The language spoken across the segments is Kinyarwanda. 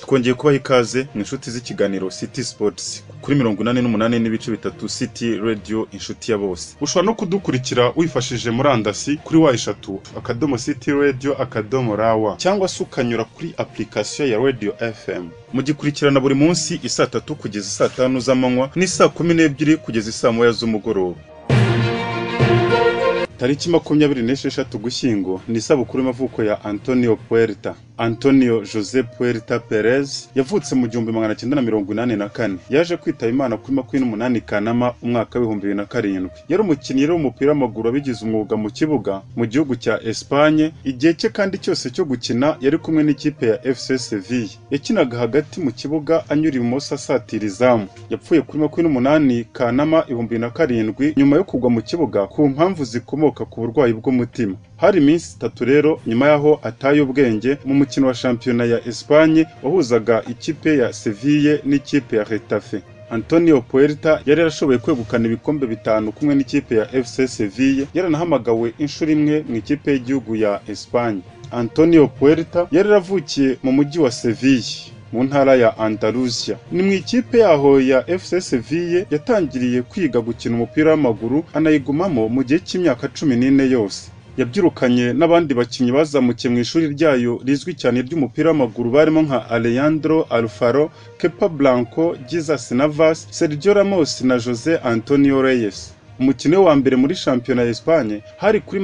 twongeye kubaha ikaze mu inshuti z'ikiganiro City Sports kuri 88 n'ibice bitatu City Radio inshuti ya bose. Ushobora no kudukurikira wifashije murandasi kuri wa3 akadomo City Radio akadomo rawa cyangwa se ukanyura kuri application ya Radio FM. Mugikurikirana buri munsi isa 3 kugeza isa 5 z'amanywa ni saa 12 kugeza isa 1 z'umugoroba. Tariki 26 Gushyingo ni isabukuru y'amavuko ya Antonio Puerta. Antonio José Puerta Perez yavutse mu 1984. Yaje kwitaba Imana kuri 28 Kanama umwaka wa 2007. Yari umukinnyi w'umupira w'amaguru abigize umwuga mu kibuga mu gihugu cya Espagne. Igihe cye kandi cyose cyo gukina yari kumwe n'ikipe ya FC Sevilla. Yakinaga hagati mu kibuga anyura ibumoso asatira izamu. Yapfuye kuri 28 Kanama 2007 nyuma yo kugwa mu kibuga ku mpamvu zikomoka ku burwayi bw'umutima. Hari iminsi 3 rero nyuma yaho ataye ubwenge mu mukino wa shampiyona ya Espagne wahuzaga ikipe ya Sevilla n'ikipe ya Getafe. Antonio Puerta yari yarashoboye kwegukana ibikombe 5 kumwe n'ikipe ya FC Sevilla, yaranahamagawe inshuro imwe mu ikipe y'igihugu ya Espagne. Antonio Puerta yari yaravukiye mu mujyi wa Sevilla mu ntara ya Andalusia. Ni mu ikipe yaho ya FC Sevilla yatangiriye kwiga gukina umupira w'amaguru anayigumamo mu gihe cy'imyaka 14 yose. Yabyirukanye n'abandi bakinnyi bazamukiye mu ishuri ryayo rizwi cyane ry'umupira w'amaguru barimo nka Alejandro Alfaro, Kepa Blanco, Jesus Navas, Sergio Ramos na José Antonio Reyes. Umukino wa mbere muri shampiyona ya Espagne hari kuri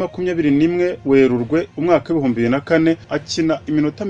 21 Werurwe umwaka wa 2004 akina iminota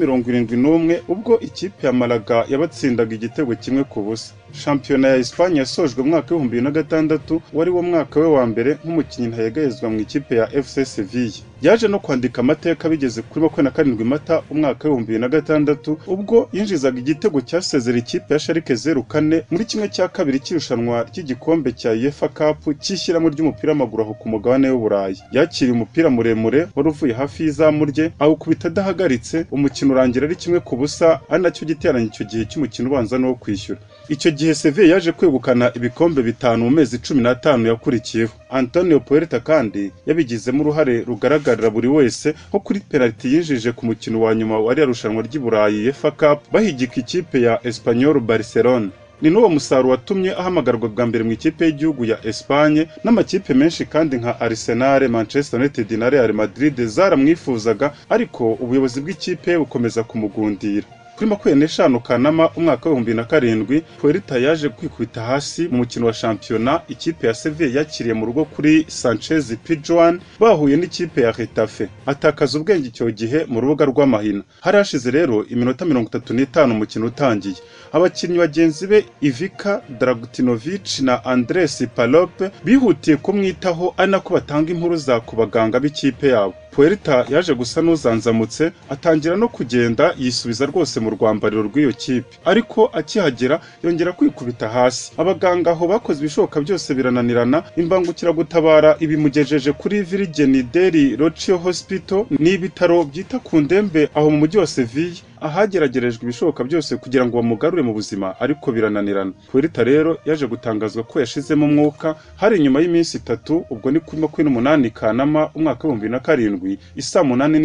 71 ubwo ikipe ya Malaga yabatsindaga igitego kimwe ku busa. Shampiyona ya Espagne yasojwe umwaka wa 2006 wari wo mwaka we wa mbere nk'umukinnyi ntayegayezwa mu ikipe ya FC Sevilla. Yaje no kwandika amateka bigeze kuri 27 Mata umwaka wa 2006 ubwo yinjizaga igitego cyasezera ikipe ya Schalke 04 muri kimwe cya kabiri cy'irushanwa ry'igikombe cya UEFA Cup cy'ishyirahamwe ry'umupira w'amaguru aho ku mugabane w'Uburayi. Yakiriye umupira muremure wari uvuye hafi y'izamu rye awukubita adahagaritse, umukino urangira ari kimwe ku busa, ari nacyo giteranye icyo gihe cy'umukino ubanza no kwishyura. Icyo gihe Sevilla yaje kwegukana ibikombe 5 mu mezi 15 yakurikiyeho. Antonio Puerta kandi yabigizemo uruhare rugaragarira buri wese nko kuri penalty yinjije ku mukino wa nyuma wari yarushanwa ry'Iburayi UEFA Cup bahigika ikipe ya Espanyol Barcelona. Ni n'uwo musaruro watumye ahamagarwa bwa mbere mu ikipe y'igihugu ya Espagne n'amakipe menshi kandi nka Arsenal, Manchester United na Real Madrid zaramwifuzaga, ariko ubuyobozi bw'ikipe bukomeza kumugundira. Kuri 25 Kanama umwaka wa 2007 Puerta yaje kwikubita hasi mu mukino wa shampiyona. Ikipe ya Sevilla yakiriye mu rugo kuri Sanchez Pizjuan bahuye n'ikipe ya Getafe. Atakaza ubwenge icyo gihe mu rubuga rw'amahina. Hari hashize rero iminota 35 umukino utangiye. Abakinnyi bagenzi be Ivica Dragutinovic na Andres Palop bihutiye kumwitaho ari nako batanga inkuru za kubaganga b'ikipe yabo. Puerta yaje gusa n'uzanzamutse atangira no kugenda yisubiza rwose mu rwambariro rw'iyo kipe, ariko akihagera yongera kwikubita hasi. Abaganga aho bakoze ibishoboka byose birananirana, imbangukira gutabara ibimugejeje kuri Virgen del Rocío Hospital n'ibitaro byita ku ndembe aho mu mujyi wa Sevilla. Ahageragerejwe ibishoboka byose kugira ngo bamugarure mu buzima, ariko birananirana. Puerta rero yaje gutangazwa ko yashizemo umwuka hari nyuma y'iminsi 3, ubwo ni kuri 28 Kanama umwaka wa 2007 isa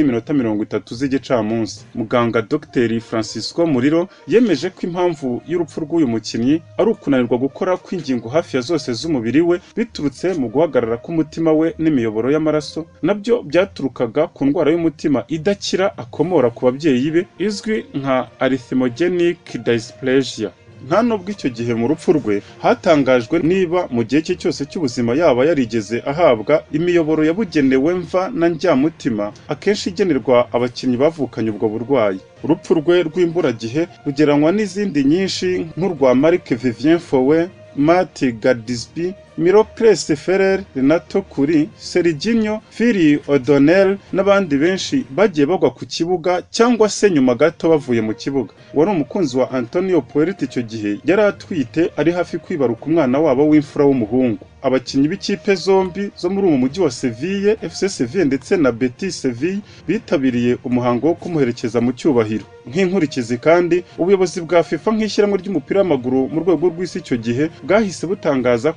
8:30 z'igicamunsi. Muganga Dr. Francisco Murilo yemeje ko impamvu y'urupfu rw'uyu mukinnyi ari ukunanirwa gukora kw'ingingo hafi ya zose z'umubiri we biturutse mu guhagarara k'umutima we n'imiyoboro y'amaraso, nabyo byaturukaga ku ndwara y'umutima idakira akomora ku babyeyi be izwi nka arrhythmogenic dysplasia. Nta nubwo icyo gihe mu rupfu rwe hatangajwe niba mu gihe cye cyose cy'ubuzima yaba yarigeze ahabwa imiyoboro yabugenewe mva na njyamutima akenshi igenerwa abakinnyi bavukanye ubwo burwayi. Urupfu rwe rw'imburagihe rugeranywa n'izindi nyinshi nk'urwa Marc Vivien Foe, Matt Gardisby, Mirocles Ferrer, Renato Kuri, Serginho, Phil O'Donnell n'abandi benshi bagiye bagwa ku kibuga cyangwa se nyuma gato bavuye mu kibuga. Wari umukunzi wa Antonio Puerta icyo gihe yari atwite ari hafi kwibaruka umwana wabo w'imfura w'umuhungu. Abakinnyi b'ikipe zombi zo muri uwo mujyi wa Sevilla, FC Sevilla ndetse na Betis Sevilla bitabiriye umuhango wo kumuherekeza mu cyubahiro. Nk'inkurikizi kandi ubuyobozi bwa FIFA nk'ishyirahamwe ry'umupira w'amaguru mu rwego rw'isi icyo gihe bwahise butangaza ko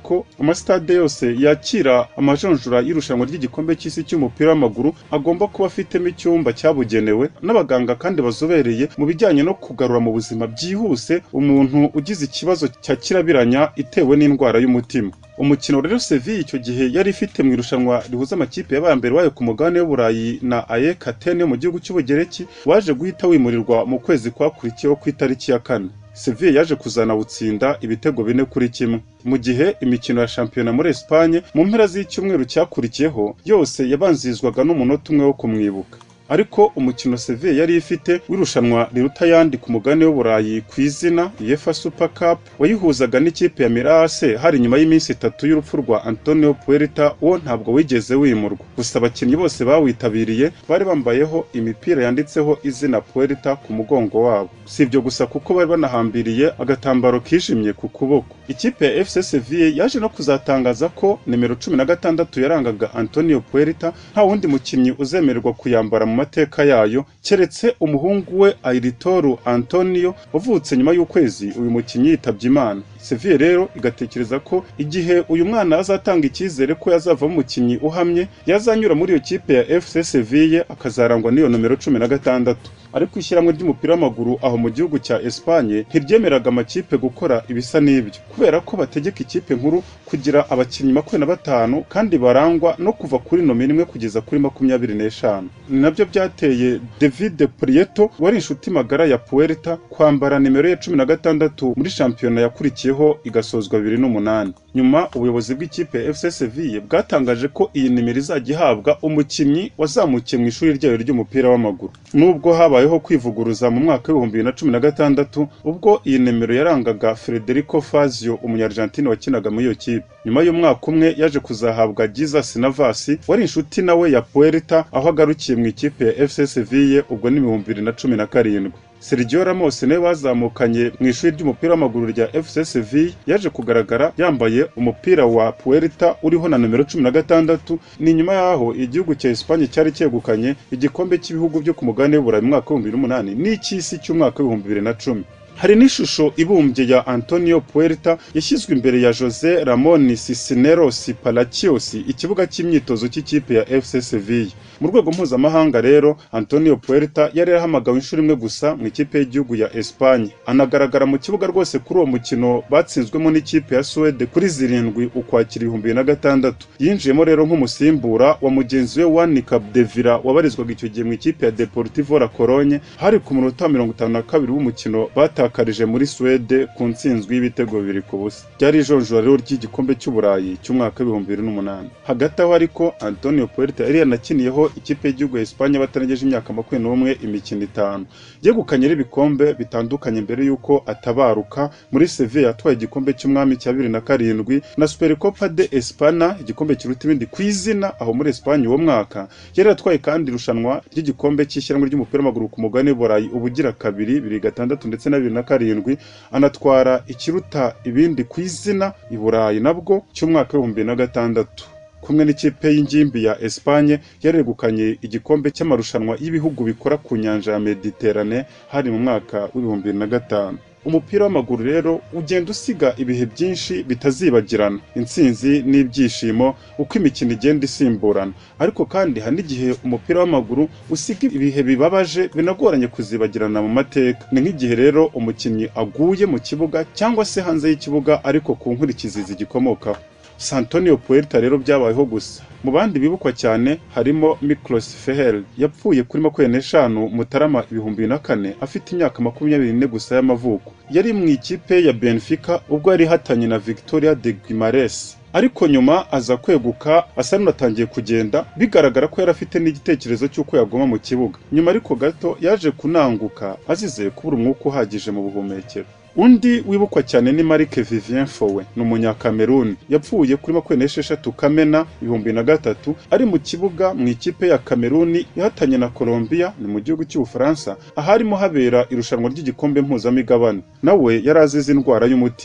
masitade yose yakira amajonjora y'irushanwa ry'igikombe cy'isi cy'umupira w'amaguru agomba kuba afitemo icyumba cyabugenewe n'abaganga kandi bazobereye mu bijyanye no kugarura mu buzima byihuse umuntu ugize ikibazo cya kirabiranya itewe n'indwara y'umutima. Umukino rero Sevilla icyo gihe yari ifite mu irushanwa rihuza amakipe yabaye mbere wayo ku mugabane w'Uburayi na AEK Athene mu gihugu cy'Ubugereki waje guhita wimurirwa mu kwezi kwakurikiyeho ku itariki ya 4. Sevilla yaje kuzanawutsinda ibitego 4-1 mu gihe imikino ya shampiyona muri Espagne mu mpera z'icyumweru cyakurikiyeho yose yabanzirizwaga n'umunota umwe wo kumwibuka. Ariko umukino Sevilla yari ifite w'irushanwa riruta yandi ku mugabane w'Uburayi ku izina UEFA Super Cup wayihuzaga n'ikipe ya Milan AC hari nyuma y'iminsi 3 y'urupfu rwa Antonio Puerta wo ntabwo wigeze wimurwa. Gusa abakinnyi bose bawitabiriye bari bambayeho imipira yanditseho izina Puerta ku mugongo wabo. Si ibyo gusa kuko bari banahambiriye agatambaro kijimye ku kuboko. Ikipe ya FC Sevilla yaje no kuzatangaza ko nimero 16 yarangaga Antonio Puerta nta wundi mukinnyi uzemererwa kuyambara mu mateka yayo keretse umuhungu we Airitoru Antonio wavutse nyuma y'ukwezi uyu mukinnyi yitabye Imana. Sevilla rero igatekereza ko igihe uyu mwana azatanga icyizere ko yazavamo umukinnyi uhamye yazanyura muri iyo kipe ya FC Sevilla akazarangwa n'iyo numero 16. Ariko ishyirahamwe ry'umupira w'amaguru aho mu gihugu cya Espagne ntiryemeraga amakipe gukora ibisa n'ibyo kubera ko bategeka ikipe nkuru kugira abakinnyi 25 kandi barangwa no kuva kuri nomero 1 kugeza kuri 25. Ni nabyo byateye David Prieto wari inshuti magara ya Puerta kwambara nimero ya 16 muri shampiyona yakurikiyeho igasozwa 2008. Nyuma ubuyobozi bw'ikipe ya FC Sevilla bwatangaje ko iyi nimero izajya ihabwa umukinnyi wazamukiye mu ishuri ryayo ry'umupira w'amaguru. Nubwo habayeho kwivuguruza mu mwaka wa 2016 ubwo iyi nimero yarangaga Federico Fazio umunyargentine wakinaga muri iyo kipe. Nyuma y'umwaka umwe yaje kuzahabwa Jesus Navas wari inshuti nawe ya Puerta aho agarukiye mu ikipe ya FC Sevilla ubwo ni 2017. Sergio Ramos ne wazamukanye mu ishuri ry'umupira w'amaguru rya FC Sevilla yaje kugaragara yambaye umupira wa Puerta uriho na numero 16. Ni nyuma yaho igihugu cya Espagne cyari cyegukanye igikombe cy'ibihugu byo ku mugabane w'Uburayi mu mwaka wa 2008 n'icy'isi cy'umwaka wa 2010. Hari n'ishusho ibumbye ya Antonio Puerta yashyizwe imbere ya Jose Ramon Cisneros Palacios ikibuga cy'imyitozo cy'ikipe ya FC Sevilla. Mu rwego mpuzamahanga rero Antonio Puerta yari yahamagawe inshuro imwe gusa mu ikipe y'igihugu ya Espagne. Anagaragara mu kibuga rwose kuri uwo mukino batsinzwemo n'ikipe ya Suède kuri 7 Ukwakira 2006. Yinjiyemo rero nk'umusimbura wa mugenzi we Juan Capdevila wabarizwaga icyo gihe mu ikipe ya Deportivo La Corogne hari ku munota 52 w'umukino batakarije muri Suède ku ntsinzwi y'ibitego 2-0. Ryari ijonjora rero ry'igikombe cy'Uburayi cy'umwaka wa 2008. Hagati aho ariko Antonio Puerta yari yanakiniyeho ikipe y'igihugu ya Espagne batarengeje imyaka 21 imikino 5. Yegukanye ibikombe bitandukanye mbere yuko atabaruka. Muri Sevilla yatwaye igikombe cy'umwami cya 2007 na Supercopa de España igikombe kiruta ibindi ku izina aho muri Espagne uwo mwaka. Yari yatwaye kandi irushanwa ry'igikombe cy'ishyirahamwe ry'umupira w'amaguru ku mugabane w'Uburayi ubugira kabiri 2006 ndetse na 2007. Anatwara ikiruta ibindi ku izina i Burayi nabwo cy'umwaka wa 2006. Kumwe n'ikipe y'ingimbi ya Espagne yaregukanye igikombe cy'amarushanwa y'ibihugu bikora ku nyanja ya Mediterane hari mu mwaka wa 2005. Umupira w'amaguru rero ugenda usiga ibihe byinshi bitazibagirana, intsinzi n'ibyishimo uko imikino igenda isimburana. Ariko kandi hari n'igihe umupira w'amaguru usiga ibihe bibabaje binagoranye kuzibagirana mu mateka. Ni nk'igihe rero umukinnyi aguye mu kibuga cyangwa se hanze y'ikibuga ariko ku nkurikizi zigikomokaho. Antonio Puerta rero byabayeho gusa. Mu bandi bibukwa cyane harimo Miklos Fehel yapfuye kuri 25 Mutarama 2004 afite imyaka 24 gusa y'amavuko. Yari mu ikipe ya Benfica ubwo yari hatanye na Victoria de Guimarães. Ariko nyuma aza kweguka asa n'atangiye kugenda bigaragara ko yari afite n'igitekerezo cy'uko yagoma mu kibuga. Nyuma ariko gato yaje kunanguka azize kubura umwuka uhagije mu buhumekero. Undi wibukwa cyane ni Marc Vivien Foe ni umunyakameruni yapfuye kuri 26 Kamena 2003 ari mu kibuga mu ikipe ya Kameruni yahatanye na Colombia ni mu gihugu cy'Ubufaransa aharimo habera irushanwa ry'igikombe mpuzamigabane. Nawe yarazize indwara y'umutima.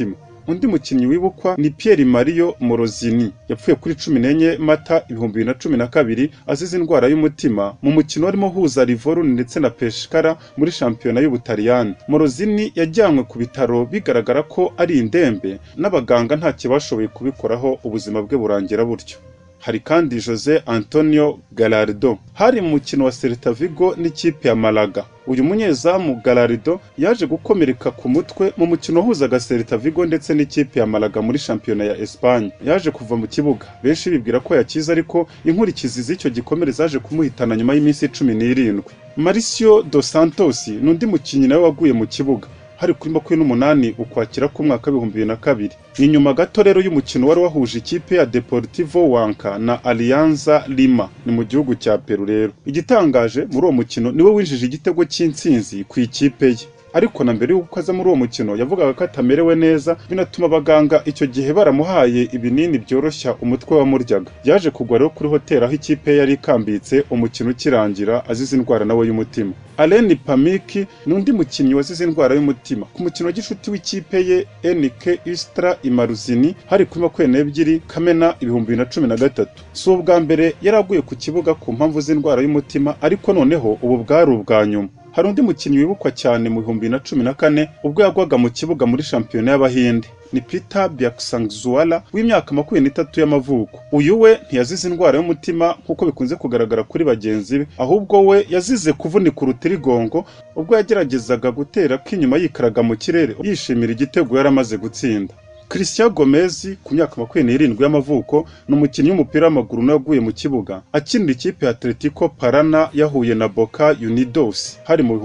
Undi mukinnyi wibukwa ni Pier Mario Morosini yapfuye kuri 14 Mata 2012 azize indwara y'umutima mu mukino warimo huza Livorno ndetse na Pescara muri shampiyona y'Ubutaliyani. Morosini yajyanywe ku bitaro bigaragara ko ari indembe n'abaganga nta kibashoboye kubikoraho ubuzima bwe burangira buryo. Hari kandi Jose Antonio Gallardo hari mu mukino wa Celta Vigo n'ikipe ya Malaga. Uyu munyezamu Gallardo yaje gukomereka ku mutwe mu mukino wahuzaga Celta Vigo ndetse n'ikipe ya Malaga muri shampiyona ya Espagne. Yaje kuva mu kibuga benshi bibwira ko yakize, ariko inkurikizi z'icyo gikomere zaje kumuhitana nyuma y'iminsi 17. Mauricio dos Santos n'undi mukinnyi nawe waguye mu kibuga hari kuri 28 Ukwakira k'umwaka wa 2002. Ni nyuma gato rero y'umukino wari wahuje ikipe ya Deportivo Huanca na Alianza Lima ni mu gihugu cya Peru. Rero igitangaje muri uwo mukino niwe winjije igitego cy'intsinzi ku ikipe ye, ariko na mbere y'uko aza muri uwo mukino yavugaga ko atamerewe neza, binatuma abaganga icyo gihe baramuhaye ibinini byoroshya umutwe wamuryaga. Yaje kugwa rero kuri hoteli aho ikipe yari ikambitse umukino ukirangira azize indwara nawe y'umutima. Alen Pamiki n'undi mukinnyi wazize indwara y'umutima ku mukino w'igicuti w'ikipe ye NK Istra Imaruzini hari kuri 22 Kamena 2013. Si ubwa mbere yaraguye ku kibuga ku mpamvu z'indwara y'umutima, ariko noneho ubu bwari ubwa nyuma. Hari undi mukinnyi wibukwa cyane mu 2014 ubwo yagwaga mu kibuga muri shampiyona y'Abahinde ni Peter Biaksangzuala w'imyaka 23 y'amavuko. Uyu we ntiyazize indwara y'umutima nkuko bikunze kugaragara kuri bagenzi be, ahubwo we yazize kuvunika urutirigongo ubwo yageragezaga gutera k'inyuma yikaraga mu kirere yishimira igitego yaramaze gutsinda. Cristiano Gomez ku myaka 27 y'amavuko n'umukinnyi w'umupira w'amaguru naguye mu kibuga akinira ikipe ya Atletico Parana yahuye na Boca Unidos hari mu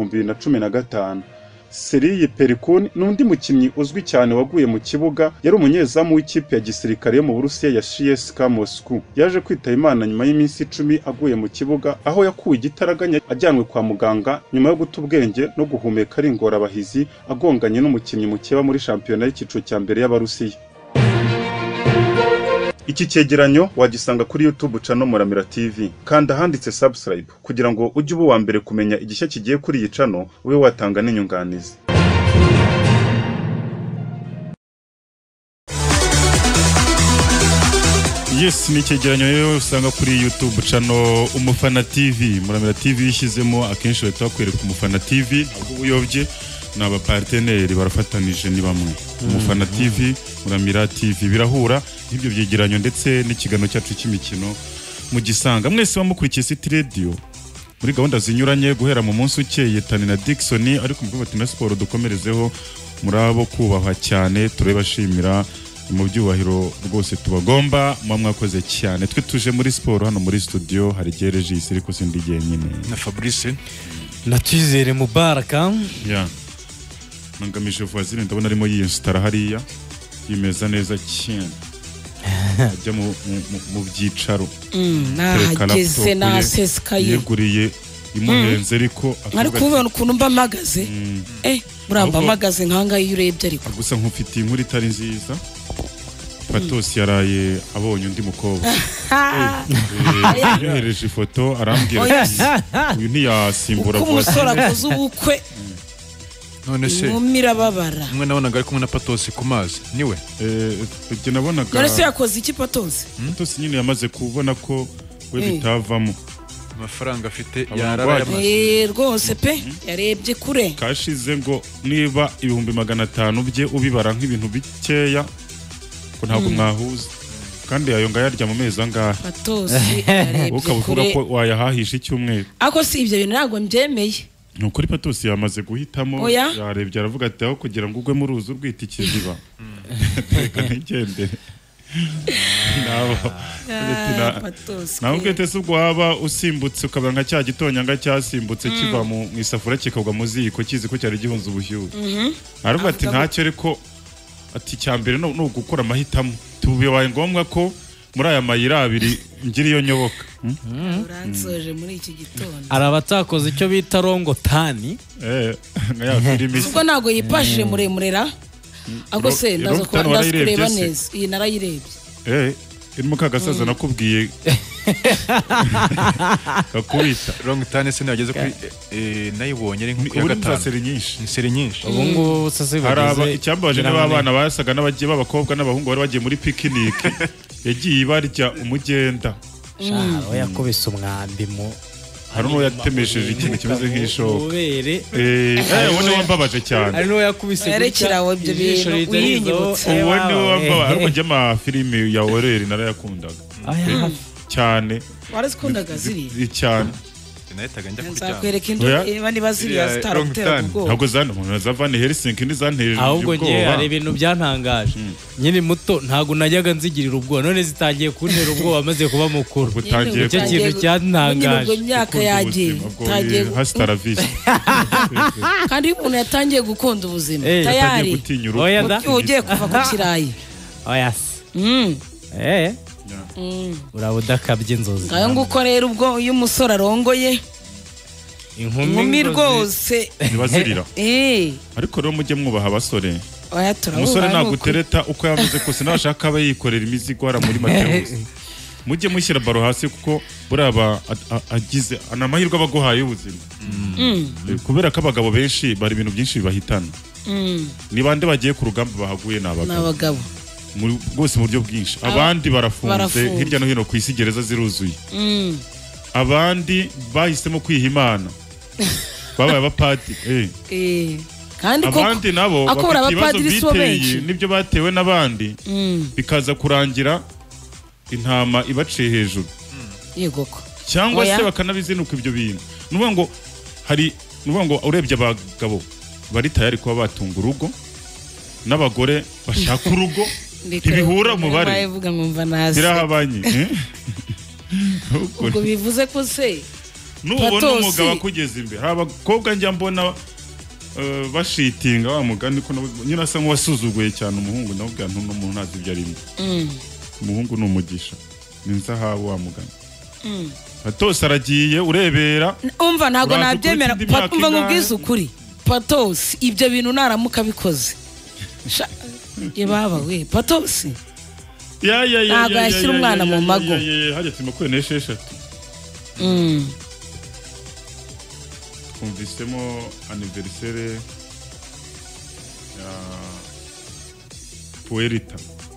2015. Serhiy Perikun n'undi mukinnyi uzwi cyane waguye mu kibuga yari umunyezamu w'ikipe ya gisirikare yo mu Burusiya ya CSKA Moscow. Yaje kwitaba Imana nyuma y'iminsi 10 aguye mu kibuga aho yakuwe igitaraganya ajyanwe kwa muganga nyuma yo guta ubwenge no guhumeka ari ingorabahizi agonganye n'umukinnyi mukeba muri shampiyona y'ikiciro cya mbere y'Abarusiya. Iki cyegeranyo wagisanga kuri YouTube channel Muramira TV. Kanda handitse subscribe kugira ngo ujye uba wa mbere kumenya igishya kigiye kuri iyi channel, ube watanga n'inyunganizi. Yes, ni cyegeranyo rero usanga kuri YouTube channel Umufana TV. Muramira TV yishyizemo akenshi bahita bakwereka Umufana TV ahubwo uyobye n'aba partenaire barafatanije ni bamwe. Umufana TV, Muramira TV birahura ibyo byegeranyo ndetse n'ikigano cyacu cy'imikino mu gisanga. Mwese bamukurikiye City Radio muri gahunda zinyuranye guhera mu munsi ukeye Tani na Dickson, ariko mu Batina Sport dukomerezeho murabo kubahwa cyane, turebashimira mu byubahiro rwose tubagomba mwakoze cyane. Twe tuje muri sport hano muri studio hari Regis ariko sindigiye nyine na Fabrice na Twizere Mubaraka Nangamije Voisine ndabona arimo yinstara hariya yimeza neza cyane ajya mu byicaro nahageze naseskaye yeguriye imuhenze ariko ubona ukuntu mba magaze muramba magaze nkanga iyo urebye ariko gusa nkufitiye inkuru itari nziza. Patos yaraye abonye undi mukobwa yohereje ifoto arambwira uyu ntiyasimbura vuba umusore akoze ubukwe none se mumirababara mwe nabonaga ari kumwe na Patos ku mazi niwe ibyo nabonaga none se yakoze iki Patos nyine yamaze kubona ko we bitavamo amafaranga afite yararaye rwose pe yarebye kure kashize ngo niba 500 bye ubibara nk'ibintu bikeya ko ntabwo mwahuza kandi ayo ngayarya mu mezi angahe Patos yarebye ukavuga ko wayahahisha icyumweru ako si ibyo bintu ntabwo mbyemeye. Nukuri Patos yamaze guhitamo yarebye aravuga ati aho kugira ngo ugwe muri uzu rwita ikiziba reka ntigendere nawe ubwete ubwo waba usimbutse ukabura nka cya gitonyanga cyasimbutse kiva mu isafuriya kikagwa mu ziko kizi ko cyari gihunze ubushyuhe aravuga ati ntacyo, ariko ati cyambere no gukora amahitamo tubibaye ngombwa ko muri aya mayira abiri ngira iyo nyoboka. Uransoje muri iki gitondo arabatakoze icyo bita rongo tani nkaya filimi ubwo nago yipashije muremurera ako se ndazo ko kureba neza iyi narayirebye irimo kagasaza nakubwiye bakubita Wrong Turn se nageze kuri nayibonye ari nko ubu gatanu seri nyinshi ni seri nyinshi ubu ngubu sasa haraba icyambaje n'abana basaga n'abagiye b'abakobwa n'abahungu bari bagiye muri picnic yagiye barya umugenda sharo yakubise umwambi mu hari n'uwo yatemesheje ikintu kimeze nk'ishoka ubere ubone wambabaje cyane ari n'uwo yakubise yerekeraho ibyo bintu uyinyibutse ubone wambabaje ariko njye amafilimi ya horeri narayakundaga cyane warazikundaga ziri cyane nahitaga njya kuryama nzakwereka indi niba ziriya zitaragutera ubwoba ntabwo umuntu azavana Helsinki n'izanteje ahubwo ngiye hari ibintu byantangaje nyine muto ntabwo najyaga nzigirira ubwoba none zitangiye kuntera ubwoba amaze kuba mukuru butangiye icyo kintu cyantangaje ubwo myaka yagiye tagiye hasitara visi kandi iyo umuntu yatangiye gukunda ubuzima yatangiye tayari gutinya urupfu oya da ugiye kuva ku kirayi oya uraba udakabye inzozi ngayo nguko rero ubwo iyo umusore arongoye inkumi rwose ntibazirira ariko rero mujye mwubaha abasore oya turabubaha umusore nagutereta uko yavuze kose nashaka aba yikorera imizigo hara muri Mateus mujye mushyira baro hasi kuko buraba agize anamahirwe abaguhaye ubuzima kubera ko abagabo benshi bari ibintu byinshi bibahitana ni bande bagiye ku rugamba bahaguye n'abagabo rwose mu buryo bwinshi abandi barafunze hirya no hino ku isi gereza ziruzuye abandi bahisemo kwiha imana babaye abapadiri kandi abandi nabo bafite ibibazo biteye n'ibyo batewe n'abandi bikaza kurangira intama ibaciye hejuru yegoko cyangwa se bakanabizinuka ibyo bintu nuvuga ngo urebye abagabo bari tayari kuba batunga urugo n'abagore bashaka urugo ntibihura umubare birahabanye ubwo bivuze ko se nubona umugabo akugeza imbere hari abakobwa njya mbona bashitinga wa mugani ko nyine asa nk'uwasuzuguye cyane umuhungu ndamubwira n'umuntu ntazi ibyo arimo umuhungu ni umugisha ni nzahabu wa mugani Patos aragiye urebera umva ntago nabyemera umva nkubwize ukuri Patos ibyo bintu naramuka bikoze yebaba we Patos ntago yashyira umwana mu mago hajya timakwe n'esheshatu twumvisemo anniversaire ya Puerta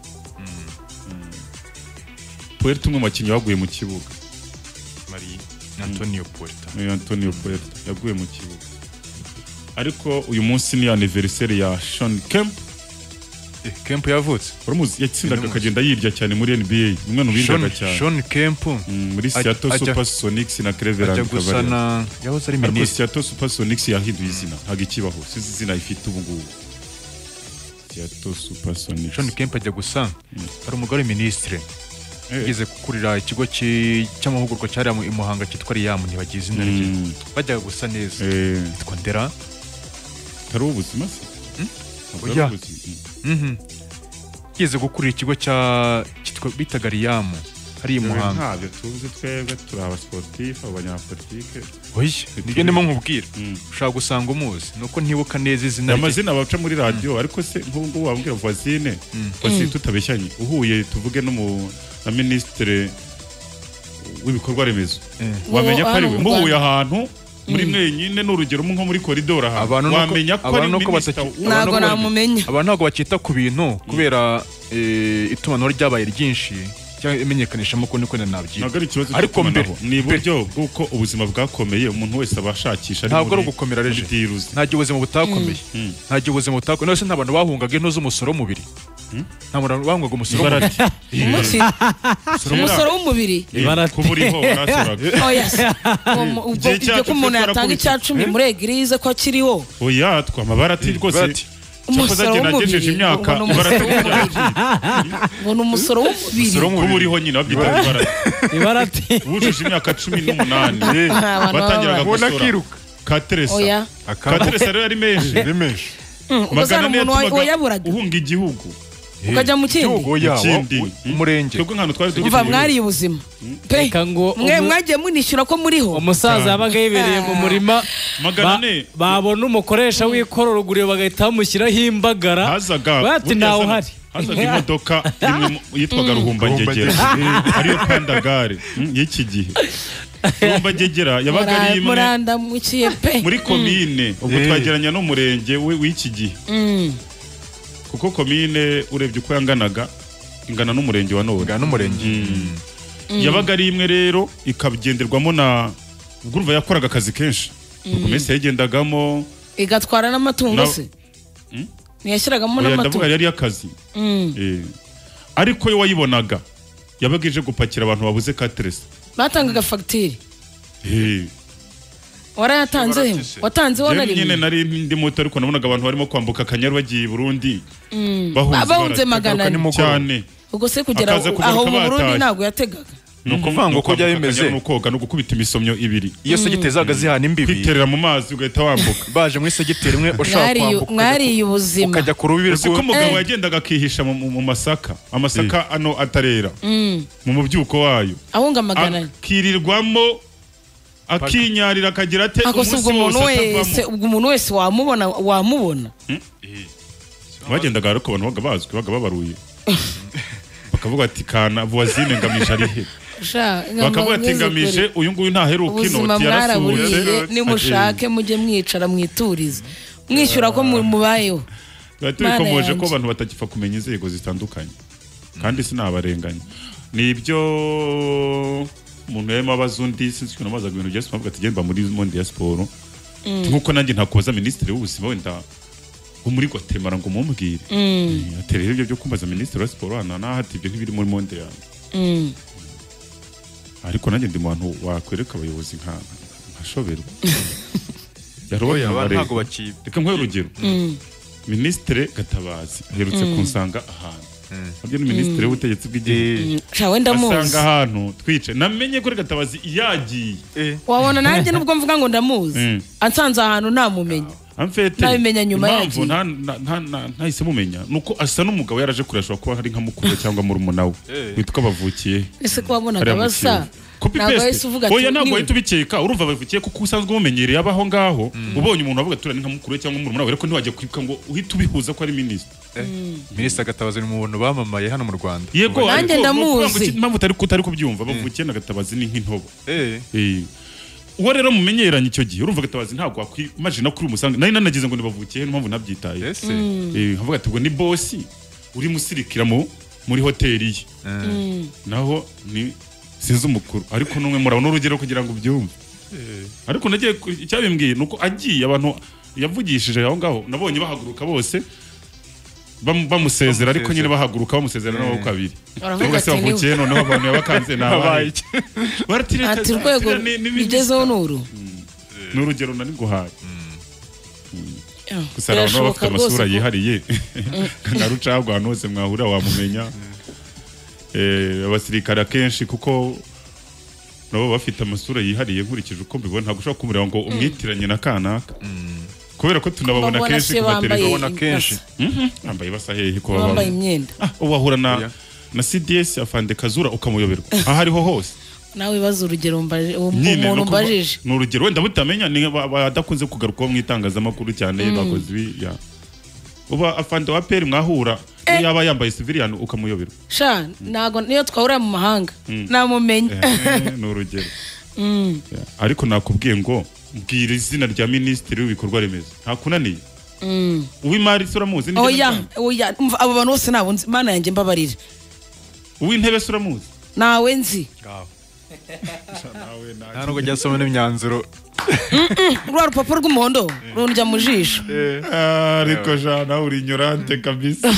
umwe mu bakinnyi baguye mu kibuga Antonio Puerta yaguye mu kibuga ariko uyu munsi ni anniversaire ya Sean Kemp yavutse uramuzi yatsindaga akagenda yirya cyane muri NBA umwe nubindaga cyane Sean Kemp muri Seattle Supersonics na Cleveland Cavaliers yahoze ari ministre Seattle Supersonics yahinduye izina ntago ikibaho sizi izina ifite ubu ngubu Seattle Supersonics Sean Kemp ajya gusa ari umugore ministre yigeze gukurira ikigo cy'amahugurwa cyari mu Muhanga cyitwa Riyamu ntibagize izina rye bajya gusa neza yitwa Ndera tari ubuzima se oya yigeze gukurira ikigo cyitwa bitaga Riyamu hari Muhanga ntabyo tuzi twebwe turi abasportif abanyapolitike oya nibyo ndimo nkubwira ushaka gusanga umuzi nuko ntibuka neza izina amazina baca muri radio ariko se nk'ubu wambwira voisine tutabeshyanye uhuye tuvuge na ministre w'ibikorwa remezo wamenya ko ari we muhuye ahantu muri mwenyine n'urugero nko muri koridoro ahantu wamenya ko ari ministre ntago namumenya abantu ntago bakita ku bintu kubera itumanaho ryabaye ryinshi imenyekanisha amakuru niko nabyita ariko mbere ni buryo bw'uko ubuzima bwakomeye umuntu wese abashakisha ntabwo ari ugukomera reje nta ubuzima butakomeye nta ubuzima butakomeye nose nta bantu bahungaga intu z'umusoro w'umubiri nta bantu bahungaga umusoro w'umubiri kuba uriho warasoraga ubwo ko umuntu yatanga icya 10 muri egirize ko akiriho oya twamabara ati rwose umusoro w'umubiri ubona umusoro w'umubiri kuba uriho nyine babyita ibarati wujuje imyaka 18 batangiraga gusora Kateresa rero yari menshi magana ane yatumaga uhunga igihugu ukajya mu kindi umurenge twebwe nkano twari tuva mwari ubuzima pe mwe mwagiye munishyura ko muriho umusaza yabaga yibereye mu murima babona umukoresha w'ikororoguriro bagahita bamushyiraho imbagara bati ntawe uhari hazaga imodoka imwe yitwaga Ruhumbagegera ariyo Pandagare y'iki gihe. Ruhumbagegera yabaga ari imwe murandamukiye pe muri komine ubwo twageranya n'umurenge w'iki gihe kuko komine urebye uko yanganaga ingana n'umurenge wa none yabaga ari imwe rero ikagenderwamo na ubwo yakoraga akazi kenshi komese yagendagamo igatwara n'amatungo se ntiyashyiragamo n'amatungo ndavuga yari akazi ariko yo wayibonaga yabaga ije gupakira abantu babuze katerese batangaga fagitire warayatanze watanze wona rimwe nyine nari ndi moto ariko nabonaga abantu barimo kwambuka Akanyaru bagiye i Burundi bahunze magana cyane ubwo se kugera aho mu Burundi ntago yategaga nukuvuga ngo ko byari bimeze nukoga no gukubita imisomyo ibiri iyo segitezaga zihana imbibi kwiterera mu mazi ugahita wambuka baje muri segiteri imwe ushaka kwambuka mwari ubuzima ukajya ku rubibi rwo umugabo yagendaga akihisha mu masaka amasaka ano atarera mu mubyuko wayo ahunga magana akirirwamo akinyarira akagira ate ubwo umuntu wese wamubona bagendaga ariko abantu baga babaruye bakavuga ati kana voisine ngamije ari he bakavuga ati ngamije uyu nguyu ntaheruka inoti yarasuhutse nimushake mujye mwicara mwiturize mwishyura ko mubayeho batikomoje ko abantu batagifa kumenya inzego zitandukanye kandi sinabarenganya nibyo umuntu yema abazundi sinzi ko namazaga ibintu byose bavuga ati genda muri monde ya sport nkuko nanjye ntakoza ministre w'ubuzima wenda muri Guatemala ngo mumbwire aterera ibyo byo kumbaza ministre wa sport hano nahati ibyo ntibiri muri monde yanjye ariko nanjye ndi muntu wakwereka abayobozi nkashoberwa yaroye ntago bakiba reka nkwe urugero ministre Gatabazi aherutse kunsanga ahantu abyo ni ministre w'ubutegetsi bw'igihugu shawe ndamuzi asanga ahantu twice namenye ko Gatabazi yagiye wabona nanjye nubwo mvuga ngo ndamuzi ansanze ahantu namumenya nabimenya nyuma yagiye ntahise mumenya nuko asa n'umugabo yaraje kurashwa kuba hari nka mukuru cyangwa murumuna we witwa bavukiye ese ko wabonaga basa ntabwo yahise uvuga ati ntabwo wahita ubikeka urumva bavukiye kuko usanzwe umumenyereye abaho ngaho ubonye umuntu avuga turane nka mukuru cyangwa murumuna we ariko ntiwajya kwibuka ngo uhite ubihuza ko ari minisitiri minisitiri Gatabazi ni mu bantu bamamaye hano mu Rwanda yego nanjye ndamuzi impamvu utari kubyumva bavukiye na Gatabazi ni nk'intobo uwo rero mumenyeranye icyo gihe urumva Gatabazi ntabwo wakwimagina kuri umusanga nari nanagize ngo nibavukiye impamvu nabyitaye nkavuga ati ubwo ni bosi uri musirikira muri hoteli ye naho ni sinzi umukuru ariko numwe murabona urugero kugira ngo ubyumve ariko nagiye icyabimbwiye nuko agiye abantu yavugishije aho ngaho nabonye bahaguruka bose bamusezera ariko nyine bahaguruka bamusezera nabo kabiri ubwo se bavukiye noneho abantu yabakanze nabaye ati urwego bigezeho n'urugero nari guhaye gusa abantu bafite amasura yihariye nka rucagwa ahantu hose mwahurira wamumenya abasirikare akenshi kuko nabo bafite amasura yihariye nkurikije uko mbibona ntabwo ushobora kumureba ngo umwitiranye na kanaka kubera ko tunababona kenshi ku mateleviziyo kenshi bambaye basa hehe ko bambaye imyenda ubahura na CDS afande Kazura ukamuyoberwa aho ariho hose nawe baza urugero umuntu mbajije ni urugero wenda butamenya ni badakunze kugaruka mu itangazamakuru cyane bakoze ya uba afande wa peri mwahura yaba yambaye civilian ukamuyoberwa sha nago niyo twahura mu mahanga namumenya ni urugero ariko nakubwiye ngo mbwira izina rya minisitiri w'ibikorwa remezo ntakunaniye uw'imari suramuzi oya abo bantu bose nabunzi mana yanjye mbabarire uw'intebe suramuzi nawe nzi ntabwo njya nsoma n'imyanzuro rwa rupapuro rw'umuhondo runjya mu jisho ariko jana uri ignorante kabisa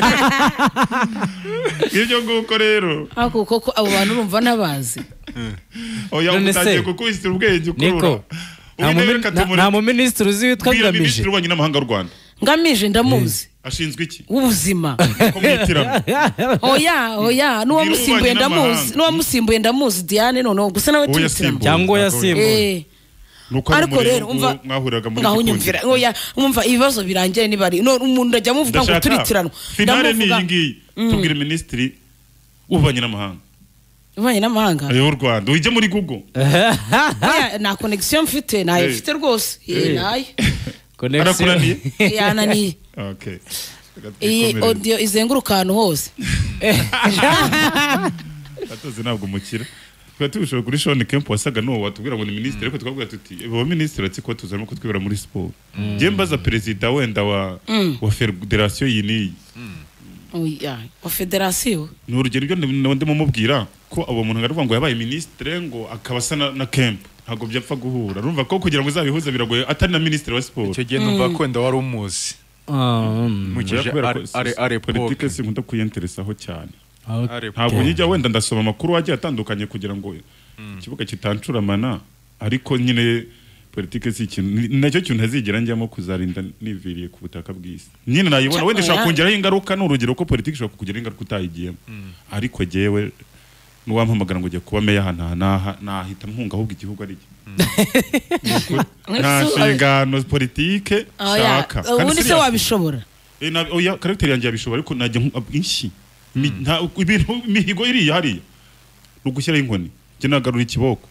ibyo nguko rero kuko abo bantu urumva nabazi oya utagiye kukwishyira ubwenge ukurura nta mu minisitiri uzi witwa Ngamije minisitiri w'ububanyi n'amahanga w'u Rwanda Ngamije ndamuzi ashinzwe iki ubuzima komwitiramo oya n'uwamusimbuye ndamuzi Diane noneho gusa nawe twitiramo cyangwa yasimbuye ariko rero umva mwahuraga muri gikundi oya umva ibibazo birangiye nibari umuntu ajya muvuga ngo turitirano finale ni iyi ngiyi tubwire minisitiri w'ububanyi n'amahanga ububanyi n'amahanga y'u Rwanda ujye muri Google nta connection mfite nayo mfite rwose nayo arakunaniye yananiye okay iyi audio izenguruka ahantu hose Patozi ntabwo mukira twari tubishobora kuri Sean Kemp wasaga n'uwo watubwira ngo ni minisitiri ariko twabwira tuti abo minisitiri ati ko tuzarimo kutwibera muri sport je mbaza perezida wenda wa federation iyi niyi oya wa federation ni urugero ibyo ndimo mubwira ko abo muntu ngaravuga ngo yabaye minisitiri ngo akabasa na Kemp ntabwo byapfa guhura urumva ko kugira ngo uzabihuze biragoye atari na minisitiri wa sport icyo gihe numva ko wenda wari umuzi mukije are politike sinkunda kuyenteresaho cyane ntabwo njya wenda ndasoma amakuru wagiye atandukanye kugira ngo ikibuga kitancuramana ariko nyine politike si ikintu nacyo kintu ntazigera njyamo kuzarinda niviriye ku butaka bw'isi nyine nayibona wenda ishaka kongeraho ingaruka n'urugero ko politike ishobora kugera ingaruka utayigiyemo ariko jewe nuwampamagara ngo ujye kuba meya ahantu nahita mpunga ahubwo igihugu ari nta nshingano politike shaka ubundi se wabishobora oya karagiteri yanjye yabishobora ariko najya inshyi ibintu mihigo iriya hariya rugushyiraho inkoni njye nagarura ikiboko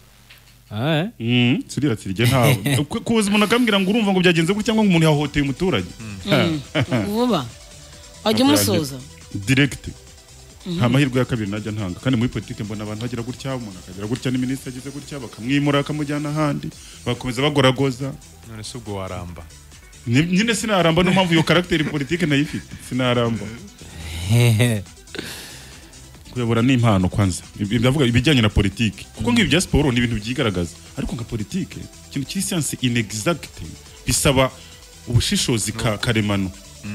sirira ntawe kuza umuntu akambwira ngo urumva ngo byagenze gutya ngo umuntu yahohoteye umuturage vuba wajya umusoza direct nta mahirwe ya kabiri najya ntanga kandi muri politike mbona abantu bagira gutya umuntu akagira gutya ni minisitiri agize gutya bakamwimura akamujyana ahandi bakomeza bagoragoza none se ubwo waramba nyine sinaramba no mpamvu iyo karagiteri politike nayifite sinaramba kuyobora ni impano kwanza ndavuga ibijyanye na politike kuko nk'ibi bya siporo ni ibintu byigaragaza ariko nka politike ikintu kiri science inexact bisaba ubushishozi karemano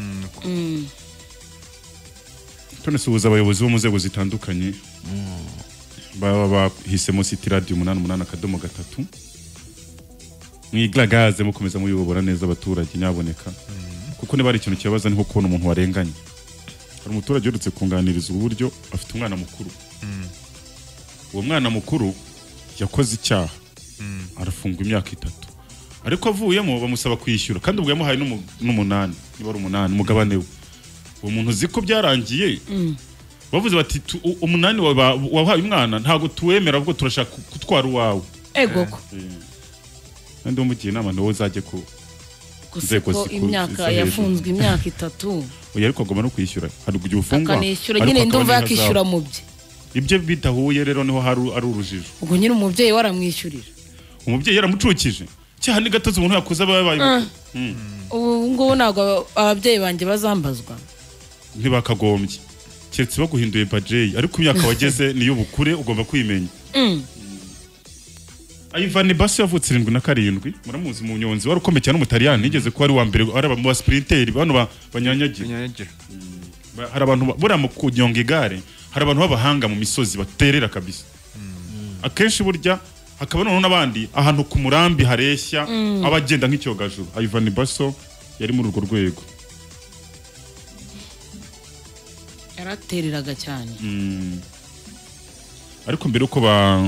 tunasuhuza abayobozi bo mu nzego zitandukanye baba bahisemo City Radio 88.3 mwiglagaze mukomeza muyobora neza abaturage nyaboneka kuko niba ari ikintu kibabaza niho kubona umuntu warenganye hari umuturage urutse kunganiriza uburyo afite umwana mukuru uwo mwana mukuru yakoze icyaha arafungwa imyaka 3 ariko avuyemo bamusaba kwishyura kandi ubwo yamuhaye n'umunani niba ari umunani mugabane we uwo muntu ziko byarangiye bavuze bati umunani wahaye umwana ntago tuwemera ahubwo turashaka kutwara uwawe egoko kandi umugiye inama nawe uzajye ku nzego imyaka yafunzwe imyaka 3 oya ariko agomba no kwishyura hari kujya ufungwa akanishyura nyine ndumva yakishyura mu bye ibyo bitahuye rero niho ari urujijo ubwo nyine umubyeyi waramwishyurira umubyeyi yaramucukije cyane gatoze umuntu yakuze ababaye ubu ngubu ntabwo ababyeyi banjye bazambazwa ntibakagombye keretse baguhinduye budget ariko imyaka wageze niyo bukure ugomba kwimenya Ivan Basso yavutse 77 muramuzi mu nyonzi wari ukomeye cyane umutaliyani nigeze ko ari wa mbere ari mu sprinteri bano banyanyagira hari abantu bura mu kunyonga igare hari abantu b'abahanga mu misozi baterera kabisa akenshi burya hakaba none n'abandi ahantu ku murambi hareshya abagenda nk'icyogajuru Ivan Basso yari muri urwo rwego yaratereraga cyane ariko mbere uko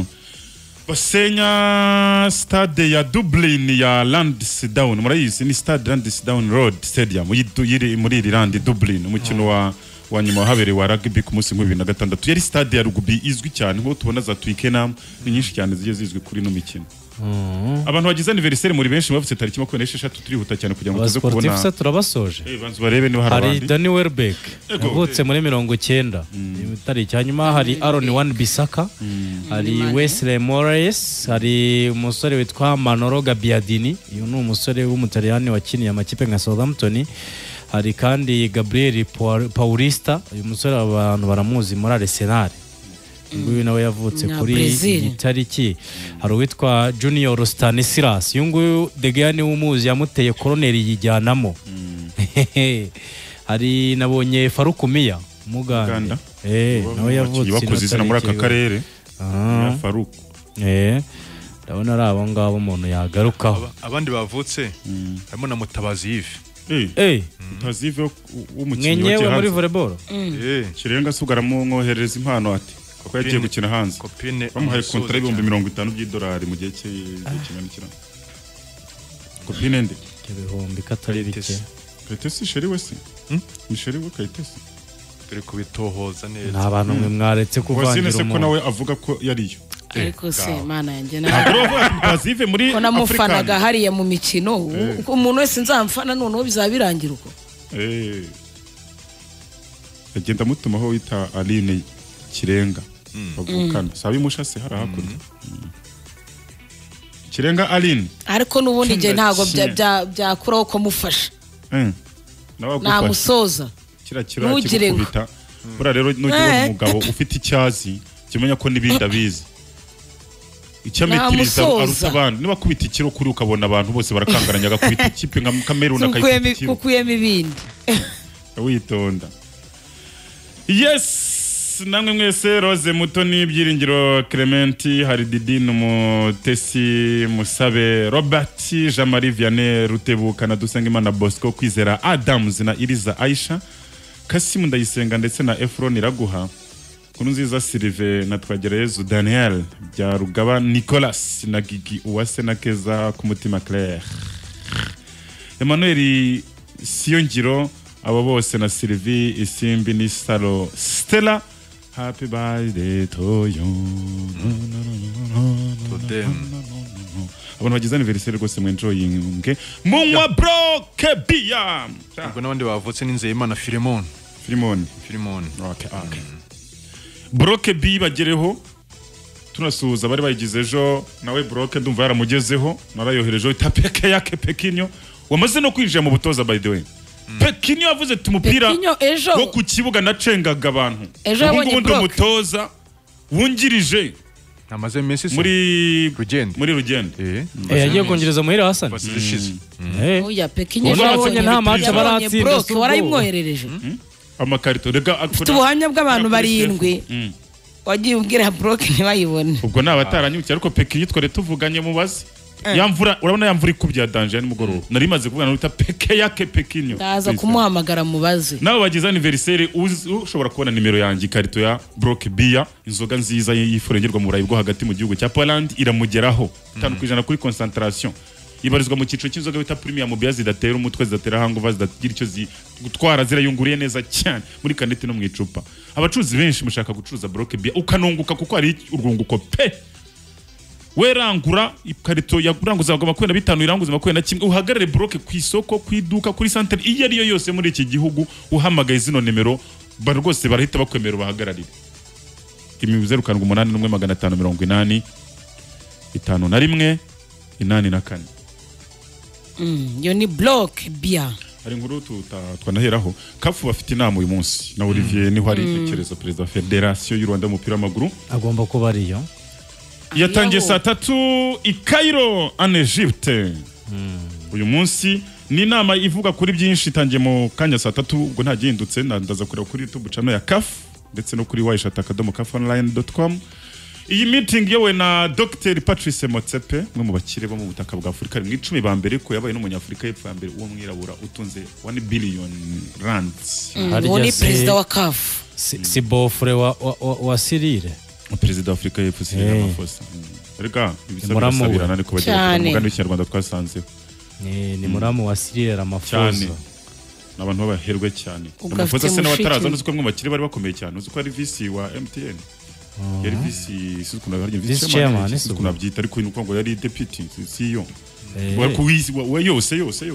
basenya stade ya Dublin ya Lansdowne murayizi ni stade Lansdowne Road Stadium yiri muri Irland Dublin umukino wa nyuma habereye wa rugby ku munsi w'2006 yari stade ya rugby izwi cyane nko tubona za Twickenham ni nyinshi cyane zigiye zizwi kuri no mikino abantu bagize anniversaire muri benshi bavutse tariki 26 turihuta cyane kugira ngo tuze kubona sportif turabasoje banzu barebe niba hari Danny Welbeck yavutse muri 90 tariki hanyuma hari Aaron Wan-Bissaka hari Wesley Moraes hari umusore witwa Manolo Gabbiadini uyu ni umusore w'umutaliyani wakiniye amakipe nka Southampton hari kandi Gabriel Paulista uyu musore abantu baramuzi muri Arsenal nguyu nawe yavutse kuri tariki hari witwa Junior Stanislas uyu nguyu De Gea ni umuzi yamuteye koroneri yijyanamo hari nabonye Faruku Miya Muganda nawe yavutse bakoze izina muri aka karere ya Faruku ndabona ari abo ngabo umuntu yagarukaho abandi bavutse harimo na Mutabazi Yves Mutabazi Yves w'umukinnyi wa muri volleyball Kirenga sugaramo nkohereza impano ati kuko yagiye gukina hanze bamuhaye kontra $50 by'idolari mu gihe cy'ikinanira kopine nde ibihumbi katari bike Kayitesi sheri wese ni sheri we Kayitesi biri kubitohoza neza nta bantu mwe mwaretse kuvangira umuntu ko nawe avuga ko yariyo ariko se mana yanjye bazive muri Afrika namufanaga hariya mu mikino umuntu wese nzamfana noneho bizabirangira uko agenda mutumaho wita Aline Kirenga bagukana sabi mushase hari hakurya Kirenga Aline ariko nubundi je ntago byakuraho ko mufasha namusoza ntugire kubita bura rero nugira umugabo ufite icyazi kimenya ko nibindi abizi icyametiriza aruta abandi niba kubita ikiro kuri ukabona abantu bose barakangaranya agakubita ikipe nka Cameroon akayikubita kukuyemo ibindi witonda yes namwe mwese Rose Mutoni Byiringiro Clementi Harididine Mutesi Musabe Robert Jean-Marie Vianney Rutebuka na Dusengimana Bosco Kwizera Adams na Iriza Aisha Kasimu Ndayisenga ndetse na Efron Iraguha Kunu nziza Sylve na Twagirayezu Daniel bya Rugaba Nicolas na Gigi Uwase na Keza ku mutima Claire Emmanuel Siyongiro abo bose na Sylvie Isimbi ni Salo Stella Happy birthday to you to them abantu bagize anniversaire rwose mwenjoyinge munywa broke bia ubwo nabandi bavutse n'Inzeyimana Filemon okay broke bi bagereho tunasuhuza bari bayigize ejo nawe broke ndumva yaramugezeho narayohereje itapeke yake Pekinyo wamaze no kwinjira mu butoza by the way Pekinyo yavuze tumupira wo ku kibuga nacengaga abantu ubundi umutoza wungirije namaze Messi muri Rugende yagiye kongereza muhira Hassan oya Pekinyo urabonye nta match baratsinda warayimwoherereje amakarito rega afite ubuhamya bw'abantu barindwi wagiye ubwira broke ntibayibone ubwo nabataranyukiye ariko Pekinyo tware tuvuganye mubaze yamvura urabona yamvura ikubya danger n'umugoroba nari maze kuvugana n'uta peke yake Pekinyo ndaza kumuhamagara mubaze nawe bagize anniversaire ushobora kubona nimero yanjye karito ya Broke Beer inzoga nziza yifurengerwa mu burayi bwo hagati mu gihugu cya Poland iramugeraho 5% kuri concentration ibarizwa mu cyiciro cy'inzoga bita premium beer zidatera umutwe zidatera hangover zidagira icyo gutwara zirayunguriye neza cyane muri kanete no mu icupa abacuruzi benshi mushaka gucuruza Broke Beer ukanunguka kuko ari urwunguko pe werangura ikarito yaguranguza 25 iranguza 21 uhagarare Broke ku isoko kwiduka kuri centre iyo ariyo yose muri iki gihugu uhamagaye zino nimero rwose barahita bakwemera bahagararire imibuze rukanwa 81580 51 84 yo ni Broke Beer ari nkuru twanaheraho kafu bafite inama uyu munsi na Olivier niho ari tekerezo president wa Federation y'u Rwanda y'umupira w'amaguru agomba kuba ariyo yatangiye saa 3 i Cairo en Egypte uyu munsi ni inama ivuga kuri byinshi itangiye mu kanya saa 3 ubwo nta gihindutse ndaza kureba kuri YouTube channel ya CAF ndetse no kuri waishatakadomo.cafonline.com iyi meeting yewe na Dr Patrice Motsepe mwe mu bakire bo mu butaka bwa Afurika mu 10 ba mbere ko yabaye n'umunyafurika y'epfo ya mbere uwo mwirabura utunze 1 billion rands ni president wa CAF si bofre wa Cyrille perezida wa Afurika y'epfo Cyril Ramaphosa reka ibisabirana niko bagira umugani w'ikinyarwanda twasanze ni muramu wa Cyril Ramaphosa n'abantu babaherwe cyane Ramaphosa se n'abataraza n'uzi ko mwe bakire bari bakomeye cyane uzi ko ari VC wa MTN yari VC sizukuna hari VC chairman sizukuna byita ariko inuko ngo yari deputy CEO wari ku wisi we yose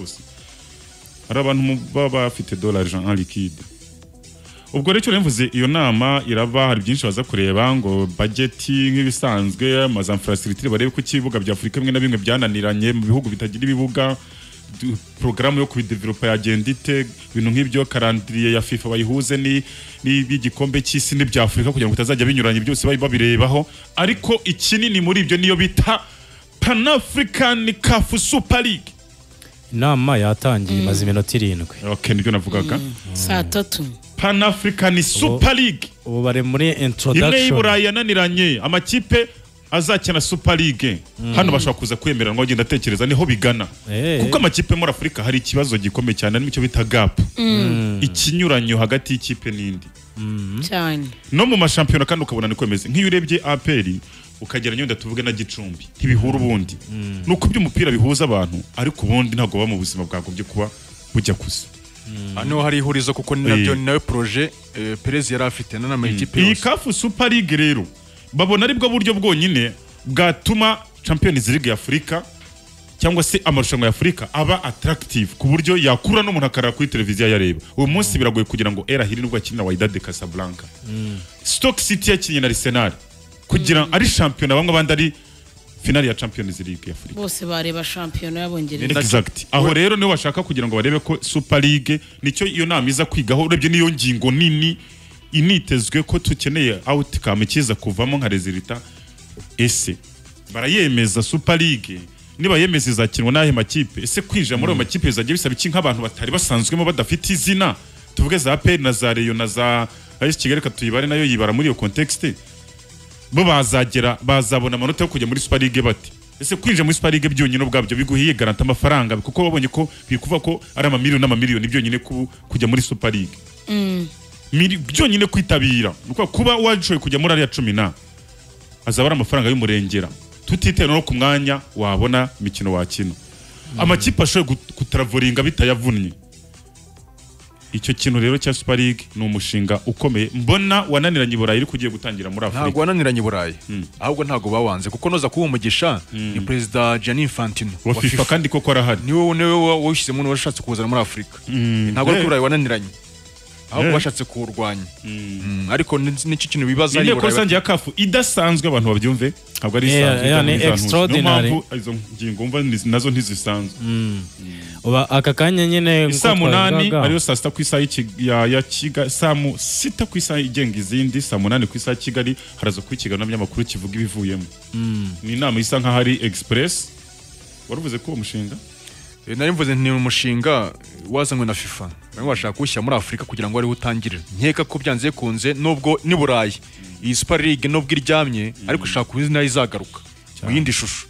ari abantu baba bafite dollar en liquide ubwo rero cyo mvuze iyo nama iraba hari byinshi baza kureba ngo budget nk'ibisanzwe amaza infrastructure barebe ko kibuga bya Afurika bimwe na bimwe byananiranye mu bihugu bitagira ibibuga programme yo kubidevelopa yagenda ite ibintu nk'ibyo calendrier ya FIFA bayihuze ni bigikombe cy'isi n'ibya Afurika kugira ngo utazajya binyuranye byose babirebaho ariko ikinini muri ibyo niyo bita Pan African CAF Super League inama yatangiye maze iminota 7 okay nibyo navugaga saa 3 Pan African Super League ubu bare muri introduction imwe y'Iburayi yananiranye amakipe azakina Super League hano bashaka kuza kwemerera ngo agenda atekereza niho bigana kuko amakipe muri Afurika hari ikibazo gikomeye cyane n'icyo bita gap ikinyuranyo hagati y'ikipe n'indi cyane no mu mashampiyona kandi ukabona ni kwemeze nk'iyo urebye APR ukagera nyunda tuvuge na Gicumbi ntibihura ubundi nuko by'umupira bihuza abantu ariko ubundi ntago ba mu buzima bwagobye kuba bujya kusa ano hari ihurizo kuko nabyo nawe projet Perez yari afite n'ama equipe yose iyi CAF Super League rero babona ari bwo buryo bwonyine bwatuma Champions League ya Afrika cyangwa se amarushanwa ya Afurika aba attractive ku buryo yakura no umuntu akarara kuri televiziyo yareba. Uyu munsi biragoye kugira ngo El Ahly nubwo akinira Wydad Casablanca, Stoke City yakinye na Arsenal kugira ari champion bamwe abandi ari finale ya Champions League ya Afurika. Bose bareba champion y'Abongereza. Exact. Aho rero niho bashaka kugira ngo barebe ko Super League nicyo iyo nama iza kwigaho, urebye niyo ngingo nini initezwe ko tukeneye outcome kiza kuvamo nka resultat. Ese barayemeza Super League, niba yemeza izakinwa n'ahe makipe? Ese kwinjira muri ayo makipe zagiye bisaba iki nk'abantu batari basanzwemo badafite izina? Tuvuge za APR na za Rayon na za AS Kigali katuyibare nayo yibara muri iyo context. Bo bazabona amanota yo kujya muri Super League bati. Ese kwinjira muri Super League byonyine ubwabyo biguhiye garanta amafaranga kuko babonye ko bikuva ko ari amamiliyoni n'amamiliyoni byonyine kujya muri Super League. Byonyine kwitabira nuko kuba wajoye kujya muri ariya 10 azabara amafaranga y'umurengera tutitera no ku mwanya wabona imikino wakino. Amakipe ashoye kutravolinga bitayavunnye. Icyo kintu rero cya Super League ni umushinga ukomeye mbona wananiranye Burayi iri kugiye gutangira muri Afrika. Ntabwo wananiranye Burayi, ahubwo ntabwo bawanze kuko noza kuba umugisha ni President Gianni Infantino wa FIFA kandi koko arahari. Niwe washyizemo n'uwashatse kuzana muri Afrika. Ntabwo ari Burayi wananiranye, ahubwo bashatse kurwanya. Ariko n'iki kintu bibaza ari Burayi. Ni ko sangiye kafu idasanzwe abantu babyumve. Ntabwo ari isanzwe, extraordinary. Izo ngingo mva nazo ntizisanzwe. Uba aka kanya nyine saa 8 ariyo saa 6 ku isaha ya Kigali, saa 6 ku isaha igenga izindi, saa 8 ku isaha Kigali haraza kwikigana n'abanyamakuru kivuga ibivuyemo. Ni inama isa nka hari express. Waruvuze ko umushinga nari mvuze ni umushinga wazanywe na FIFA bamwe bashaka kuwushyira muri Afurika kugira ngo ari utangirire. Nkeka ko byanze kunze nubwo ni Burayi iyi Super League nubwo iryamye ariko ushaka kubizina izagaruka mu yindi shusho.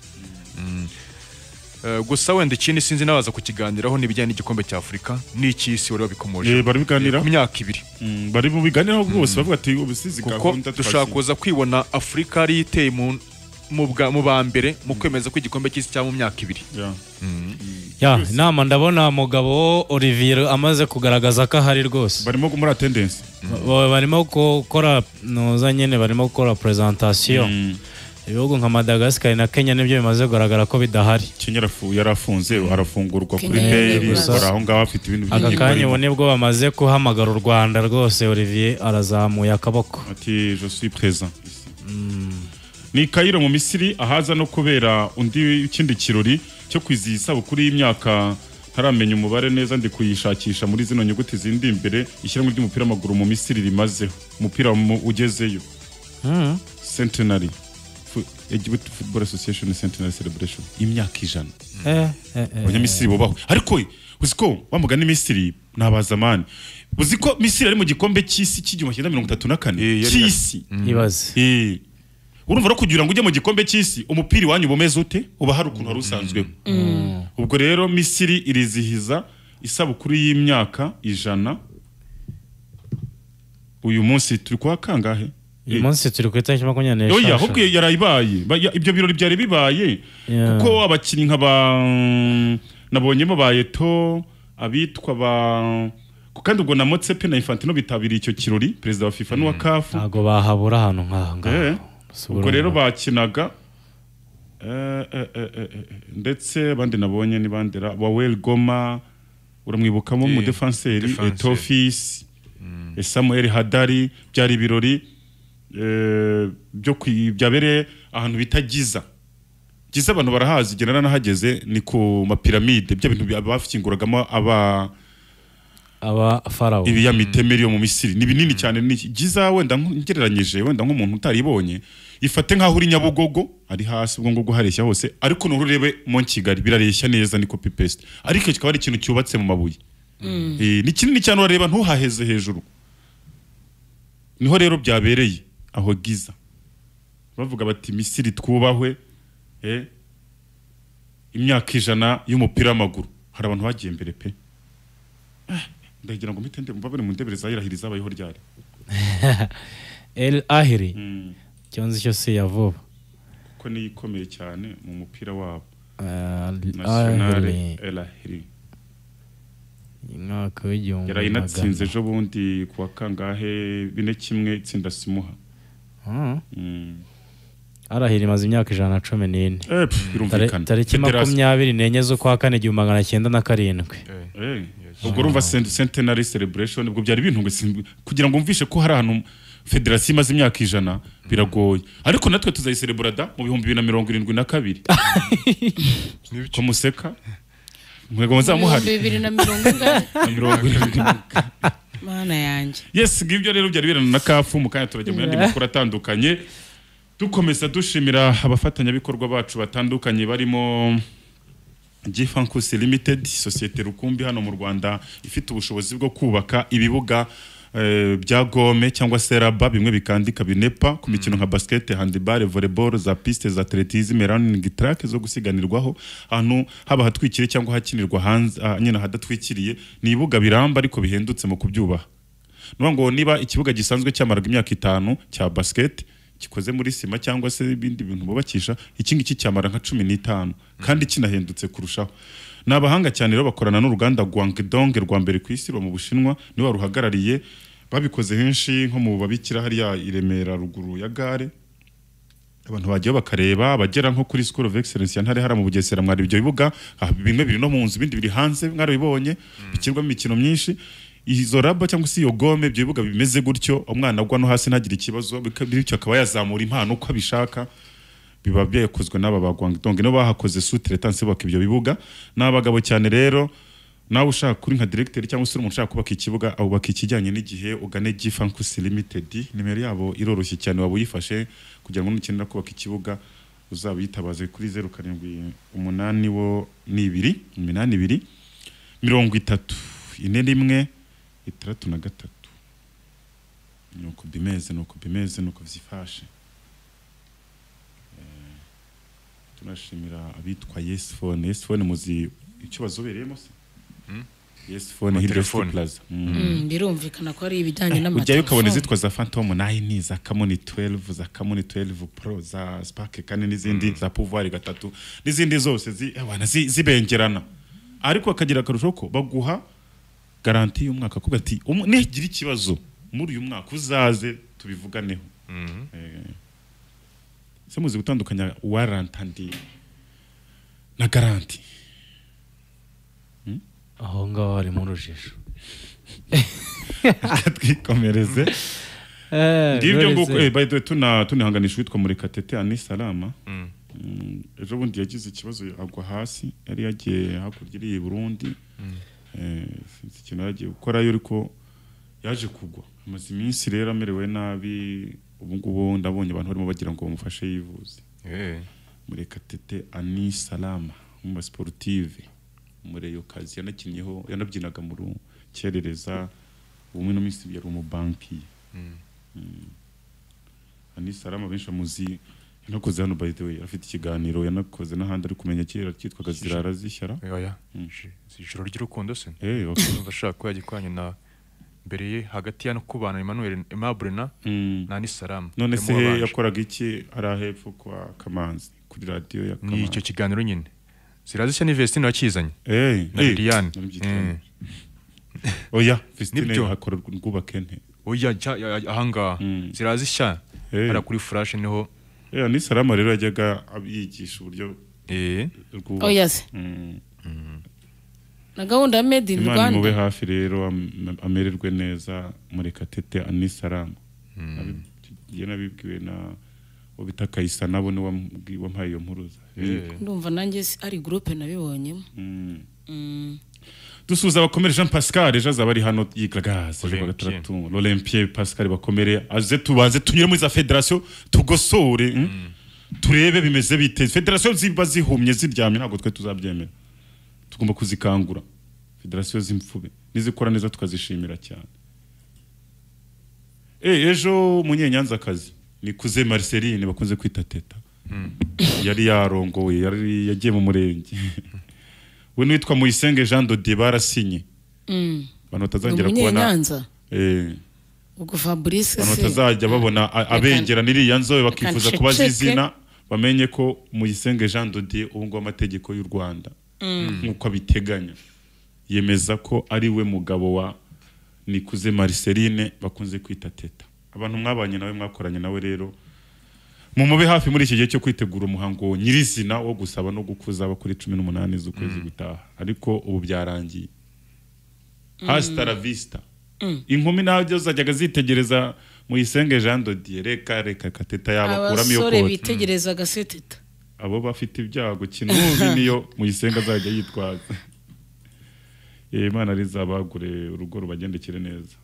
Gusa wenda ikindi sinzi nabaza kukiganiraho nibijyanye n'igikombe cya Afurika n'ikisi wari wabikomoje. Bari biganira ku myaka 2. Bari mu biganiraho rwose bavuga ati ubusizi gahunda dushaka kuza kwibona Afurika ari iteye mu bambere mu kwemeza ko igikombe cy'isi cya mu myaka 2. Inama ndabona mugabo Olivier amaze kugaragaza ko ahari rwose. Barimo muri attendance. Barimo gukora noza nyene, barimo gukora presentation. Ibihugu nka Madagascar na Kenya nibyo bimaze kugaragara ko bidahari. Kenya yarafunze arafungurwa kuri bail bakora aho ngaho afite ibintu byinshi. Akakanya ubone bwo bamaze kuhamagara u Rwanda rwose Olivier arazamuye akaboko. Ati je suis présent. Ni Cairo mu Misiri ahaza no kubera undi ikindi kirori cyo kwizihiza isabukuru y'imyaka ntaramenya umubare neza ndi kuyishakisha muri zino nyuguti zindi imbere ishyirahamwe ry'umupira w'amaguru mu Misiri rimazeho umupira ugezeyo. Centenary Egypt Football Association Centenary Celebration imyaka 100. Abanyamisiri bobaho. Ariko uziko bamugana Misiri n'abazamani. Uziko Misiri ari mu gikombe cy'isi cy'igihumbi 1934 cy'isi. Ibaze. Urumva ro kugira ngo ujye mu gikombe cy'isi umupira wanyu bomeze ute uba hari ukuntu hari usanzwe. Ubwo rero Misiri irizihiza isabukuru y'imyaka 100. Uyu munsi turi kwa kangahe? Uyu munsi turi ku itariki 24. Oya ahubwo yarayibaye. Ibyo birori byari bibaye kuko abakinnyi nk'aba nabonyemo bayeto abitwa ba kandi ubwo na Motsepe na Infantino bitabiriye icyo kirori perezida wa FIFA n'uwa CAF. Ntago bahabura ahantu nk'aha. Ubwo rero bakinaga ndetse abandi nabonye ni bandera Wawel Goma uramwibukamo mu defenseur Etofis Samuel Hadari. Byari ibirori byo byabereye ahantu bitagiza abantu barahazi genera nahageze ni ku mapiramide bya bintu bafinguragamo aba Farao ibi ya mitemeri yo mu Misiri ni binini cyane. Ni giza wenda ngereranyije wenda nk'umuntu utaribonye ifate nkaho uri Nyabugogo ari hasi ubwo ngo hareshya hose ariko nururebe mu Kigali birareshya neza ni copy paste ariko kikaba ari ikintu cyubatse mu mabuye. Ni kinini cyane urareba ntuhaheze hejuru. Niho rero byabereye aho Giza bavuga bati Misiri twubahwe imyaka 100 y'umupira w'amaguru. Hari abantu bagiye mbere pe ndagira ngo mitende mbabone mu ndebere zayirahiriza abayeho ryari. El Ahly cyonzi cyo se yavuba ko ni ikomeye cyane mu mupira wabo. National El Ahly mwaka w'igihumbi yarayinatsinze ejo bundi kuwa kangahe 4-1 itsinda Simuha. arahira imaze imyaka 114 birumvikana tariki 24 z'ukwa kane 1907 ubwo urumva centenary celebration ubwo byari bintu kugira ngo mvishe ko hari ahantu federasiyo imaze imyaka 100 biragoye ariko natwe tuzayiserebrada mu 2072 ko museka mwego muzamuhari 2070 mana yanjye yes ngibyo rero byari birana na kafu mu kanya turajya mu yandi makuru atandukanye dukomeza dushimira abafatanyabikorwa bacu batandukanye barimo Gifancus Limited societe rukumbi hano mu Rwanda ifite ubushobozi bwo kubaka ibibuga bya gome cyangwa seraba bimwe bikandika binepa ku mikino nka basket, handball, volleyball, za piste za atletisme, running track zo gusiganirwaho ahantu haba hatwikiriye cyangwa hakinirwa hanze nyine hadatwikiriye ni ibibuga biramba ariko bihendutse mu kubyubaha. Ngo niba ikibuga gisanzwe cyamaraga imyaka 5 cya basket gikoze muri sima cyangwa se ibindi bintu bubakisha iki ngiki cyamara nka 15 kandi kinahendutse kurushaho. Nabahanga cyane rero bakorana n'uruganda Guangdong rwa mbere ku isi mu Bushinwa niwe ruhagarariye babikoze henshi nko mu babikira hari ya Iremera ruguru ya gare abantu bagiye bakareba abagera nko kuri School of Excellence ntare hara mu Bugesera mwari ibyo bibuga bimwe biri no mu nzu bindi biri hanze mwarabibonye bikirwamo imikino myinshi izo raba cyangwa se iyo gome ibyo bibuga bimeze gutyo umwana agwa no hasi ntagira ikibazo bityo akaba yazamura impano uko abishaka biba byakozwe n'aba bagwangdong no bahakoze sous-traitance baka ibyo bibuga n'abagabo cyane rero nawe ushaka kuri nka directeur cyangwa se umuntu ushaka kubaka ikibuga abo bakikijyanye n'igihe ugane Gifancus Limited nimero yabo iroroshye cyane waba uyifashe kugira ngo nukenera kubaka ikibuga uzabitabaze kuri 0788 wo ni 282 30 41 63 nuko bimeze nuko vyifashe. Tunashimira abitwa Yes Phone muzi icyo bazobereyemo se Yes Phone Hydro Plaza birumvikana ko ari ibijyanye n'amatelefone ujyayo ukabona zitwa za Phantom 9 za Camon 12 za Camon 12 Pro za Spark kane n'izindi za Pouvoir 3 n'izindi zose zibengerana ariko akagira akarusho ko baguha garanti y'umwaka kuko ati nigira ikibazo muri uyu mwaka uzaze tubivuganeho. Se muzi gutandukanya warranty na garanti aho ngaho hari mu rujijo twikomereze ngibyo nguko by the way tunahanganisha witwa Murekatete Anisalama ejo bundi yagize ikibazo agwa hasi yari yagiye hakurya iri Burundi sinzi ikintu yagiye gukora yo ariko yaje kugwa amaze iminsi rero amerewe nabi ubu ngubu ndabonye abantu barimo bagira ngo bamufashe yivuze. Murekatete Anisalama mu sportive mureyo kazi yanakinyeho yanabyinaga mu rukerereza ubumwe no minsi yari mu banki. Anisalama benshi muzi yanakoze hano by the way afite ikiganiro yanakoze n'ahandi ari kumenya kera cyitwaga Zirara zishyara ijoro ry'urukundo se bashaka ko yagikwanye na mbere ye hagati ya no kubana Emmanuel Aimable na Anisalama. None se yakoraga iki arahepfo kwa Kamanzi kuri radio ya Kamanzi ni icyo kiganiro nyine Zirazishya ni Vestine wakizanye na Liliane oya Vestine hakora rwubake nte oya ahanga Zirazishya ara kuri flash niho Anisalama rero yajyaga abigisha uburyo oya se na gahunda ya Made in Rwanda mube hafi rero amererwe neza Murekatete Anisalama nabibwiwe na ubita Kayisa nabo ni wampaye iyo mpuruza ndumva nanjye ari groupe nabibonyemo. Dusuza bakomere Jean Pascal ejo azaba ari hano yigaga l'Olympien Pascal bakomere aze tubanze tunyure muri za federation tugosore turebe bimeze bite federation ziba zihumye ziryamye ntabwo twe tuzabyemera tugomba kuzikangura federation z'imfube nizikora neza tukazishimira cyane. Ejo munyenyanza kazi ni kuze Marceline bakunze kwita Teta yari yarongoye yari yagiye mu murenge we nitwa Muyisenge Jean de Dieu barasinye abantu tazongera kubona ubwo Fabrice abantu tazajya babona abengera niriya nzobe bakifuza kubaza izina bamenye ko Muyisenge Jean de Dieu ubu ngo amategeko y'u Rwanda nkuko abiteganya yemeza ko ari we mugabo wa Nikuze Marceline bakunze kwita Teta. Abantu mwabanye nawe mwakoranye nawe rero mu mube hafi muri iki gihe cyo kwitegura umuhango nyirizina wo gusaba no gukuza aba kuri 18 z'ukwezi gutaha ariko ubu byarangiye hasta la vista inkumi nabyo zajyaga zitegereza Muyisenge Jean Dodier reka kateta yabakuramo iyo abasore bitegereza gaseteta abo bafite ibyago kinubi niyo Muyisenge azajya yitwaza Imana rizabagure urugo rubagendekere neza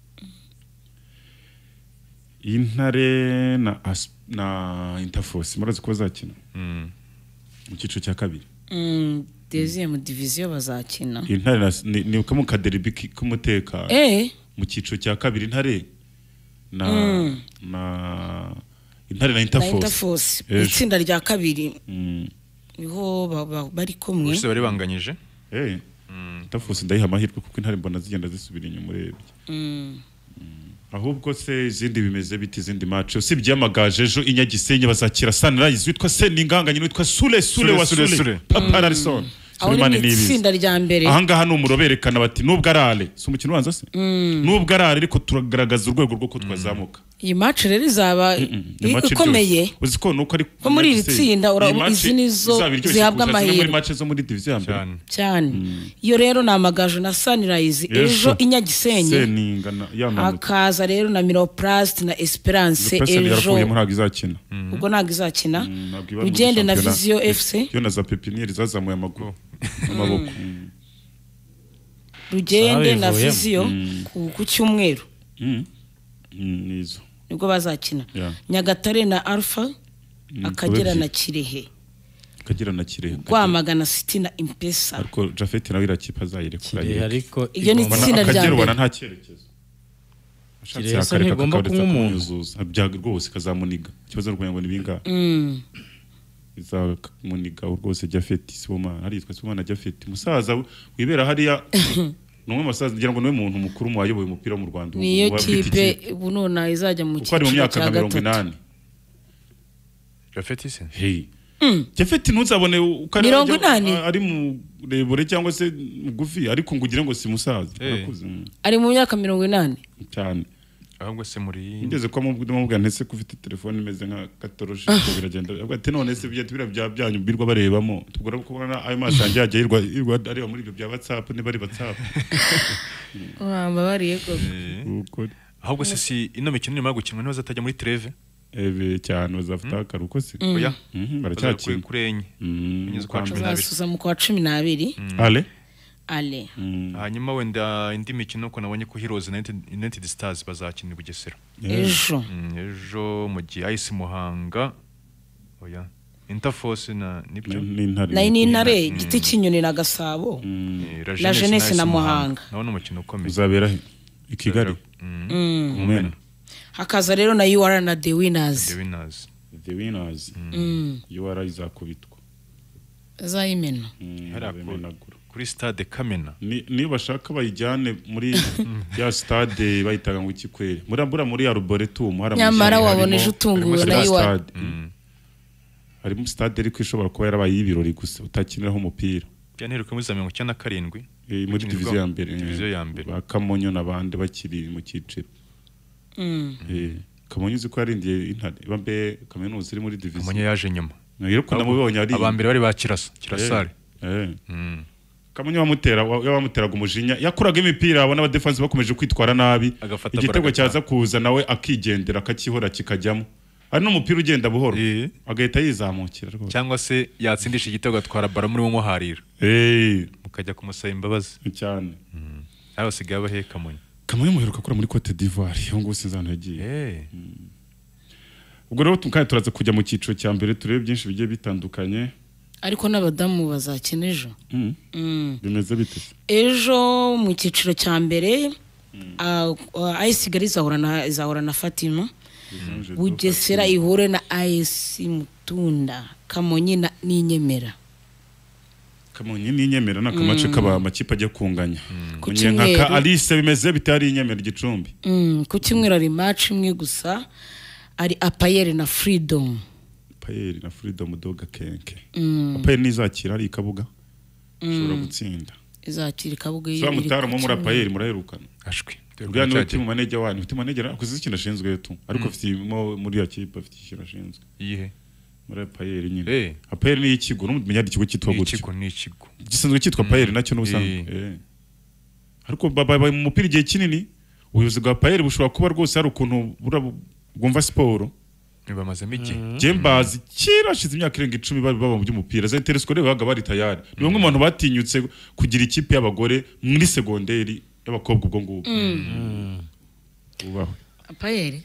Intare na Interforce murazi ko bazakina mu cyiciro cya kabiri deuxième division bazakina Intare ni uko mu kaderbi k'umuteka mu cyiciro cya kabiri Intare na Intare na Interforce itsinda rya kabiri niho bari kumwe bose bari banganyije Interforce ndayiha amahirwe kuko Intare mbona zigenda zisubira inyuma urebye ahubwo se izindi bimeze biti izindi match usibye amagaje ejo inyagisenye bazakira Sunrise witwa Seninganganye witwa Sule wa Sule Papa Larson Sulemani ni itsinda rya mbere ahangaha ni umuroberekana bati nubwo arale si umukino ubanza se nubwo arale ariko turagaragaza urwego rwo ko twazamuka iyi match rero izaba ikomeye uziko nuko ari ko muri iri tsinda izi nizo zihabwa amahirwe muri match zo muri division ya mbere cyane iyo rero ni amagaju na Sunrise ejo inyagisenye akaza rero na Miroplast na Esperance ejo ubwo ntabwo izakina Ugende na Vision FC yo na za Pepiniere zazamuye amaguru amaboko Rugende na Vision ku cyumweru nizo nibwo bazakina Nyagatare na Alpha Akagera na Kirehe Rwamagana City na Impesa ariko Jafet nawe irakipa azayirekura ariko iyo ni itsinda rya mbere nta cyerekezo ashatse akareka kakawuzuza byaga rwose kazamuniga ikibazo rwo ngo nibinga izamuniga rwose Jafet Siboma ari yitwa Siboma na Jafet musaza wibera hariya numwe masaza ngira ngo niwe muntu mukuru mu wayoboye umupira mu Rwanda niyo kipe bunona izajya mu cyiciro cya 80 Jafet se Jafet ntuzabone ari mu rebure cyangwa se mugufi ariko ngugire ngo si musaza ari mu myaka 80 cyane ahubwo se muri ngeze ko mubwira ntese ko ufite telefone imeze nka katoroshi biragenda ati none se bya byanyu birwa barebamo tugora kubona ayo masange yajya irwa ari muri ibyo bya WhatsApp ni bari WhatsApp wamba bariye ko ahubwo se si ino mikino nyuma gukinwa niho zatajya muri treve cyane bazafata akaruko se oya baracyakina kurenye nyuze kwa 12 bazasuza mu kwa 12 ale hanyuma wenda indi mikino ko nabonye ko Heroes United Stars bazakina i Bugesera ejo mu gihe Ice Muhanga oya Interforce na nibyo ni Intare Giti Kinyoni na Gasabo la Jeunesse na Muhanga nabona umukino ukomeye uzabera i Kigali kumena hakaza rero na UR na The Winners UR izakubitwa zayimena kuri stade Kamena niyo bashaka bayijyane muri ya stade bayitaga ngo ikikwere muri Arboretum nyamara waboneje utunguwe na UR harimo stade ariko ishobora kuba yarabaye ibirori gusa utakiniraho umupira byanteruka muri 97 muri division ya mbere bakamonyo nabandi bakiri mu cyiciro Kamonyi uzi ko yarindiye Intare bambe kaminuza iri muri division Kamonyi yaje nyuma rero ko namubonye ari abambere bari bakirasare Kamonyi bamuteraga umujinya yakuraga imipira abona aba defense bakomeje kwitwara nabi igitego cyaza kuza nawe akigendera akakihora kikajyamo ari no mupira ugenda buhoro agahita yizamukira rwose cyangwa se yatsindisha igitego atwara bara muri wo harira mukajya kumusaba imbabazi cyane aho sigaye abahe Kamonyi muheruka kora muri Cote d'Ivoire yo ngo sinzano yagiye ubwo rero tukanye turaza kujya mu cyiciro cya mbere turebe byinshi bigiye bitandukanye ariko n'abadamu bazakina ejo bimeze bite ejo mu cyiciro cya mbere AS Kigali izahura na Fatima Bugesera ihure na AS Mutunda Kamonyi n'Inyemera Kamonyi n'Inyemera nakamace kaba amakipe ajya kunganya nka Alice bimeze bitari Inyemera Gicumbi ku cyumweru ari match imwe gusa ari Apayere na Freedom doga kenke Apayere nizakira ari Kabuga ushobora gutsinda izakira Kabuga so mutara mu muri Apayere muraherukana ashwi ubwo ni team manager wanyu team manager akuze ikintu ashinzwe tu ariko afite muri ya kipe afite ikintu ashinzwe iyihe muri Payeri nyine Payeri ni ikigo n'umenya ikigo cyitwa gutyo ikigo ni ikigo gisanzwe cyitwa Payeri nacyo n'ubusanga ariko baba mu mupira igihe kinini ubuyobozi bwa Payeri bushobora kuba rwose hari ukuntu bwumva siporo bamazemo igihe Jembazi kirashize imyaka irenga 10 baba mu by'umupira za Interscore baga bari tayari ni bamwe mu bantu batinyutse kugira ikipe y'abagore muri segonderi y'abakobwa ubwo ngubwo ubaho Payeri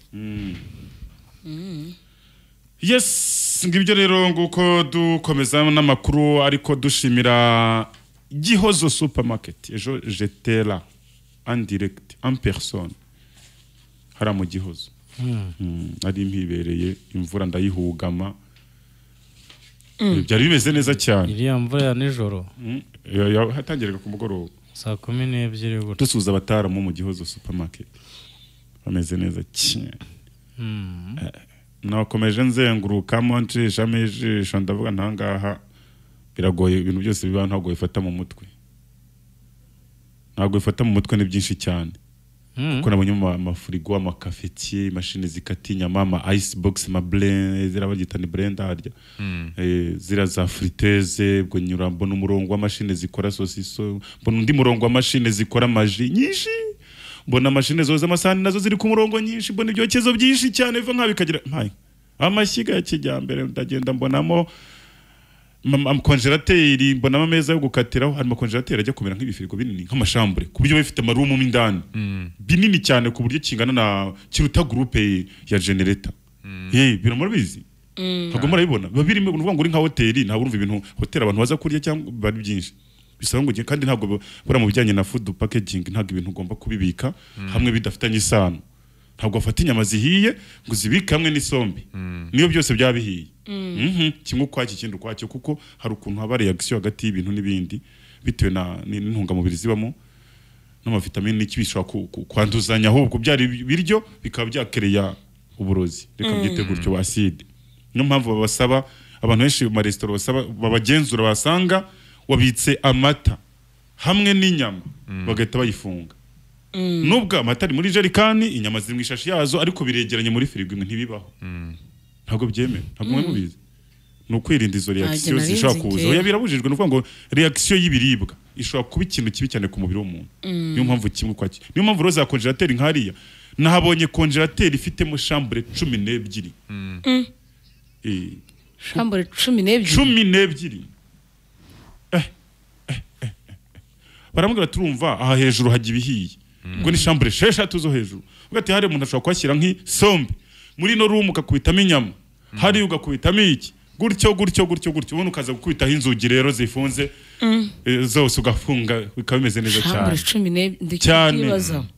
yes ngibyo rero nguko dukomeza n'amakuru ariko dushimira Gihozo Supermarket ejo j'étais là en direct en personne hara mu Gihozo ari mpibereye imvura ndayihugama byari bimeze neza cyane iriya mvura ya nijoro hatangiraga ku mugoroba saa 12 gutyo dusuza abataramu mu Gihozo Supermarket bameze neza cyane nakomeje nzengurukamo ncisha ijisho ndavuga ntangaha biragoye ibintu byose biba ntabwo bifata mu mutwe ni byinshi cyane kuko nabonye amafurigo amakafetiye imashini zikata inyama ama ice box ma blend zirabagita ni blender harya zira za friteze bwo nyura mbona umurongo w'amashini zikora sosiso mbona undi murongo w'amashini zikora maji nyinshi mbona amashini zoza amasahani nazo ziri ku murongo nyinshi mbona ibyokezo byinshi cyane biva nka bikagira amashyiga ya kijyambere ndagenda mbonamo konjerateri mbonamo ameza yo gukatiraho harimo konjerateri ajya kumera nk'ibifirigo binini nk'amashambure ku buryo bifite amarumu mo indani binini cyane ku buryo kingana na kiruta groupe ya generator biramurabizi ntabwo murabibona babiri uvuga ngo uri nka hoteli ntabwo urumva ibintu hoteli abantu baza kurya cyangwa bari byinshi bisaba ngo kandi ntabwo bura mu bijyanye na food packaging ntabwo ibintu ugomba kubibika hamwe bidafitanye isano ntabwo afata inyama zihiye ngo zibike hamwe n'isombe niyo byose byabihiye kimwe ukwacyo ikindi ukwacyo kuko hari ukuntu haba reaction hagati y'ibintu n'ibindi bitewe n'intungamubiri zibamo n'amavitamine n'iki bishobora kwanduzanya ahubwo byari biryo bikaba byakereya uburozi reka byite gutyo acide niyo mpamvu babasaba abantu benshi mu restaurant basaba babagenzura basanga wabitse amata hamwe n'inyama bagahita bayifunga nubwo amata ari muri jerikani inyama ziri mu ishashi yazo ariko biregeranye muri firigo imwe ntibibaho ntabwo byemewe ntabwo mwe mubizi ni ukwirinda izo reaction zishobora kuza oya birabujijwe ni ukuvuga ngo reaction y'ibiribwa ishobora kuba ikintu kibi cyane ku mubiri w'umuntu niyo mpamvu kimwe kwaki niyo mpamvu roza konjerateri nkariya nahabonye konjerateri ifitemo chambre 12 chambre 12 baramubwira turumva aha hejuru hajya ibihiye ubwo ni chambre 6 zo hejuru ugati hari umuntu ashobora kwashyira nk'isombe muri no room ukakubitamo inyama hari ugakubitamo iki gutyo ubona ukaza gukubitaho inzugi rero zifunze zose ugafunga bikaba bimeze neza cyane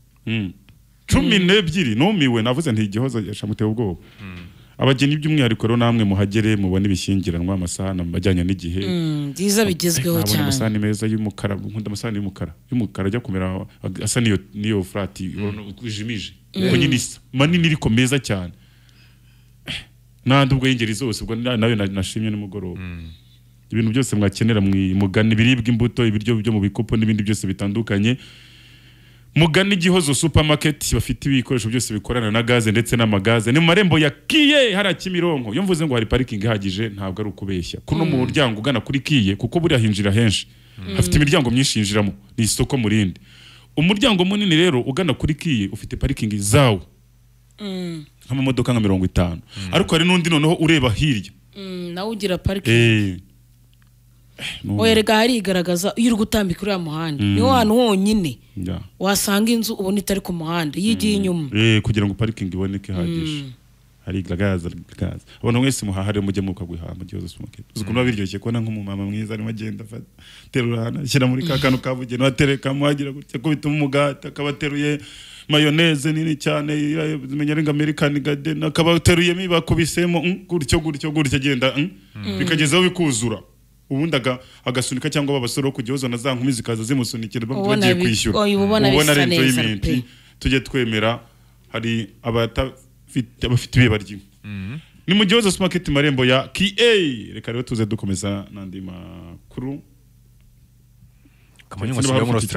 12 numiwe navuze nti Gihozo yashamuteye ubwoba abageni by'umwihariko rero namwe muhagere mubone ibishyingiranwa amasahani bajyanye n'igihe byiza bigezweho cyane amasahani meza y'umukara nkunda amasahani y'umukara ajya kumera asa niyo flat ujimije ko nyine manini ariko meza cyane nandi ubwo y'ingeri zose ubwo nawe nashimye n'umugoroba ibintu byose mwakenera mugani biribwa imbuto ibiryo byo mu bikopo n'ibindi byose bitandukanye mugani Gihozo Supermarket bafite ibikoresho byose bikorana na gaze ndetse n'amagaze ni mu marembo ya Kiye hari Kimironko iyo mvuze ngo hari parking ihagije ntabwo ari ukubeshya kuno mu muryango ugana kuri Kiye kuko buri ahinjira henshi afite imiryango myinshi yinjiramo ni isoko murindi umuryango munini rero ugana kuri Kiye ufite parking zawo nk'amamodoka nka 50 ariko hari n'undi noneho ureba hirya nawe ugira parking Oerega hari igaragaza iyo uri gutambika uriya muhanda niho hantu honyine wasanga inzu ubona itari ku muhanda yigiye inyuma kugira ngo parking iboneke hagije hari igaragaza abantu mwese muhahare mujye mukagwiha mu Gihozo Supermarket uzukuntu babiryoshye kubona nk'umumama mwiza arimo agenda terurana ashyira muri kakano kavugeno atereka muhagira gutya ko bituma umugata akabateruye mayonnaise nini cyane zimenya ringa American Garden akabateruye mibakubisemo gutyo agenda bikagezaho bikuzura ubundi agasunika cyangwa babasoro ku Gihozo na za nkumi zikaza zimusunikira bagiye kwishyura ubona rento tujye twemera hari abafite ibibaryi ni mu Gihozo Supermarket marembo ya KA reka rero tuze dukomeza nandi makuru Kamonyi ngo muri Australia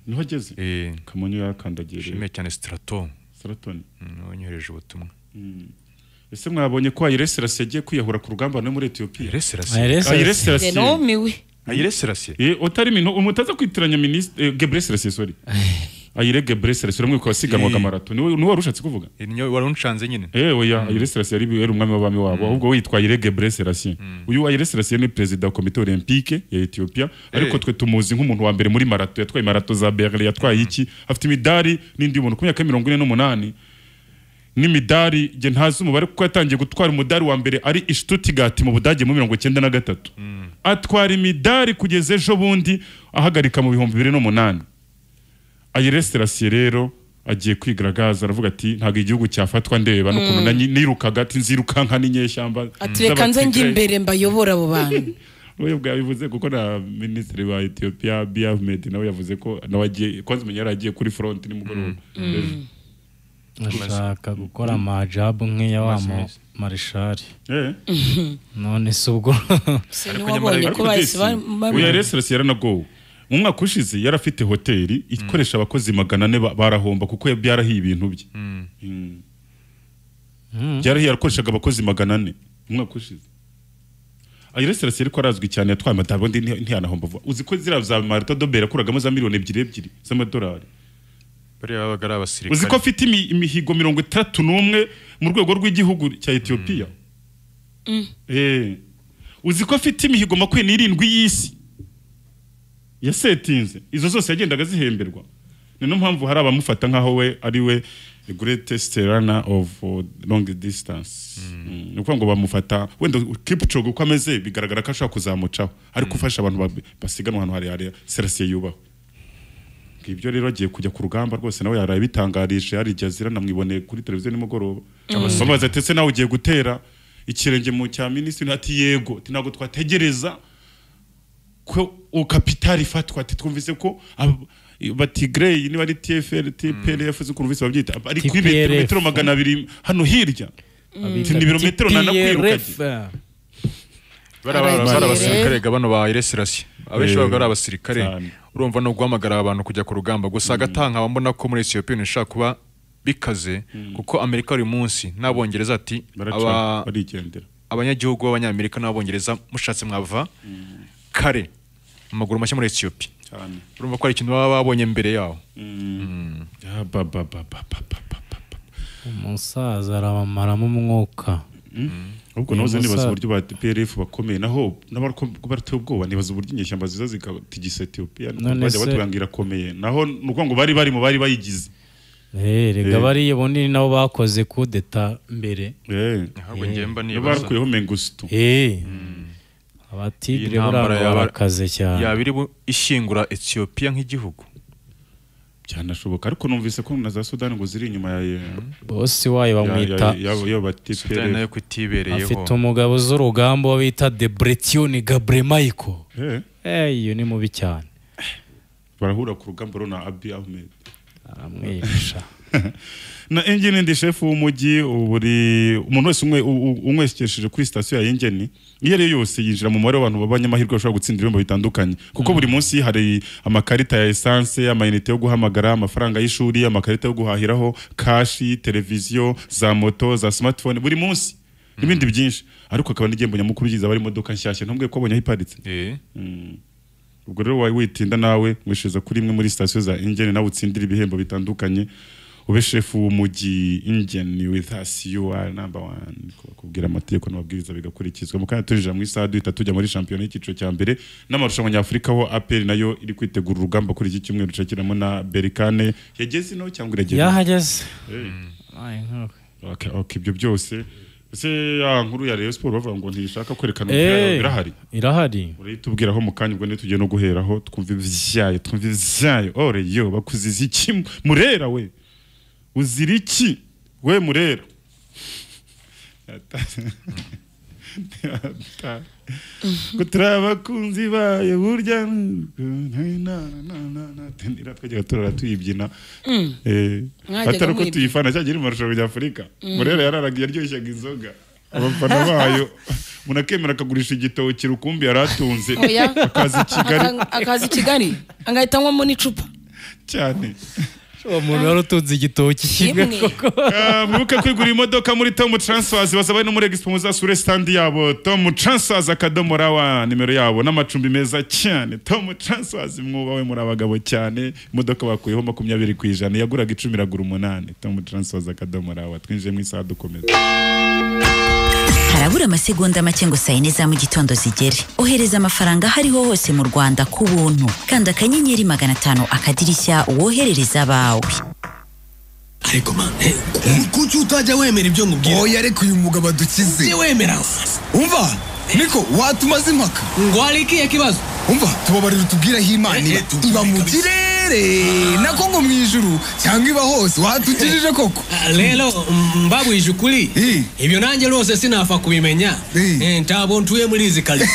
niho ageze Kamonyi yakandagiye shime cyane Straton wanyohereje ubutumwa ese mwabonye ko Haile Selassie yagiye kwiyahura ku rugamba no muri Ethiopia Haile Selassie Haile Selassie utari mintu umutaza kwitiranya ministre Gebre Selassie sorry Haile Gebre Selassie uramwe ko wasiganwaga marato ni warushatse kuvuga ni warunshanze nyine oya Haile Selassie ari umwami w'abami wabo ahubwo witwa Haile Gebre Selassie uyu Haile Selassie ni president wa komite olympique ya Ethiopia ariko twe tumuzi nk'umuntu wa mbere muri marato yatwaye marato za Berlin yatwaye iki afite imidari n'indi muntu ku myaka 48 n'imidari je ntazi umubare kuko yatangiye gutwara umudari wa mbere ari Stuttgart mu Budage mu 1993 atwara imidari kugeza ejo bundi ahagarika mu 2008 Haile Selassie rero agiye kwigaragaza aravuga ati ntago igihugu cyafatwa ndeba n'ukuntu nirukaga ati nzirukanka n'inyeshyamba atureka nze ngi imbere mbayobora abo bantu oyo bwabivuze kuko na ministre wa Ethiopia Abiy Ahmed nawe yavuze ko nawe agiye kwanza menyera agiye kuri front ni mugoroba ashaka gukora amajabu nk'iya wa marishari none se ubwo wabonye ko bahise Haile Selassie yaranagowe mu mwaka ushize yarafite hoteli ikoresha abakozi 400 barahomba kuko byarahiye ibintu bye byarahiye yakoreshaga abakozi 400 mu mwaka ushize Haile Selassie ariko arazwi cyane yatwaye amatabo ndi ntiyanahomba vuba uzi ko zira za Marta Dobera kuragamo za miliyoni 2 z'amadolari bari abagara abasirikare uzi ko afite imihigo 31 mu rwego rw'igihugu cya Ethiopia uzi ko afite imihigo 27 y'isi yasetinze izo zose yagendaga zihemberwa niyo mpamvu hari abamufata nkaho we ari we the greatest runner of long distance nuko ngo bamufata wenda Kipchoge uko ameze bigaragara ko ashaka kuzamucaho ariko ufasha abantu basiganwa ahantu hari Selassie yubaho ibyo rero agiye kujya ku rugamba rwose nawe yaraye bitangarije ari Jazira namwiboneye kuri televiziyo nimugoroba bamaze atetse nawe ugiye gutera ikirenge mu cya ministre ati yego ati nago twategereza ko capital ifatwa ati twumvise ko Batigrey ni bari TFL TPLF zukumvise babyita ari ku metero 200 hano hirya ni birometero nanakwiruka bara abasirikare gabano ba Haile Selassie abenshi bagara abasirikare urumva no guhamagara abantu kujya ku rugamba gusa gatanka bambona ko muri Ethiopia nishaka kuba bikaze kuko Amerika uri munsi n'abongereza ati abanyagihugu b'abanyamerika n'abongereza mushatse mwava kare amaguru mashya muri Ethiopia urumva ko ari ikintu baba babonye mbere yaho umusaza arabamaramo umwuka ubwo noze nibaza uburyo ba PRF bakomeye naho n'abarate ubwoba nibaza uburyo inyeshyamba ziza zikatigisa Ethiopia bajya batugangira komeye naho nuko ngo bari mu bari bayigize rega bari bonini nabo bakoze coup d'etat mbere ahubwo ngemba nibaza bakuyeho Mengistu abatigre barakaze cyane yabiri ishingura Ethiopia nk'igihugu byanashoboka ariko numvise ko na za Sudan ngo ziri inyuma ya bosi wayo bamwita Sudan nayo kutibereyeho afite umugabo z'urugamba bita Debretsion Gebremichael iyo ni mubi cyane barahura ku rugamba rona Abiy Ahmed aramwisha na engine ndi chef w'umujyi uburi umuntu wese umweshyesheje kuri station ya engine iyo ari yose yinjira mu mubare w'abantu babanyamahirwe bashobora gutsindira ibihembo bitandukanye kuko buri munsi hari amakarita ya essence amayinite yo guhamagara amafaranga y'ishuri amakarita yo guhahiraho cash televiziyo za moto za smartphone buri munsi n'ibindi byinshi ariko akaba n'igihembo nyamukuru giza bari imodoka nshyashya ntumbwe ko abonye iparitse ubwo rero wayi witinda nawe mwishiza kuri imwe muri station za engine nawe utsindira ibihembo bitandukanye ube chef w'umujyi engine with us you are number 1 kubwira amategeko n'amabwiriza bigakurikizwa mu kandi tujija mu isaha duhita tujya muri championnat y'ikiciro cya mbere n'amarushanwa nyafrika ho APR nayo iri kwitegura urugamba kuri iki cyumweru cakiramo na Berkane yageze no cyangwa irageze yahageze okay ibyo byose ese ya nkuru ya Rayon Sport bavuga ngo ntishaka kwerekana irahari uritubwiraho mu kanya ubwo tugiye no guheraho twumva ivyayo oreyo bakuziza iki murera we uziriki we murera kutrabakunzi baye burya tendira twajya turara tuyibyina atari ko tuyifana cyagira marushanwa ya Afrika murera yararagiye aryoshyaga inzoga abafana bayo munakemera akagurisha igitoki rukumbi yaratunze akazi Kigali angahitamo mu n'icupa cyane uwo muntu wari utunze igitoki kimwe mwibuke kwigura imodoka muri Tom Transfers basaba no muri Expo muzasure stand yabo Tom Transfers akadomo rawa nimero yabo n'amacumbi meza cyane Tom Transfers mwubawe muri abagabo cyane imodoka bakuyeho 20% yaguraga 10 iragura 8 Tom Transfers akadomo rawa twinjiye mu isaha dukomeza harabura amasegonda make ngo saa 4 za mu gitondo zigere ohereza amafaranga hariho hose mu Rwanda ku buntu kandi akanyenyeri 500 akadirishya woherereza abawe ariko mane kuki utajya wemera ibyo nkubwira oya ariko uyu mugabo adukize si wemera umva niko watumaze impaka ngo ariki yakibazo umva tubabarira utubwiraho Imana iba mu kirere nako ngo mu ijuru cyangwa iba hose watugirije koko rero mbabwije ukuri ibyo nanjye rwose sinafa kubimenya ntabo ntuye muri izi karitsiye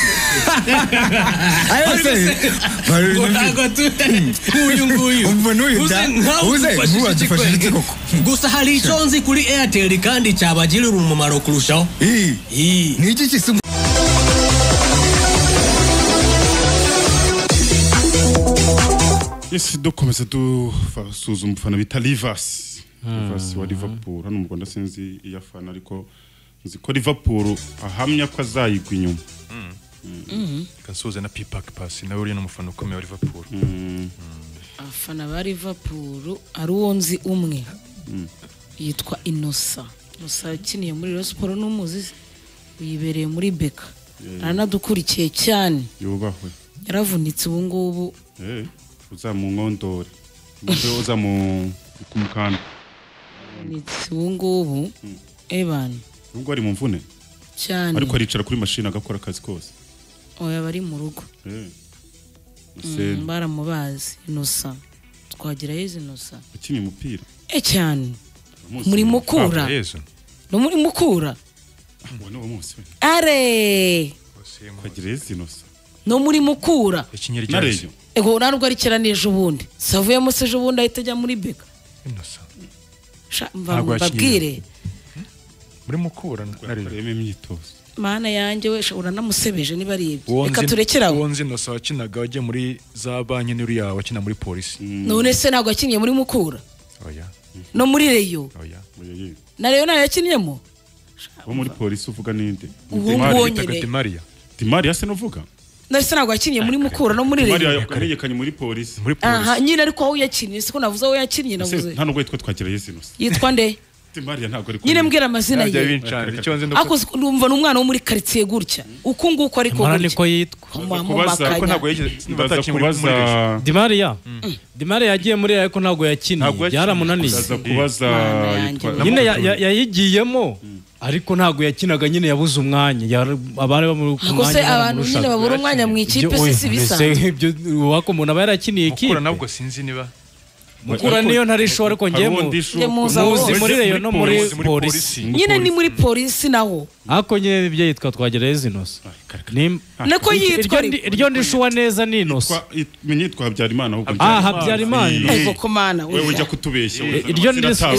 umva n'uyu uze ntuwadufashije iki koko gusa hari icyo nzi kuri Airtel kandi cyabagirira umumaro kurushaho ni iki kisi Yes, dukomeza dusuzuma umufana bita Rivers wa Liverpool hano mu Rwanda sinzi iyafana ariko nzi ko Liverpool ahamya ko azayigwa inyuma kansoza na Pipak Pass nawe uri n'umufana ukomeye wa Liverpool afana ba Liverpool ari uwo nzi umwe yitwa Inosa yakiniye muri Rayon Sports n'umuzi wibereye muri Beka aranadukurikiye cyane yubahwe yaravunitse ubu ngubu uzamunkondore uza mu kumukanda nitse ubu ngubu Evan ubwo ari mu mvune cyane ariko aricara kuri machine agakora akazi kose oya bari mu rugo baramubazi Inosa twagira yeze Inosa akini umupira cyane muri mukura no muri mukura ubona uwo munsi are twagira yeze Inosa no muri mukura ikinyeri cyaje ego narwo arikira nejo bundi savuyemo se ejo bundi ahita ajya muri Beka Inosa babwire muri mukura nareme imyitozo mana yanjye we uranamusebeje niba ari ibyo reka turekeraho wonzi Inosa wakinaga wagiye muri za banki n'uriya wakina muri polisi none se ntabwo yakiniye muri mukura oya no muri Reyo oya na Reyo nayo yakinniyemo wo muri polisi uvuga ninde Di Maria se novuga nase ntabwo yakiniye muri mukura no muri Reyo yakariyekanye muri polisi aha nyine ariko aho yakiniye siko navuze aho yakiniye navuze nta nubwo yitwa twagira Yesu Inosa yitwa nde Di Maria ntabwo ari nyine mbwira amazina ye ako numva n'umwana wo muri quartier gutya uko nguko ariko gutya niko yitwa kubaza ko ntabwo kubaza Di Maria yagiye muri ariko ntabwo yakiniye byaramunaniye kubaza nyine yayigiyemo ariko ntabwo yakinaga nyine yabuze umwanya abari bamuri ku mwanya se abantu nyine babura umwanya mu ikipe si bisa ibyo wako umuntu aba yarakiniye ikipe mukura nabwo sinzi niba mukura niyo ntarisho ariko ngemo muzi muri Reyo no muri polisi nyine ni muri polisi naho ako nyine ibyo yitwa twagira Yezu Inosa nako yitwa iryo ndishuwa neza ni Inosa menye yitwa Habyarimana ahubwo Habyarimana ego komana wewe ujya kutubeshya iryo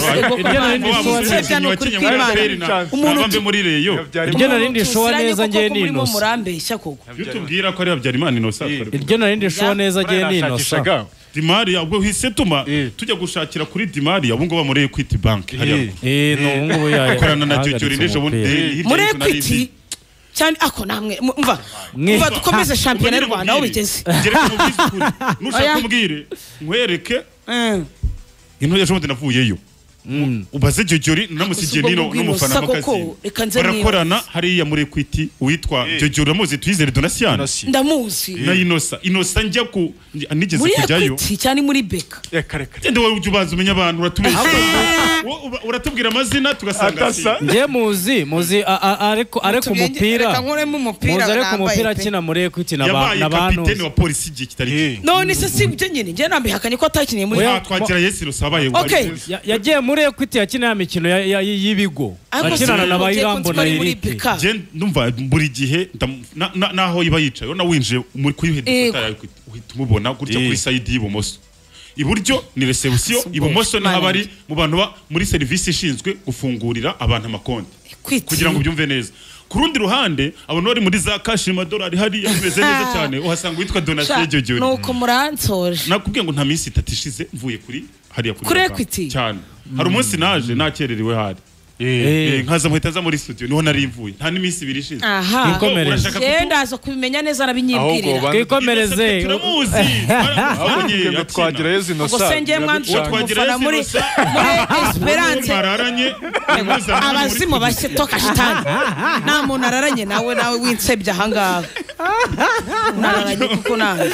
umuntu muri Reyo iryo narindi shuwa neza ngiye ni Inosa murambeshya koko yutubwira ko ari Habyarimana Inosa iryo narindi shuwa neza ngiye ni Inosa Di Maria ubwo hise tuma tujya gushakira kuri Di Maria ubwo bamureye Equity Bank no ngo yakorana na Jojo Rinejo bundi muri Equity cyane ako namwe mva dukomeze champion y'u Rwanda aho bigeze nushaka kumbwire nkwereke intoya cyo navuyeyo ubaze Jojori namusigiye nino n'umufana makazi barakorana hariya muri Equity witwa Jojori amuzi twizere Donasiana ndamuzi na Inosa njya ku nigeze kujyayo cyane muri Beka ende wowe ubanza umenya abantu uratubwira amazina tugasanga ngiye muzi ariko umupira muzi ariko umupira akina muri Equity n'abantu kapiteni wa polisi igihe kitari none se si byo nyine ngiye nambihakanye ko atakiniye muri twagira Yesu rusabaye yagiye muri Equity yakina imikino y'ibigo akinana na Bayirambo na Eric je ndumva buri gihe naho iba yicaye na winje muri kuyuhedifata uhita mubona gutya kuri side y'ibumoso iburyo ni reception ibumoso naho bari mu bantu muri service ishinzwe gufungurira abantu amakonti kugira ngo byumve neza ku rundi ruhande abantu bari muri za kashi amadolari hariya bimeze neza cyane uhasanga witwa Donatien Jojori nuko muransoje nakubwiye ngo nta minsi 3 ishize mvuye kuri hariya kuri Equity cyane hari umunsi naje nakererewe hari nkaza muhita za muri studio niho nari mvuye nta n'iminsi 2 ishize aha ndaza kubimenya neza nabinyibwirira twikomereze turamuzi twagira Yezu Innocent gusengeye mwanzura muri Esperance abazimu bashye toka shitani nta muntu araranye nawe winsebye ahangaha nararanye kuko nawe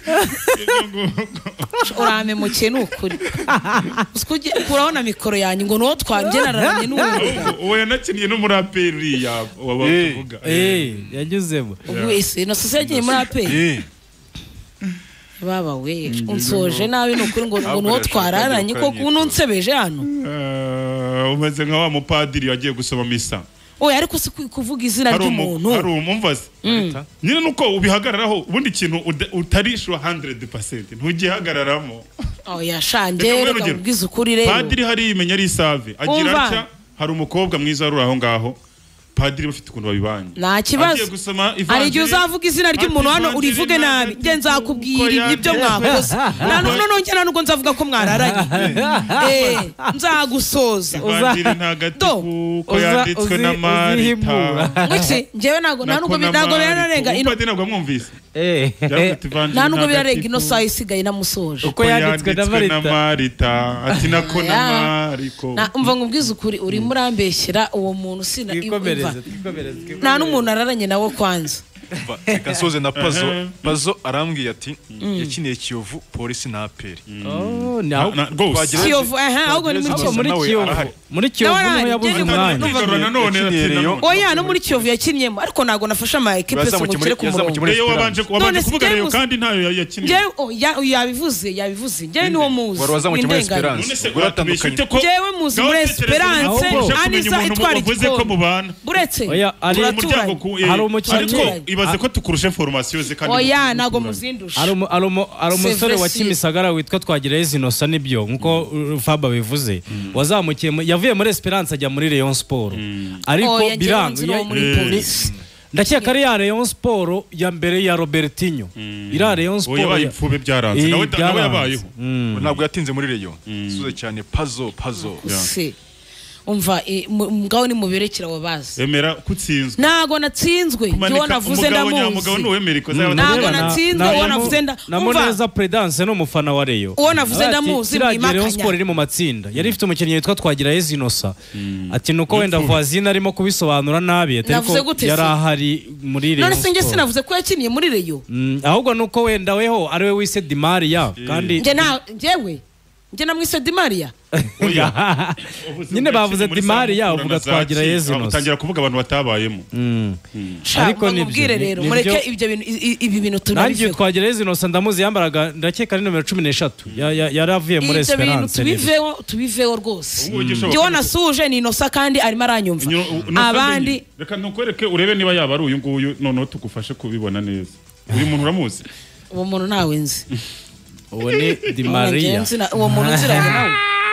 urame mu kintu ukuri uskuje kurabona mikoro yanyu ngo no twambye nararanye n'uwo uwo yanakiniye no muri aperi ya wabavuga yanyuzemo wese no sosiyete muri aperi baba we unsoje nawe nukuri ngo no twararanye ko kununsebeje hano umeze nka wa mupadiri yagiye gusoma misa oya ariko si kuvuga izina ry'umuntu hari umumvaze nyine nuko ubihagararaho ubundi kintu utarishwa 100% ntugihagararamo oya shanje reka ubwiza ukuri rero padiri hari imenya ari save agira atya hari umukobwa mwiza ruri aho ngaho padiri bafite ukuntu babibanye nta kibazo ari igihe uzavuga izina ry'umuntu hano urivuge nabi nge nzakubwira ibyo mwakoze none nubwo nzavuga ko mwararanye nzagusoza padiri ntagatifu ko yanditswe na Marita ngiki ngewe ntabwo birarenga ino padiri ntabwo mwumvise nta nubwo birarenga ino saha isigaye namusoje uko yanditswe na Marita ati nako na Mariko umva ngo ubwize ukuri uri murambeshyira uwo muntu sina nta n'umuntu araranye nawe kwanza reka soze na Pazo arambwiye ati yakiniye Kiyovu polisi na APR Kiyovu ahubwo ni muri Kiyovu niho yabuze umwanya oya no muri Kiyovu yakinyemo ariko ntago nafasha ama equipe se mukire ku murongo iyo wabanje kuvuga rero kandi ntayo yakiniye yabivuze njye niwo muzi wari wazamukiye muri Esperance njyewe muzi muri Esperance aniza itwara igikombe buretse hari umukinnyi ibaze ko tukurusha information ze kandi oya nago muzindusha ari umusore wa Kimisagara witwa Twagira Yezu Innocent nibyo nkuko Faba bivuze wazamukiye yavuye muri Esperance ajya muri Rayon Sport ariko biranga ndakeka ari ya Rayon Sport ya mbere ya Robertinho ira Rayon Sport yabaye ipfube byaranze nawe yabayeho ntabwo yatinze muri Rayon suze cyane Pazo umva mugabo ni muberekera wabazi emera kutsinzwe nago natsinzwe ngiwo navuze ndamuzi mugabo no wemeriko zayo nago natsinzwe uwo navuze namuneza Prudence no mufana wa Rayon uwo navuze ndamuzi mwimakanya Rayon Sport iri mu matsinda yari ifite umukinnyi witwa Twagira Yezu Innocent ati nuko wenda voisine arimo kubisobanura nabi ariko yari ahari muri Rayon none singe sinavuze ko yakiniye muri Rayon ahubwo nuko wenda weho ari we wise Di Maria kandi njyewe njye namwise Di Maria nyine bavuze Di Maria uvuga Twagira Yezu Innocent utangira kuvuga abantu batabayemo ariko nibwire rero mureke ibi bintu tunabivuga nanjye Twagira Yezu Innocent ndamuzi yambaraga ndakeka ari numero 13 yaravuye muri Esperance tubiveho rwose njye nasuje ni Innocent kandi arimo aranyumva abandi reka ntukwereke urebe niba yaba ari uyu nguyu none tugufashe kubibona neza uyu muntu uramuzi uwo muntu nawe nzi uwo ni Di Maria uwo muntu nziranye nawe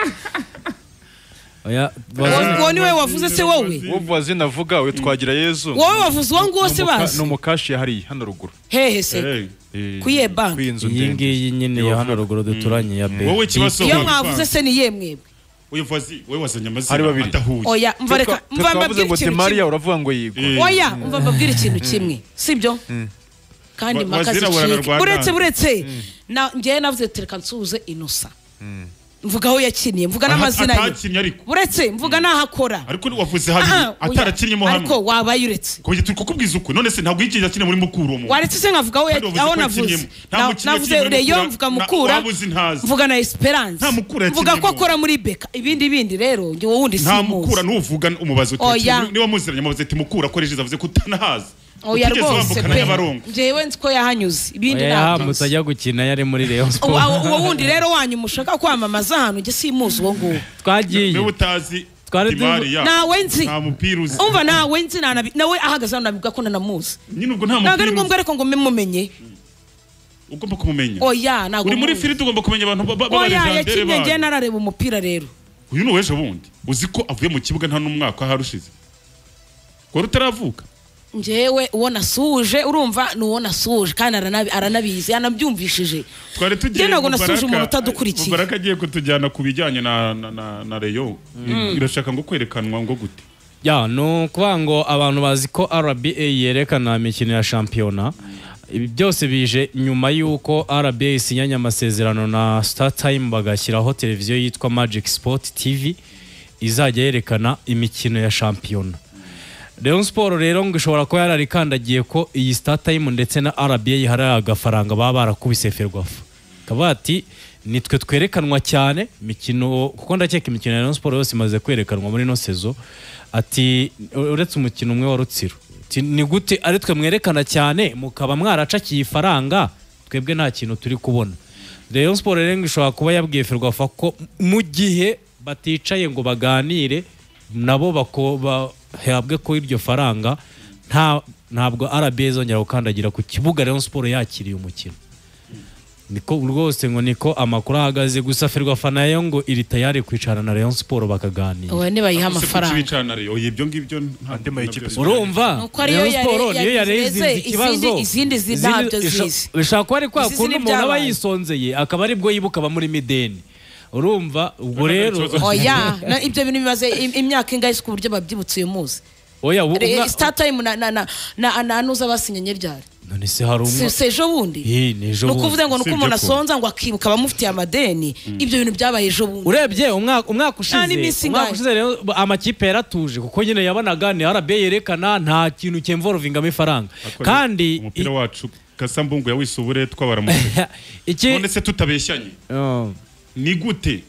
uwo ni we wavuze se wowe wavuze navuga we Twagira Yezu wowe wavuze uwo nguwo se bazi no mukashi hariya hano ruguru hehe se kuye bank iyi ngiyi nyine ya hano ruguru duturanye ya be wowe kibazo iyo mwavuze se ni yemwe uyu vazi wowe wazanye amazina atahuye oya mva reka mva mbabwira ikintu Di Maria uravuga ngo yigo oya mva mbabwira ikintu kimwe sibyo kandi makazi buretse njye navuze tereka nsuze Innocent mvuga aho yakiniye mvuga n'amazina ye buretse mvuga naho akora ariko wavuze hari atarakinyemo hamwe ariko wabaye uretse ko turi kukubwiza uko none se ntabwo yigeze akina muri Mukura mu waretse se nkavuga aho navuze navuze Rayon mvuga Mukura mvuga na Esperance mvuga ko akora muri Beka ibindi rero njye wundi si nta Mukura n'uvuga umubazo niba muziranye mubaze ati Mukura akoresheje avuze ko utanahazi oya rwose pe njyewe nzi ko yahanyuze ibindi ntabwo mutajya gukina yari muri Rayon Sport uwo wundi rero wanyu mushaka kwamamaza ahantu njye simuzi uwo nguwo twagiye niba utazi nawe nzi nta mupira uzi umva nawe nzi nawe ahagaze hano nabivuga ko nanamuzi nyine ubwo nta mupira ntabwo ari ngombwa ariko ngo mumenye ugomba kumumenya oya ntabwo uri muri firiti ugomba kumenya abantu oya yakinnye njye narareba umupira rero uyu ni uwejo bundi uzi ko avuye mu kibuga nta n'umwaka harushize ko rutaravuka njyewe uwo nasuje urumva ni uwo nasuje kandi aranabizi yanabyumvishije twari tugiye ntabwo nasuje umuntu utadukurikiye Mubaraka agiye kutujyana ku bijyanye na Rayon irashaka ngo kwerekanwa ngo gute ya no kuvuga ngo abantu bazi ko RBA yerekana imikino ya shampiyona ibi byose bije nyuma y'uko RBA isinyanye amasezerano na Star Time bagashyiraho televiziyo yitwa Magic Sport TV izajya yerekana imikino ya shampiyona. Rayon Sport rero ngo ishobora kuba yararikandagiye ko iyi Star Time ndetse na RBA hari agafaranga baba barakubise Ferwafa kaba ati nitwe twerekanwa cyane imikino kuko ndakeka imikino ya Rayon Sport yose imaze kwerekanwa muri no sezo ati uretse umukino umwe wa Rutsiro ni gute ari twe mwerekana cyane mukaba mwaracakiye ifaranga twebwe nta kintu turi kubona. Rayon Sport rero ishobora kuba yabwiye Ferwafa ko mu gihe baticaye ngo baganire nabo bahabwe ko iryo faranga ntabwo RBA zongera gukandagira ku kibuga Rayon Sport yakiriye umukino. Niko rwose ngo niko amakuru ahagaze gusa Ferwafa nayo ngo iri tayari kwicarana na Rayon Sport bakaganira. Oya ne bayiha amafaranga. Kwicarana rero ibyo ngibyo andi mayikipe urumva Rayon Sport niyo yareze ikibazo izindi zinabyo zizi. Bishaka ko ari kwa kundi umuntu aba yisonzeye akaba ari bwo yibuka muri mideni. Urumva ubwo rero oya ibyo bintu bimaze imyaka ingahe ku buryo babyibutse uyu munsi. Oya Star Time na nuza basinyanye ryari none se hari sejo bundi no kuvuga ngo nuko umuntu asonza ngo akibuka bamufitiye amadeni ibyo bintu byabaye ejo bundi urebye umwaka ushize rero amakipe yaratuje kuko nyine yabonaga ni RBA yerekana nta kintu cyemvolvinga amafaranga kandi umupira wacu Kasambungu yawisubure twabaramuze none se tutabeshyanye ni gute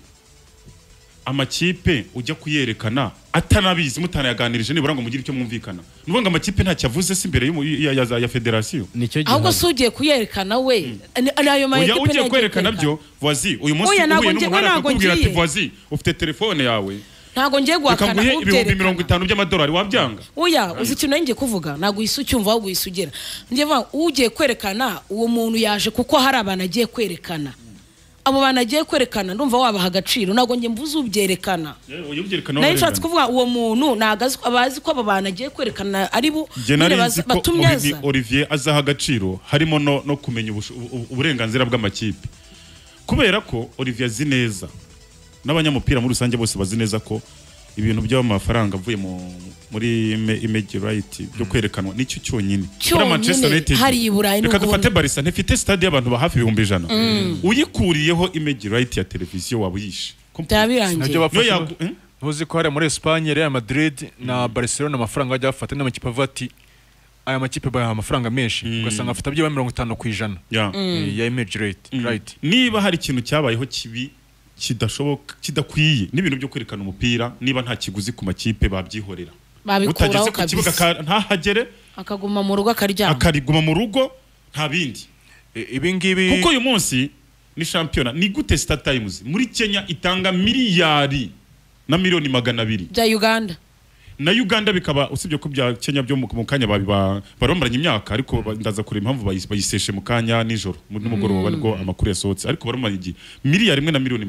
amakipe ujya kuyerekana atanabizi mutanayaganirije nibura ngo mugire icyo mwumvikana nuvuga amakipe nta cyavuze se imbere ya federation ahubwo sugiye kuyerekana we nayo mayikipe ugiye kwerekana byo voici uyu munsi uhuye n'umuntu akakubwira ati voici ufite telefone yawe ntago ngiye guhakana ibihumbi 50 by'amadolari wabyanga oya uzi ikintu ngiye kuvuga nago isucyumva ahubwo isugera ngiye vuga ugiye kwerekana uwo muntu yaje kuko hari abantu agiye kwerekana abo banagiye kwerekana ndumva wabaha agaciro nago nge mvuze ubyerekana nayo nshatse kuvuga uwo muntu nagazi abazi ko abo banagiye kwerekana ari bo batumyaza Olivier azaha agaciro harimo no kumenya uburenganzira bw'amakipe kubera ko Olivier azi neza n'abanyamupira muri rusange bose bazi neza ko ibintu by'amafaranga avuye muri image right byo kwerekanwa nicyo cyonyine muri Manchester United hari iburayi reka dufate Barca ntifite stade y'abantu ba hafi 100,000 uyikuriyeho image right ya televiziyo wabuyishe byabirangiye ntuzi ko hari muri Espagne Real Madrid na Barcelona amafaranga ajya afata n'amakipe avuga ati aya makipe bayaha amafaranga menshi ugasanga afata byo 50% ya image right niba hari ikintu cyabayeho kibi kidashoboka kidakwiye n'ibintu byo kwerekana umupira niba nta kiguzi ku makipe babyihorera babikuraho kabisa ntahagere akaguma mu rugo akariguma mu rugo nta bindi ibi ngibi kuko uyu munsi ni championa ni gute Star Times muri Kenya itanga miliyari na miliyoni 200 bya Uganda na Uganda bikaba usibye ko bya Kenya byo mu kanya baromaranye imyaka ariko ndaza kure impamvu bayiseshe mu kanya nijoro muri mugoroba bariko amakuru yasohotse ariko baromaranye igi miliyari 1 na miliyoni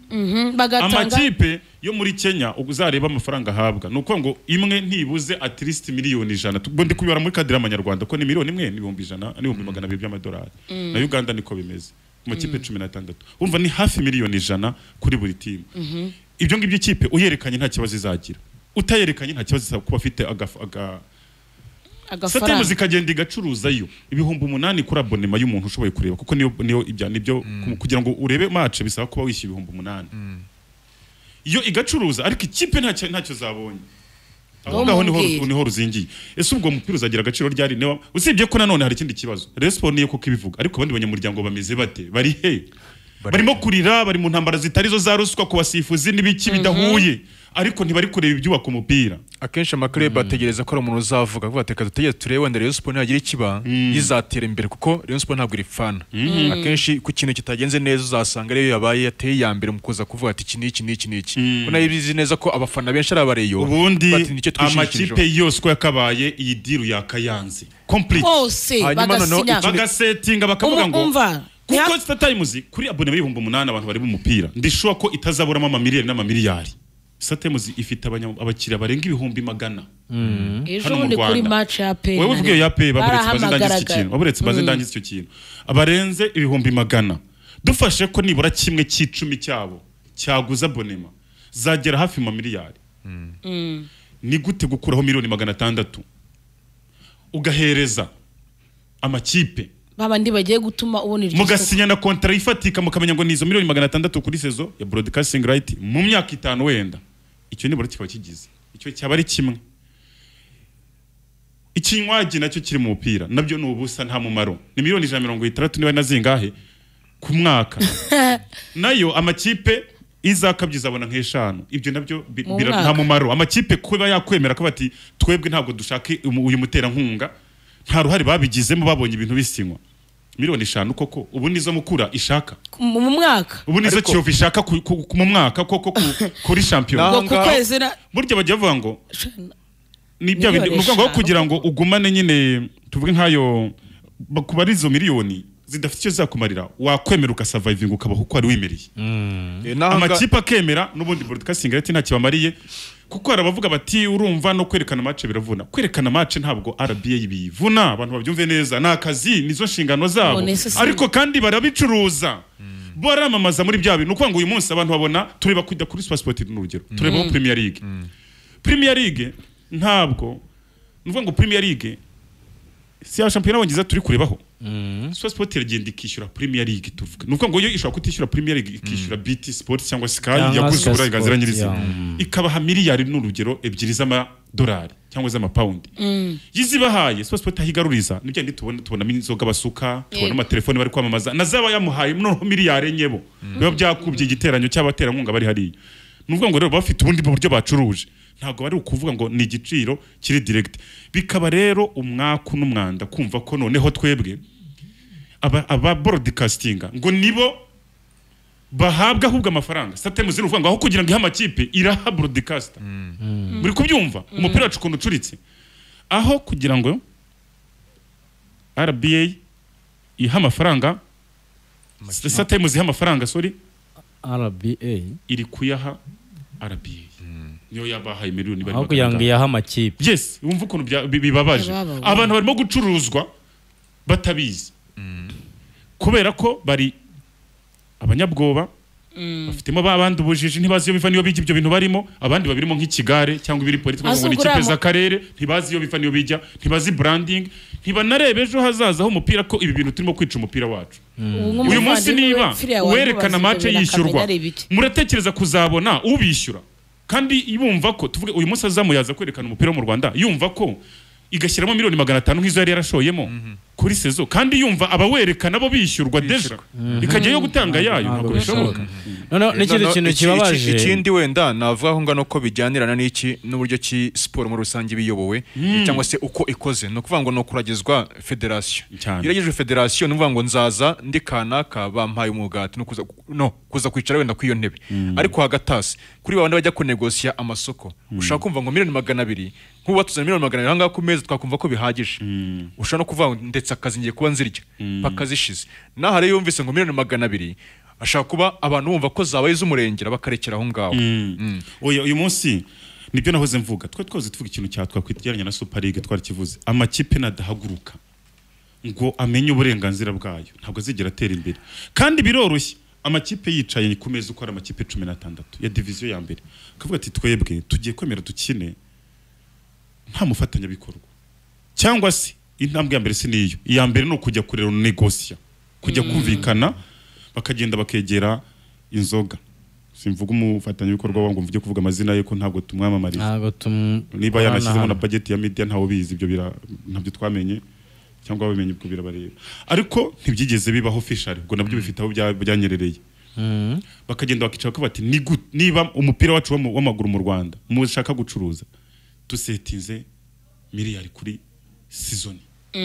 200 amakipe yo muri Kenya uzareba amafaranga ahabwa nuko ngo imwe ntibuze at least miliyoni 100 tubondi kubibara muri kadira amanyarwanda ko ni miliyoni 1 n'ibihumbi 100 n'ibihumbi 200 by'amadolari na Uganda niko bimeze mu makipe 16 urumva ni hafi miliyoni 100 kuri buri team ibyo ngibyo ikipe uyerekanye nta kibazo izagira utayerekanye nta kibazo kuba afite agafaranga zikagenda igacuruzayo ibihumbi 8 kuri abonema y'umuntu ushoboye kureba kuko niyo ibyo kugira ngo urebe match bisaba kuba wishyura ibihumbi 8 iyo igacuruza ariko ikipe ntacyo zabonye aho niho ruzingiye ese ubwo mupira uzagira agaciro ryari newa usibye ko nanone hari ikindi kibazo Respo niyo kuko ibivuga ariko abandi banyamuryango bameze bate bari he barimo kurira bari mu ntambara zitarizo za ruswa ku basifuzi n'ibiki bidahuye ariko ntibari kureba ibyubaka umupira akenshi amaklub bategereza ko umuntu uzavuga avuga ati kadutegeze turebe wenda Rayon Sport nagira ikiba yizatera imbere kuko Rayon Sport ntabwo iri fan akenshi ku kintu kitagenze neza uzasanga rero yabaye yateye ya mbere mu kuza kuvuga ati iki niki kuna yibizi neza ko abafana benshi ari abareyo ubundi amakipe yose ko yakabaye iyi deal yakayanze complete bagasettinga bakavuga ngo kuko Star Times kuri abone y'ibihumbi 8 abantu bari mu mupira ndishuwa ko itazaburamo amamiliyari n'amamiliyari Satemuzi ifite abakiriya barenga ibihumbi magana. Ejo bundi kuri match ya pe. Wewe uvugiye ya pe baburetse baze ndangiza icyo kintu. Abarenze ibihumbi magana. Dufashe ko nibura kimwe cy'icumi cyabo cyaguza abonema zagera hafi mu miliyari. Ni gute gukuraho miliyoni 600 ugahereza amakipe babandi bagiye gutuma ubona iryo mugasinya na kontra ifatika mukamenya ngo nizo miliyoni 600 kuri sezo ya broadcasting right mu myaka 5 wenda icyo nibura kikaba kigize icyo cyaba ari kimwe ikinywaji nacyo kiri mu mupira nabyo nubusa nta mumaro ni miliyoni 130 niba nazingahe ku mwaka nayo amakipe izakabyiza abona nk'eshanu ibyo nabyo nta mumaro amakipe kuba yakwemera ko bati twebwe ntabwo dushaka uyu mutera nkunga nta ruhari babigizemo babonye ibintu bisinywa miliyoni 5 koko ubu nizo mukura ishaka mu mwaka ubu nizo Kiyovu ishaka mu mwaka koko kuri champion burya bajya bavuga ngo ni bya ngo kugira ngo ugumane nyine tuvuge nkayo bakubarizo miliyoni zidafite icyo zakumarira wakwemera ukasurviving ukabaho uko ari wimeriye amakipe akemera n'ubundi broadcasting rate nta kibamariye kuko arabavuga bati urumva no kwerekana match biravuna kwerekana match ntabwo RBA bivuna abantu babyumve neza nakazi nizo nshingano zabo ariko kandi barabicuruza baramamaza muri bya bintu uko ngo uyu munsi abantu babona tureba kujya kuri Sport n'urugero tureba Premier League ntabwo nuvuga ngo Premier League si ya championnat wangiza turi kurebaho Sport iragenda ikishyura Premier League tuvuga nuko ngo yo ishobora kutishyura Premier League ikishyura BT Sport cyangwa Sky yaguze uburenganzira nyirizina ikabaha miliyari n'urugero 2 z'amadolari cyangwa z'amapaundi yizibahaye Sport ahigaruriza nibyo ndi tubona inzoga basuka tubona amatelefone bari kwamamaza nazaba yamuhaye no miliyari nyebo biba byakubye igiteranyo cy'abatera nkunga bari hariya nuvuga ngo rero bafite ubundi buryo bacuruje ntago bari ukuvuga ngo ni igiciro kiri direct bikaba rero umwaku n'umwanda kumva ko noneho twebwe aba broadcasting ngo nibo bahabwa ahubwo amafaranga Satemuzi uvuga ngo aho kugira ngo ihamakipe iraha broadcaster muri kubyumva umupira wacu kuntu ucuritse aho kugira ngo RBA iha amafaranga Satemuzi iha amafaranga RBA iri kuyaha RBA niyo yabahaye miliyoni bari ahubwo kugira ngo iyaha amakipe yes wumva ukuntu bibabaje abantu barimo gucuruzwa batabizi kubera ko bari abanyabwoba bafitemo babandi ubujiji ntibazi iyo biva niyo bijya ibyo bintu barimo abandi babirimo nk'ikigare cyangwa ibiri politiki ngo ni ikipe z'akarere ntibazi iyo biva niyo bijya ntibazi branding ntibanarebe ejo hazaza aho umupira ko ibi bintu turimo kwica umupira wacu uyu munsi niba werekana match yishyurwa muratekereza kuzabona ubishyura kandi yumva ko tuvuge uyu munsi azamuyaza kwerekana umupira mu Rwanda yumva ko igashyiramo miliyoni 500 nk'izo yari yarashoyemo kuri sezo kandi yumva abawerekana bo bishyurwa deja ikajya yo gutanga yayo ntabwo bishoboka no n'ikindi kintu kibabaje ikindi wenda navuga ngo ngano ko bijyanirana n'iki n'uburyo ki sport muri rusange biyobowe cyangwa se uko ikoze no kuvuga ngo no kuragizwa federation iragijwe federation nuvuga ngo nzaza ndi kanaka bampaye umugati no kuza kwicara wenda kwiyo ntebe ariko hagatasi kuri babandi bajya kunegosia amasoko ushaka kumva ngo miliyoni 200 nkuba tuzana miliyoni 200 hanga ku meza twakumva ko bihagije ushaka no kuvuga ndetse akazi ngiye kuba nzirya paka zishize naho rero yumvise ngo miliyoni 200 ashaka kuba abantu bumva ko zabaye z'umurengera bakarekera aho ngaho uyu munsi nibyo nahoze mvuga twose tuvuga ikintu cyatwa kwitgeranya na Super League twari kivuze amakipe nadahaguruka ngo amenye uburenganzira bwayo ntabwo azigera atera imbere kandi biroroshye amakipe yicaye ku meza uko ari amakipe 16 ya division ya mbere kavuga ati twebwe tugiye kwemera dukine nta mufatanya bikorwa cyangwa se intambwe ya mbere siniyo iya mbere no kujya kurera negosia kujya kumvikana bakagenda bakegera inzoga simvuga umufatanya bikorwa wangu mvuge kuvuga amazina ye ko ntabwo tumwamamariza niba yanashyizemo na budget ya media ntawo bizi ibyo ntabyo twamenye cyangwa bamenye ubwo birabareba ariko ntibyigeze bibaho official ubwo nabyo bifite aho byanyerereye bakagenda bakicara ko bati niba umupira wacu w'amaguru mu Rwanda mushaka gucuruza dusetinze miliyari kuri season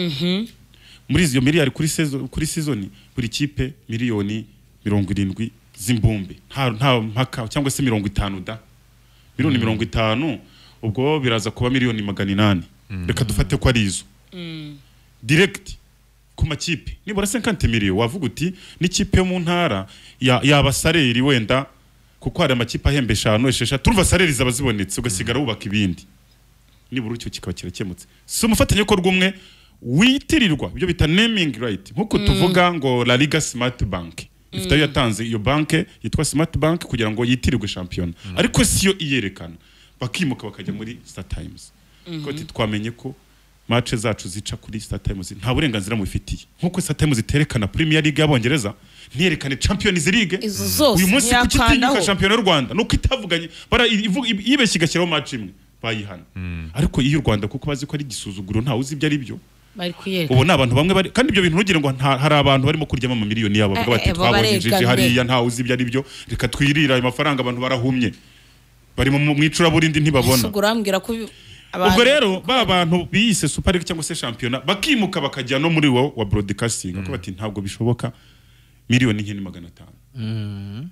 muri izo miliyari kuri season buri kipe miliyoni 70 z'imbumbe nta mpaka cyangwa se 50 da miliyoni 50 ubwo biraza kuba miliyoni 800 reka dufate ko ari izo direct ku makipe nibura 50 miliyoni wavuga uti n'ikipe yo mu ntara yabasareri wenda kuko hari amakipe ahembe 5-6 turumva salary zabazibonetse ugasigara wubaka ibindi nibura icyo kikaba kirakemutse si umufatanyabikorwa umwe witirirwa ibyo bita naming right nkuko tuvuga ngo La Liga Smart Bank ifite yatanze iyo banke yitwa Smart Bank kugira ngo yitirirwe champion ariko siyo iyerekana bakimuka bakajya muri Star Times ko twamenye ko match zacu zica kuri Star Times nta burenganzira mu bifitiye nkuko Star Times iterekana Premier League y'Abongereza ntiyerekane Champions League uyu munsi kukitinyuka champion y'u Rwanda nuko itavuganye bara yibeshye igashyiraho match imwe bayihana ariko iyo u Rwanda kuko bazi ko ari gisuzuguro nta uzi ibyo ari byo bari kuyereka ubu nabantu bamwe bari kandi ibyo bintu ntugire ngo hari abantu barimo kuryama mu miliyoni yabo bavuga bati twabonjeje hariya nta uzi ibyo ari byo reka twirira ayo mafaranga abantu barahumye bari mu icura burindi ntibabona ubwo rero ba bantu biyise Super League cyangwa se championnat bakimuka bakajya no muri wo wa broadcasting ko bati ntabwo bishoboka miliyoni 500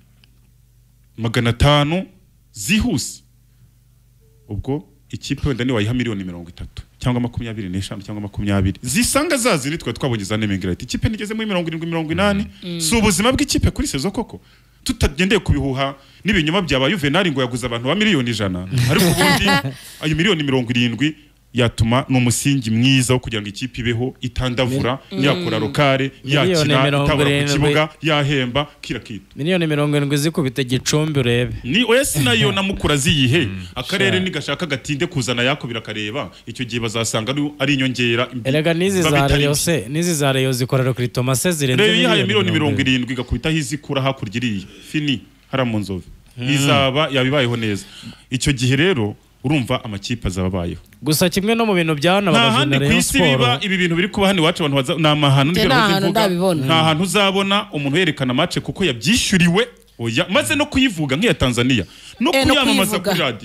500 zihuse ubwo ikipe wenda ni wayiha miliyoni 30 cyangwa 25 cyangwa 20 zisanga zaziri twa twabonye za naming right ikipe nigeze muri 70-80 si ubuzima bw'ikipe kuri sezo koko tutagendeye kubihuha n'ibinyoma byaba Juvenal ngo yaguza abantu ba miliyoni 100 ariko ubundi ayo miliyoni 70 yatuma n'umusingi mwiza wo kugira ngo ikipe ibeho itandavura yakora lokale yakina itabura ku kibuga yahemba kirakita miliyoni 70 zikubita Gicumbi urebe ni wese nayo namukura ziyihe akarere nigashaka gatinde kuzana yako birakareba icyo gihe bazasanga ari inyongera erega nizi za Rayon zikorera kuri Thomas zirenze miliyoni 70 gakubita hizikura hakurya iriya fini haramu nzove izaba yabibayeho neza icyo gihe rero urumva amakipe azababayeho gusa kimwe no mu bintu byana abajene Rayon Sport ibi bintu biri kuba hano iwacu abantu namahano nta hantu uzabona umuntu yerekana match kuko yabyishyuriwe oya maze no kuyivuga nk'iya Tanzania no kuyamamaza kuri radio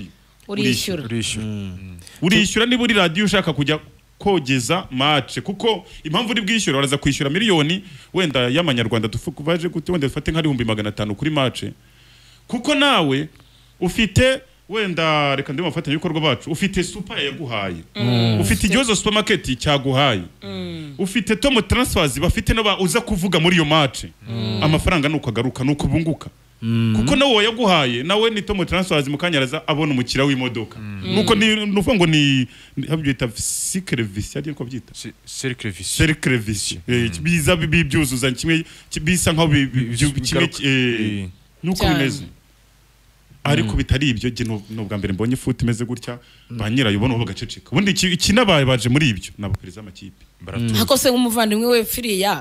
urishura niba uri radio ushaka kujya kogeza match kuko impamvu uri bwishyura baraza kwishyura miliyoni wenda y'amanyarwanda tufukuvaje gute wenda dufate nka 500 kuri match kuko nawe ufite wenda reka ndimo mfatanya ibikorwa bacu ufite super yaguhaye ufite Igihozo supermarket cyaguhaye ufite Tom Transfers bafite no uza kuvuga muri iyo match amafaranga nuko agaruka nuko bunguka kuko nawe yaguhaye nawe ni Tom Transfers mukanyaraza abona umukira w'imodoka nuko nuvuga ngo ni habyita service ari ko byita service biza bibyuzuza kimwe bisa nkaho kimwe nuko bimeze ariko bitari ibyo je no bwa mbere mbonye foot imeze gutya banyirayo ubona bagaceceka ubundi ikinabaye baje muri ibyo n'abapereza amakipe hako se nk'umuvandimwe we Firiya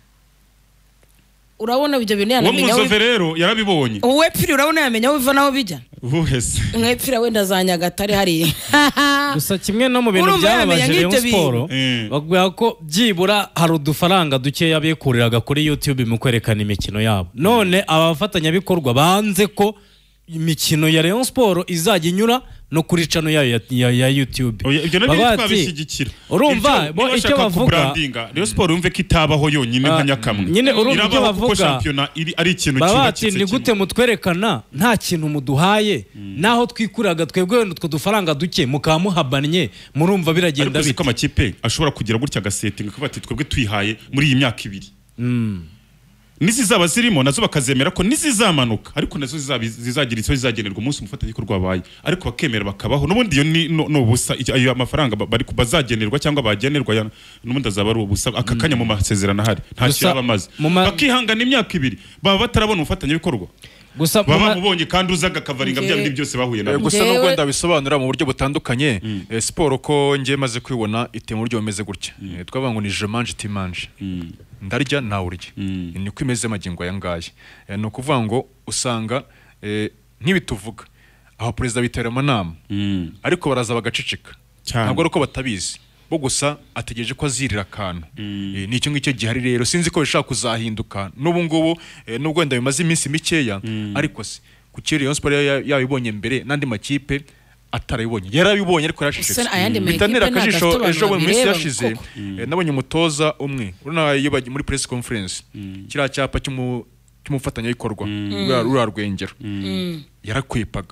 urabona ibyo bintu yanamenya we Muzove rero yarabibonye we Firi urabona yamenya wiva naho bijya wese mwepfira wenda zanyagatare hari gusa kimwe no mu bintu byababaje Rayon Sport bavuga ko byibura hari udufaranga duke yabekuriraga kuri YouTube mu kwerekana imikino yabo none abafatanya bikorwa banze ko imikino ya Rayon Sport izajya inyura no kuri channel yayo ya YouTube. Ibyo nabyo twabishyigikira. Urumva bo icyo bavuga Rayon Sport umve kitabaho yonyine nka nyakamwe. Nyine urumva icyo bavuga championnat ari ikintu cyubakitse. Ni gute mutwerekana nta kintu muduhaye naho twikuraga twebwe n'utwo dufaranga duke mukamuhabanye murumva biragenda bite. Ariko amakipe ashobora kugira gutya gasetting kuba ati twebwe twihaye muri iyi myaka 2. Nizizaba zirimo nazo bakazemera ko nizizamanuka ariko nazo zizagira icyo zizagenerwa umunsi umufatanye ko rwabaye ariko bakemera bakabaho nubundi yo no busa ayo amafaranga bari kubazagenerwa cyangwa bagenerwa nubundi azaba ari ubusa akakanya mu masezerano hari nta cyaba maze bakihangana imyaka 2 baba batarabona umufatanye bikorwa gusa baba mubonye kandi uzaga kavaringa byabindi byose bahuye nabo gusa no gwenda bisobanura mu buryo butandukanye sport ko ngiye maze kwibona ite mu buryo bumeze gutya twavuga ngo ni je mange ti mange ndarya nawe urya ni ko imeze magingo aya ngaye ni ukuvuga ngo usanga nk'ibituvuga aho president bitera amanama ariko baraza bagaceceka ntabwo ari uko batabizi bo gusa ategereje ko azirira akantu nicyo ngicyo gihari rero sinzi ko bishaka kuzahinduka n'ubu ngubu nubwo wenda bimaze iminsi mikeya ariko se ku kiri Rayon Sport yabibonye mbere n'andi makipe atarabibonye yarabibonye ariko yarashishije bitanira akajisho ejo mu minsi yashize nabonye umutoza umwe uruna iyo bagiye muri press conference kira cyapa cy'umufatanya bikorwa rurarwengero yarakwepaga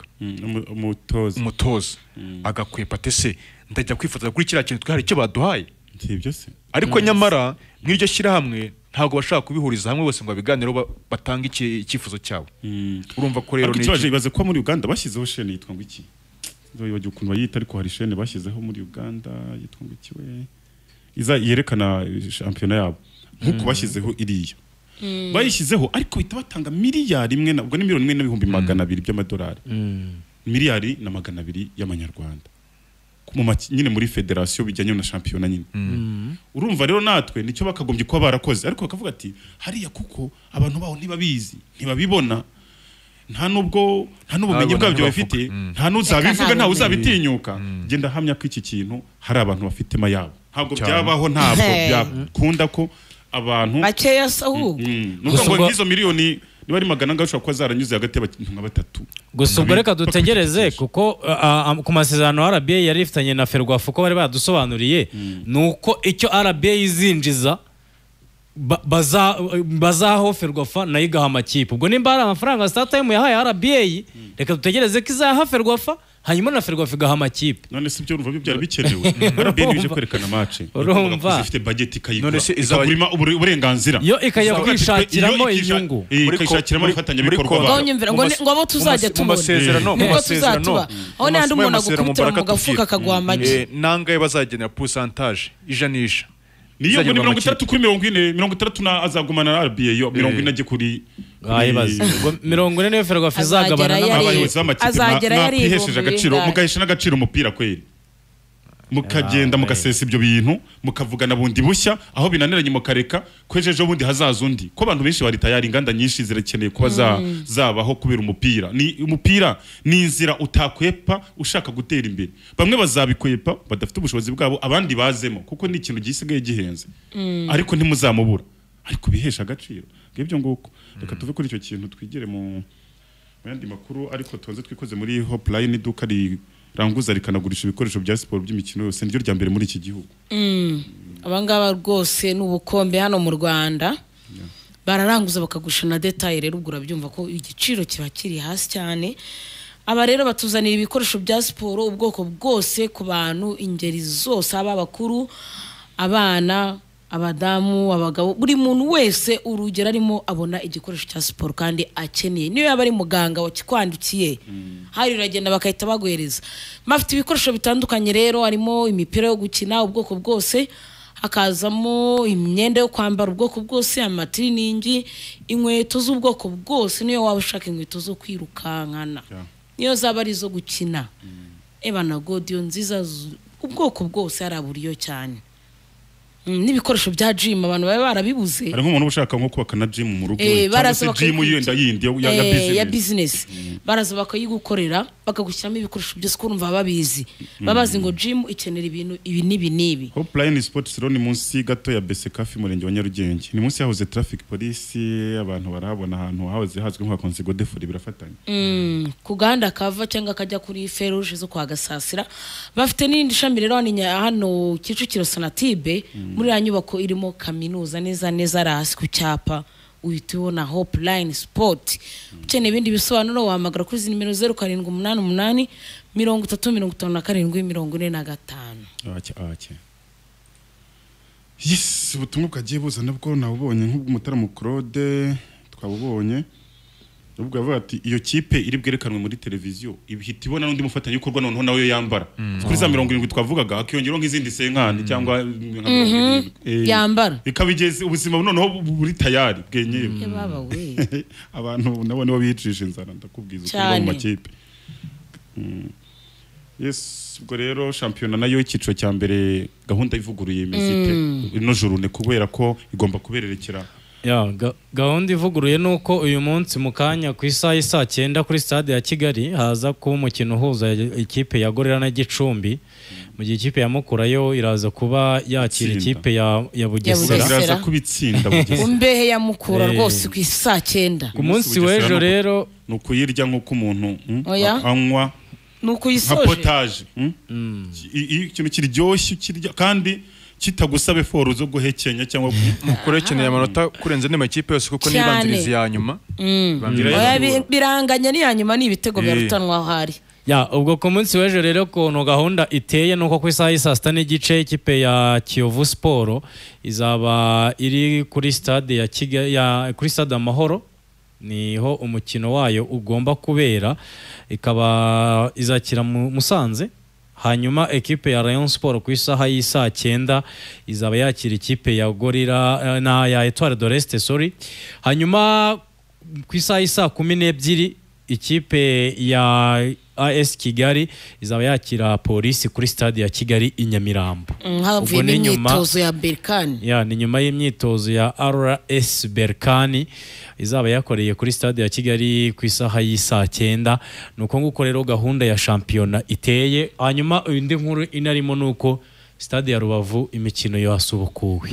umutoza agakwepa tese ndajya kwifotoza kuri kira kintu twari cyo baduhaye ntibyo se ariko nyamara nk'iryo shira hamwe ntabwo bashaka kubihuriza hamwe bose ngo babiganireho batanga icyifuzo cyabo urumva ko rero n'ikibazo ibaze ko muri Uganda bashyizeho shene yitwa ngo iki bagiye ukuntu bayita ariko hari shene bashyizeho muri Uganda yitwa ngo iki we iza yerekana shampiyona yabo nkuko bashyizeho iriya bayishyizeho ariko bahita batanga miliyari imwe nabwo ni miliyoni imwe n'ibihumbi 200 by'amadolari miliyari na 200 y'amanyarwanda nyine muri federation bijyanye na shampiyona nyine urumva rero natwe nicyo bakagombye kuba barakoze ariko bakavuga ati hariya kuko abantu baho ntibabizi ntibabibona nta n'ubumenyi bwabyo bafite nta n'uzabivuga nta uzabitinyuka genda hamya ko iki kintu hari abantu bafite mayabo ntabwo byabaho ntabwo byakunda ko abantu bakeya sahu nuko ngo izo miliyoni niba ari 200 ngashobora kuba zaranyuze hagati y'abantu nka 3 gusa ubwo reka dutegereze kuko ku masezerano RBA yari ifitanye na Ferwafa ko bari badusobanuriye nuko icyo RBA izinjiza bazaho Ferwafa nayo igaha amakipe ubwo nimba hari amafaranga StarTime yahaye RBA reka dutegereze ko izaha Ferwafa hanyuma na Ferwafa igaha amakipe none si byo urumva byari bikenewe RBA bije kwerekana match urumva ifite budget ikayikora ikagurima uburenganzira yo ikajya kwishakiramo inyungu ikayishakiramo ifatanyabikorwa ngo abo tuzajya tubona mu masezerano aho n'andi umuntu agukubitira mu gafuka akaguha amagi nangaye bazagenera pourcentage ijanisha niyo muri 30 na azagumana na RBA yo 40 ajye kuri ayibaze ubwo 40 niyo Ferwafa izagabana n'abayobozi b'amakipe mwihesheje agaciro mugahesha n'agaciro umupira kweri mukagenda mugasesa ibyo bintu mukavugana bundi bushya aho binaniranye mukareka kwejeje bundi hazaza undi ko abantu benshi bari tayari inganda nyinshi zirakeneye kuba zabaho kubera umupira ni inzira utakwepa ushaka gutera imbere bamwe bazabikwepa badafite ubushobozi bwabo abandi bazemo kuko ni ikintu gisigaye gihenze ariko ntimuzamubura ariko bihesha agaciro ngebyo nguko reka tuve kuri icyo kintu twigire mu yandi makuru ariko tuze twikoze muri Hopline iduka ranguza rikanagurisha ibikoresho bya siporo by'imikino yose niryo rya mbere muri iki gihugu abangaba rwose n'ubukombe hano mu Rwanda bararanguza bakagusha na detail rero ubwo urabyumva ko igiciro kiba kiri hasi cyane aba rero batuzanira ibikoresho bya siporo ubwoko bwose ku bantu ingeri zose abakuru abana abadamu abagabo buri muntu wese urugero arimo abona igikoresho cya siporo kandi akeneye niyo yaba ari muganga wakikwandikiye hari uragenda bakahita baguhereza mafite ibikoresho bitandukanye rero harimo imipira yo gukina ubwoko bwose hakazamo imyenda yo kwambara ubwoko bwose amatiriningi inkweto z'ubwoko bwose niyo waba ushaka inkweto zo kwirukankana niyo zaba ari zo gukina na godiyo nziza ubwoko bwose haraburiyo cyane n'ibikoresho bya gym abantu baba barabibuze hari nk'umuntu ushaka nko kubaka na gym mu rugo cyangwa gym yindi ya business baraza bakayigukorera bakagushyiramo ibikoresho byose kurumva babizi babazi ngo gym ikenera ibintu ibi nibi Hopline Sports Roni munsi gato ya BCCAF murenge wa Nyarugenge ni munsi yahoze traffic police abantu barahabona ahantu hahoze hazwi nka Conseil de Fori birafatanya ku gahanda kava cyangwa kajya kuri Feruje zo kwa Gasasira bafite n'indi shami rero hano Kicukiro Sonatibe muri ya nyubako irimo kaminuza neza hasi ku cyapa uhita ubona Hopline Sport ukeneye ibindi bisobanuro wahamagara kuri nimero 0788 305745. Yes, ubutumwa bwagiye buzana bwo nabubonye nk'ubw'umutara Claude twabubonye ubwo avuga ati iyo kipe iri bwerekanwe muri televiziyo ibihita ibona n'undi mufatanya ukorwa noneho nawe yambara kuri za 70 twavugaga akiyongeraho nk'izindi senkani cyangwa yambara ikabigeze ubuzima noneho buri tayari bwenyewe baba we abantu nabo nibo bicisha inzara ndakubwiza kuri mu makipe yes ubwo rero shampiyona nayo icyiciro cya mbere gahunda ivuguruye imezite ino jurune kubera ko igomba kubererekera gahunda ivuguruye nuko uyu munsi mu kanya ku isaha saa 9 kuri stade ya Kigali haza kuba umukino uhuza ikipe ya Gorera na Gicumbi mu gihe ikipe ya Mukura yo iraza kuba yakira ikipe ya Bugesera iraza kubitsinda Bugesera umbehe ya Mukura rwose ku saa 9 ku munsi w'ejo rero nukuyirya nk'uko umuntu anywa nukuyisoje potage ikintu kiryoshye kirya kandi kitagusabe foro zo guhekenya cyangwa kurekeneye amanota kurenza n'amakipe yose kuko nibanziriza ya nyuma biranganya ni ya nyuma ni ibitego byarutanwa hari ya ubwo ku munsi w'ejo rero kuntu gahunda iteye nuko ku isaha y'isa sita n'igice ikipe ya Kiyovu Sport izaba iri kuri stade ya Kigali kuri stade Amahoro niho umukino wayo ugomba kubera ikaba izakira Musanze hanyuma ekipe ya Rayon Sport ku isaha y'isa 9 izaba yakira ikipe ya Gorilla na ya Etoile de l'Est hanyuma ku isaha y'isa 12 ikipe ya AS Kigali izaba yakira polisi kuri stade ya Kigali i Nyamirambo. Ubwo ni imyitozo ya Berkane. Ni nyuma y'imyitozo ya RS Berkane izaba yakoreye kuri stade ya Kigali ku isaha y'isa 9 nuko nguko rero gahunda ya championnat iteye. Hanyuma indi nkuru inarimo nuko stade ya Rubavu imikino yasubukuwe.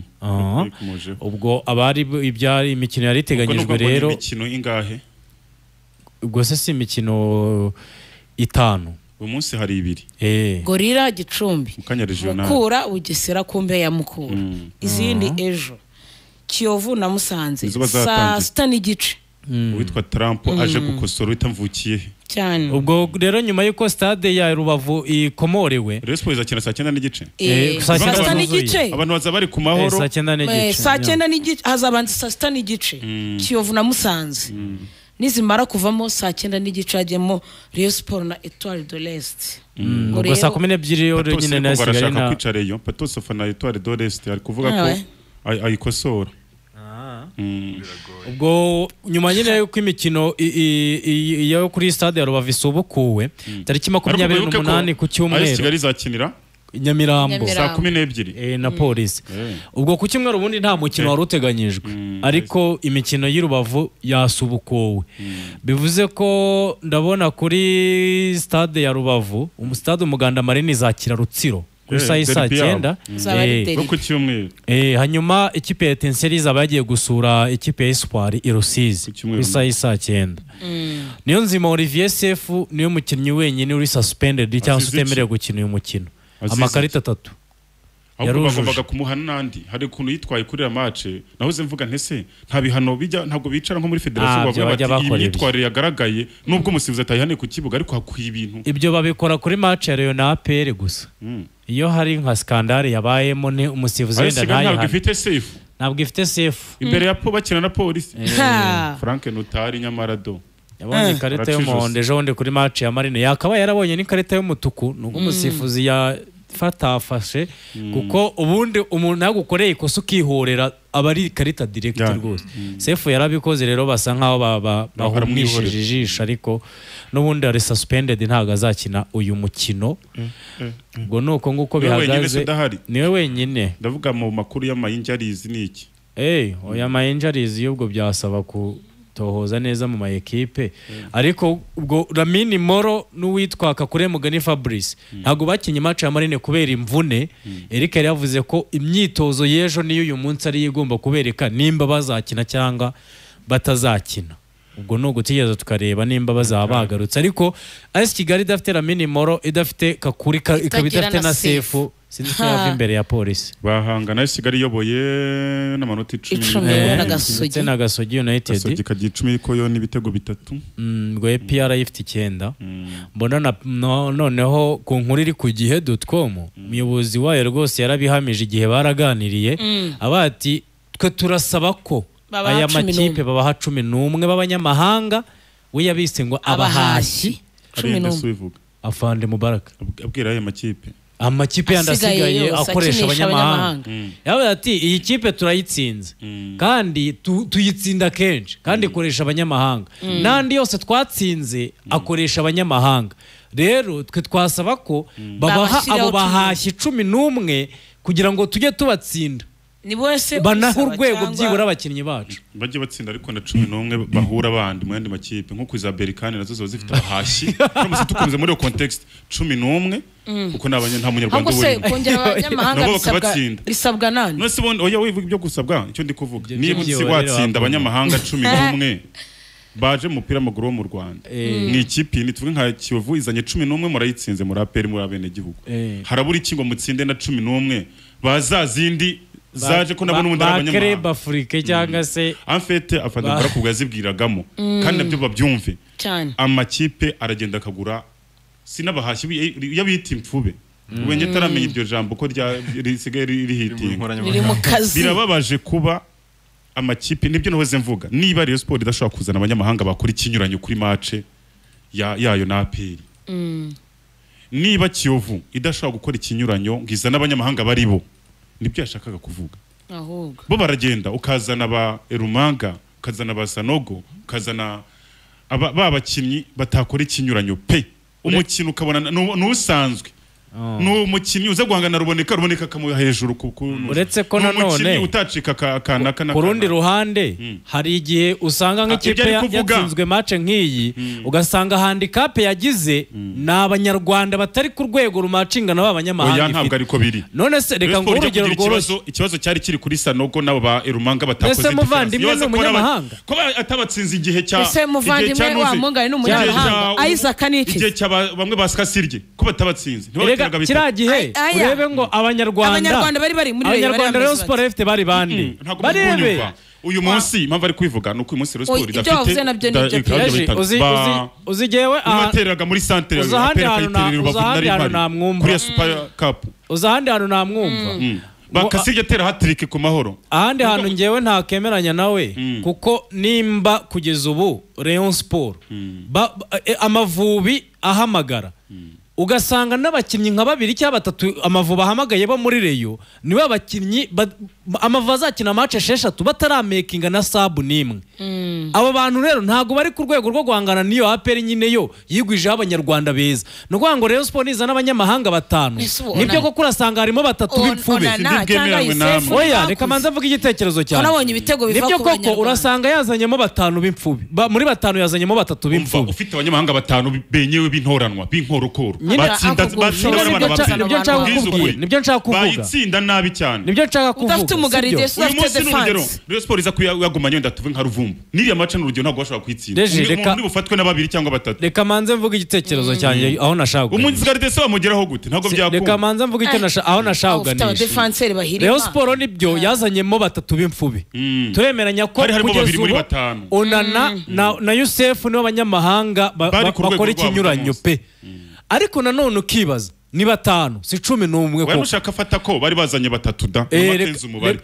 Ubwo abari ibyari imikino yari iteganyijwe rero. Imikino ingahe? Ubwo se si imikino 5 uyu munsi hari 2 Gorilla Gicumbi Mukura Bugesera kumbe ya Mukura izindi ejo Kiyovu na Musanze saa 6 n'igice witwa Trump aje gukosora itamvukiye cyane. Ubwo rero nyuma yuko stade ya Rubavu ikomorewe Respo izakina saa 9 n'igice saa 6 n'igice abantu baza bari ku mahoro saa 9 n'igice saa 9 n'igice hazabanza saa 6 n'igice Kiyovu na Musanze nizimara kuvamo saa 9 n'igice hajyemo Rayon Sport na Etoile de l'Est. Ubwo saa 12 yo nyine na Kigali na kwicareyo Patos na Etoile de l'Est ari kuvuga ko ayikosora. Ubwo nyuma nyine yuko imikino yo kuri stade ya Rubavu isubukuwe tariki 28 ku cyumweru Kigali zakinira Nyamirambo saa 12 na polisi. Ubwo ku cyumweru ubundi nta mukino wari uteganyijwe ariko imikino y'Urubavu yasubukuwe. Bivuze ko ndabona kuri stade ya Rubavu stade Umuganda Marine izakira Rutsiro kuri saa 9 no ku cyumweru. Hanyuma ikipe ya Etincelle izaba yagiye gusura ikipe ya Espoir i Rusizi kuri saa 9. Niyo nzima Olivier Sefu niyo mukinnyi wenyine uri suspended cyangwa se utemerewe gukina uyu mukino. Amakarita 3 bagombaga kumuhana nandi hari kuntu yitwaye kuri match nahoze mvuga ntese nta bihano bijya ntabwo bicara nko muri federation bavuga yitwarire yagaragaye nubwo umusifuzi atayihane ku kibuga ariko hakwiye ibintu ibyo babikora kuri match ya Rayon na APR gusa. Iyo hari nka skandale yabayemo ne umusifuzi wenda ntabwo ifite safe ntabwo ifite safe imbere ya bakina na polisi Frank Nutari Nyamarado yabonye ikarita y'umuhondo ejo bundi kuri match ya Marine yakaba yarabonye n'ikarita y'umutuku nubwo umusifuzi fatafashe kuko ubundi umuntu yagukoreye ikosa ukihorera abari ikarita direct rwose. Sefu yarabikoze rero basa nkaho bahumwishije ijisho ariko n'ubundi ari suspended ntago azakina uyu mukino. Ubwo nuko nguko bihagaze niwe wenyine. Ndavuga mu makuru y'amayinjarizi niki oya mayinjarizi y'ubwo byasaba ku tohoza neza mu maekipe ariko ubwo Lamine Moro n'uwitwa Kakure Mugani Fabrice ntago bakinye match ya Marine kubera imvune. Eric yari yavuze ko imyitozo y'ejo niyo uyu munsi ari igomba kubereka nimba bazakina cyangwa batazakina. Ubwo no gutigeza tukareba nimba bazaba bagarutse ariko AS Kigali idafite Lamine Moro idafite Kakuri ikabidafite na Sefu sinzi ko yava imbere ya polisi bahangana AS Kigali yoboye n'amanota 10 na Gasogi United Gasogi kagiye 10 ko yo n'ibitego 3 ngo APR ifite 9 mbona noneho ku nkuru iri ku gihe.com umuyobozi wayo rwose yarabihamije igihe baraganiriye abati twe turasaba ko aya makipe babaha 11 b'abanyamahanga we yabise ngo abahashyi 11 afande Mubaraka abwira aya makipe amakipe yandasigaye akoresha abanyamahanga yawe ati iyi kipe turayitsinze kandi tuyitsinda kenshi kandi ikoresha abanyamahanga nandi yose twatsinze akoresha abanyamahanga rero twe twasaba ko babaha abo bahashyi 11 kugira ngo tujye tubatsinda banaho urwego byibura abakinnyi bacu bajye batsinda ariko na 11 bahura abandi mu yandi makipe nko kwiza Berkane nazo zo zifite abahashyi n'umusi tukunze muri context 11 kuko nabanye nta munyarwanda we kongera abanyamahanga bisabwa nani no sibondo oya wivuga ibyo gusabwa icyo ndi kuvuga niba utsi watsinda abanyamahanga 11 baje mu mupira w'amaguru wo mu Rwanda ni ikipe ni tuvuge nka Kiyovu izanye 11 murayitsinze muri APR muri abene gihugu harabura ikingo mutsinde na 11 bazazindi zaje ko nabona umuntu abanyamahanga Bakreba Afrique cyangwa se en fait afande barakubwa zibwiragamo kandi nabyo babyumve amakipe aragenda akagura sinabahashye yabita imfube ubenge taramenya iryo jambo ko risigaye rihitinga birababaje kuba amakipe nibyo nahoze mvuga niba Rayon Sport idashobora kuzana abanyamahanga bakora ikinyuranyo kuri match yayo na APR niba Kiyovu idashobora gukora ikinyuranyo ngizana abanyamahanga bari bo nibyo yashakaga kuvuga ahubwo bo baragenda ukazana ba Erumanga ukazana ba Sanogo ukazana babakinnyi batakora ikinyuranyo pe umukino ukabona n'usanzwe n'umukinnyi uza guhangana ruboneka kamuha hejuru uretse ko nanone utacika kanaka ku rundi ruhande hari igihe usanga nk'ikipe yatsinzwe match nk'iyi ugasanga handicap yagize n'abanyarwanda batari ku rwego rumacinga nabo abanyamahanga ntabwo ariko biri none se reka ngo urugero rworoshye ikibazo cyari kiri kuri Sanogo nabo ba Erumanga batakoze ese muvandimwe n'umunyamahanga ko atabatsinze igihe cya ese muvandimwe wa mungane n'umunyamahanga Isaac Kaniki igihe cya bamwe baskasirye ko batabatsinze kiragihe urebe ngo abanyarwanda bari muri abanyarwanda Rayon Sport FT bari bande barebe uyu munsi mpamvu ari kwivuga nuko uyu munsi Rayon Sport idafite uzigewe ahateraga muri centre uzahandi hantu namwumva kuri Super Cup uzahandi hantu namwumva bakasirye tera hat-trick ku mahoro ahandi hantu ngewe ntakemeranya nawe kuko nimba kugeza ubu Rayon Sport Amavubi ahamagara ugasanga n'abakinnyi nka babiri cyangwa batatu Amavubi ahamagaye bo muri Rayon niwe abakinnyi Amavubi azakina match 6 bataramekinga na sub nimwe abo bantu rero ntago bari ku rwego rwo guhangana niyo APR nyine yo yigwije abanyarwanda beza no ngo Rayon Sport niza n'abanyamahanga batanu nibyo ko kurasanga harimo batatu bipfube oya reka manza mvuga igitekerezo cyane nibyo koko urasanga yazanyemo batanu bipfube muri batanu yazanyemo batatu bipfube ufite abanyamahanga batanu benyewe bintoranwa binkorokoro nibyo nshaka kuvuga bayitsinda nabi cyane nibyo nshaka kuvuga ufite umugaride ufite defense Rayon Sport iza kuyagumanya wenda tuve nka Ruvumbu niriya match n'urugero ntabwo bashobora kwitsinda umuntu bufatwe na babiri cyangwa batatu reka manze mvuga igitekerezo cyanjye aho nashaka umugaride se bamugeraho gute ntabwo byakunda reka manze mvuga icyo nashaka aho nashaka kuganisha Rayon Sport nibyo yazanyemo batatu b'imfubi turemeranya ko kugeza ubu Onana na Youssef nibo abanyamahanga bakora ikinyuranyo pe ariko nanone ukibaza ni batanu si 11 ko ushaka afata ko bari bazanye batatu da makenze umubare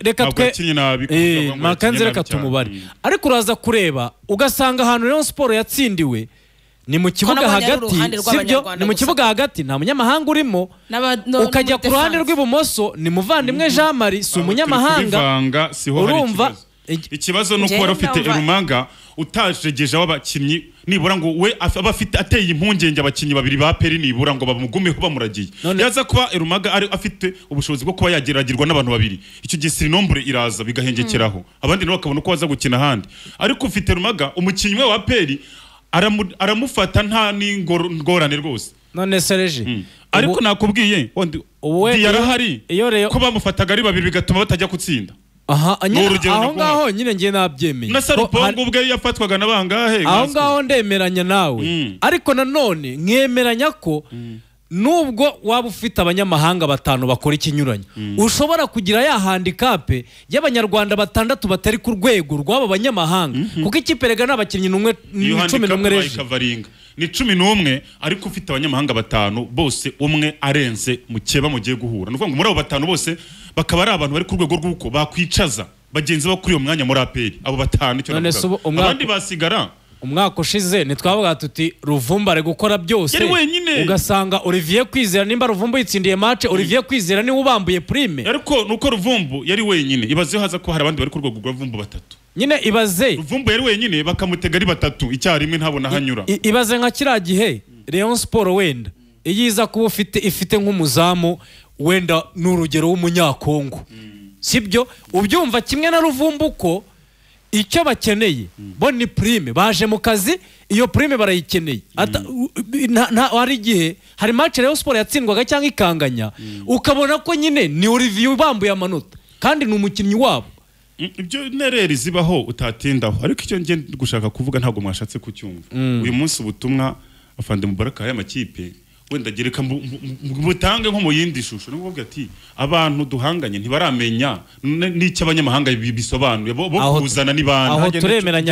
makenze reka tumubare ariko uraza kureba ugasanga ahantu Rayon Sport yatsindiwe ni mu kibuga hagati sibyo ni mu kibuga hagati nta munyamahanga urimo ukajya ku ruhande rw'ibumoso ni muvandimwe Jean Marie si umunyamahanga urumva ikibazo nuko wari ufite Erumanga utajegeje abakinnyi nibura ngo we abafite ateye impungenge abakinnyi babiri ba Peri nibura ngo bamugumeho bamuragiye yaza kuba Erumanga ari afite ubushobozi bwo kuba yageragirwa n'abantu babiri icyo gihe nombre iraza bigahengekeraho abandi nabo bakabona uko baza gukina handi ariko ufite Erumanga umukinnyi wa Peri aramufata nta n'ingorane rwose none Serge ariko nakubwiye yarahari ko bamufataga ari babiri bigatuma batajya gutsinda aho ngaho nyine ngiye nabyemeye na Sarupongo ubwe yafatwaga nabangahe aho ngaho ndemeranya nawe ariko nanone nkemeranya ko nubwo waba ufite abanyamahanga batanu bakora ikinyuranyo ushobora kugira ya handicap y'abanyarwanda batandatu batari ku rwego rw'aba banyamahanga kuko ikipe rega n'abakinnyi 11 reje ni 11 ariko ufite abanyamahanga batanu bose umwe arenze mukeba mugiye guhura nuvuga ngo muri abo batanu bose bakaba ari abantu bari ku rwego rw'uko bakwicaza bagenzi bakuri uyo mwanya muri APR abo batanu cyo abandi basigara umwaka ushize nitwavuga tuti Ruvumbu ari gukora byose ugasanga Olivier Kwizera nimba Ruvumbu yitsindiye match Olivier Kwizera ni ubambuye prime ariko nuko Ruvumbu yari wenyine ibaze haza ko hari abandi bari ku rwego rwa Ruvumbu batatu nyine ibaze Ruvumbu yari wenyine bakamutega ari batatu icyarimwe ntabona hanyura ibaze nka kiragihe Rayon Sport wenda iyiza kuba ifite nk'umuzamu wenda n'urugero w'umunyakongo sibyo ubyumva kimwe na Ruvumbu ko icyo bakeneye bo ni prime baje mu kazi iyo prime barayikeneye hari igihe hari match Rayon Sport yatsindwaga cyangwa ikanganya ukabona ko nyine ni Olivier bambuye amanota kandi ni umukinnyi wabo ibyo nereri zibaho utatindaho ariko icyo ngiye gushaka kuvuga ntabwo mwashatse kucyumva uyu munsi ubutumwa afande Mubaraka y'amakipe wenda gereka mutange nko mu yindi shusho no kuvuga ati abantu duhanganye ntibaramenya n'icyo abanyamahanga bisobanuye bo kuzana n'ibandi aho turemeranya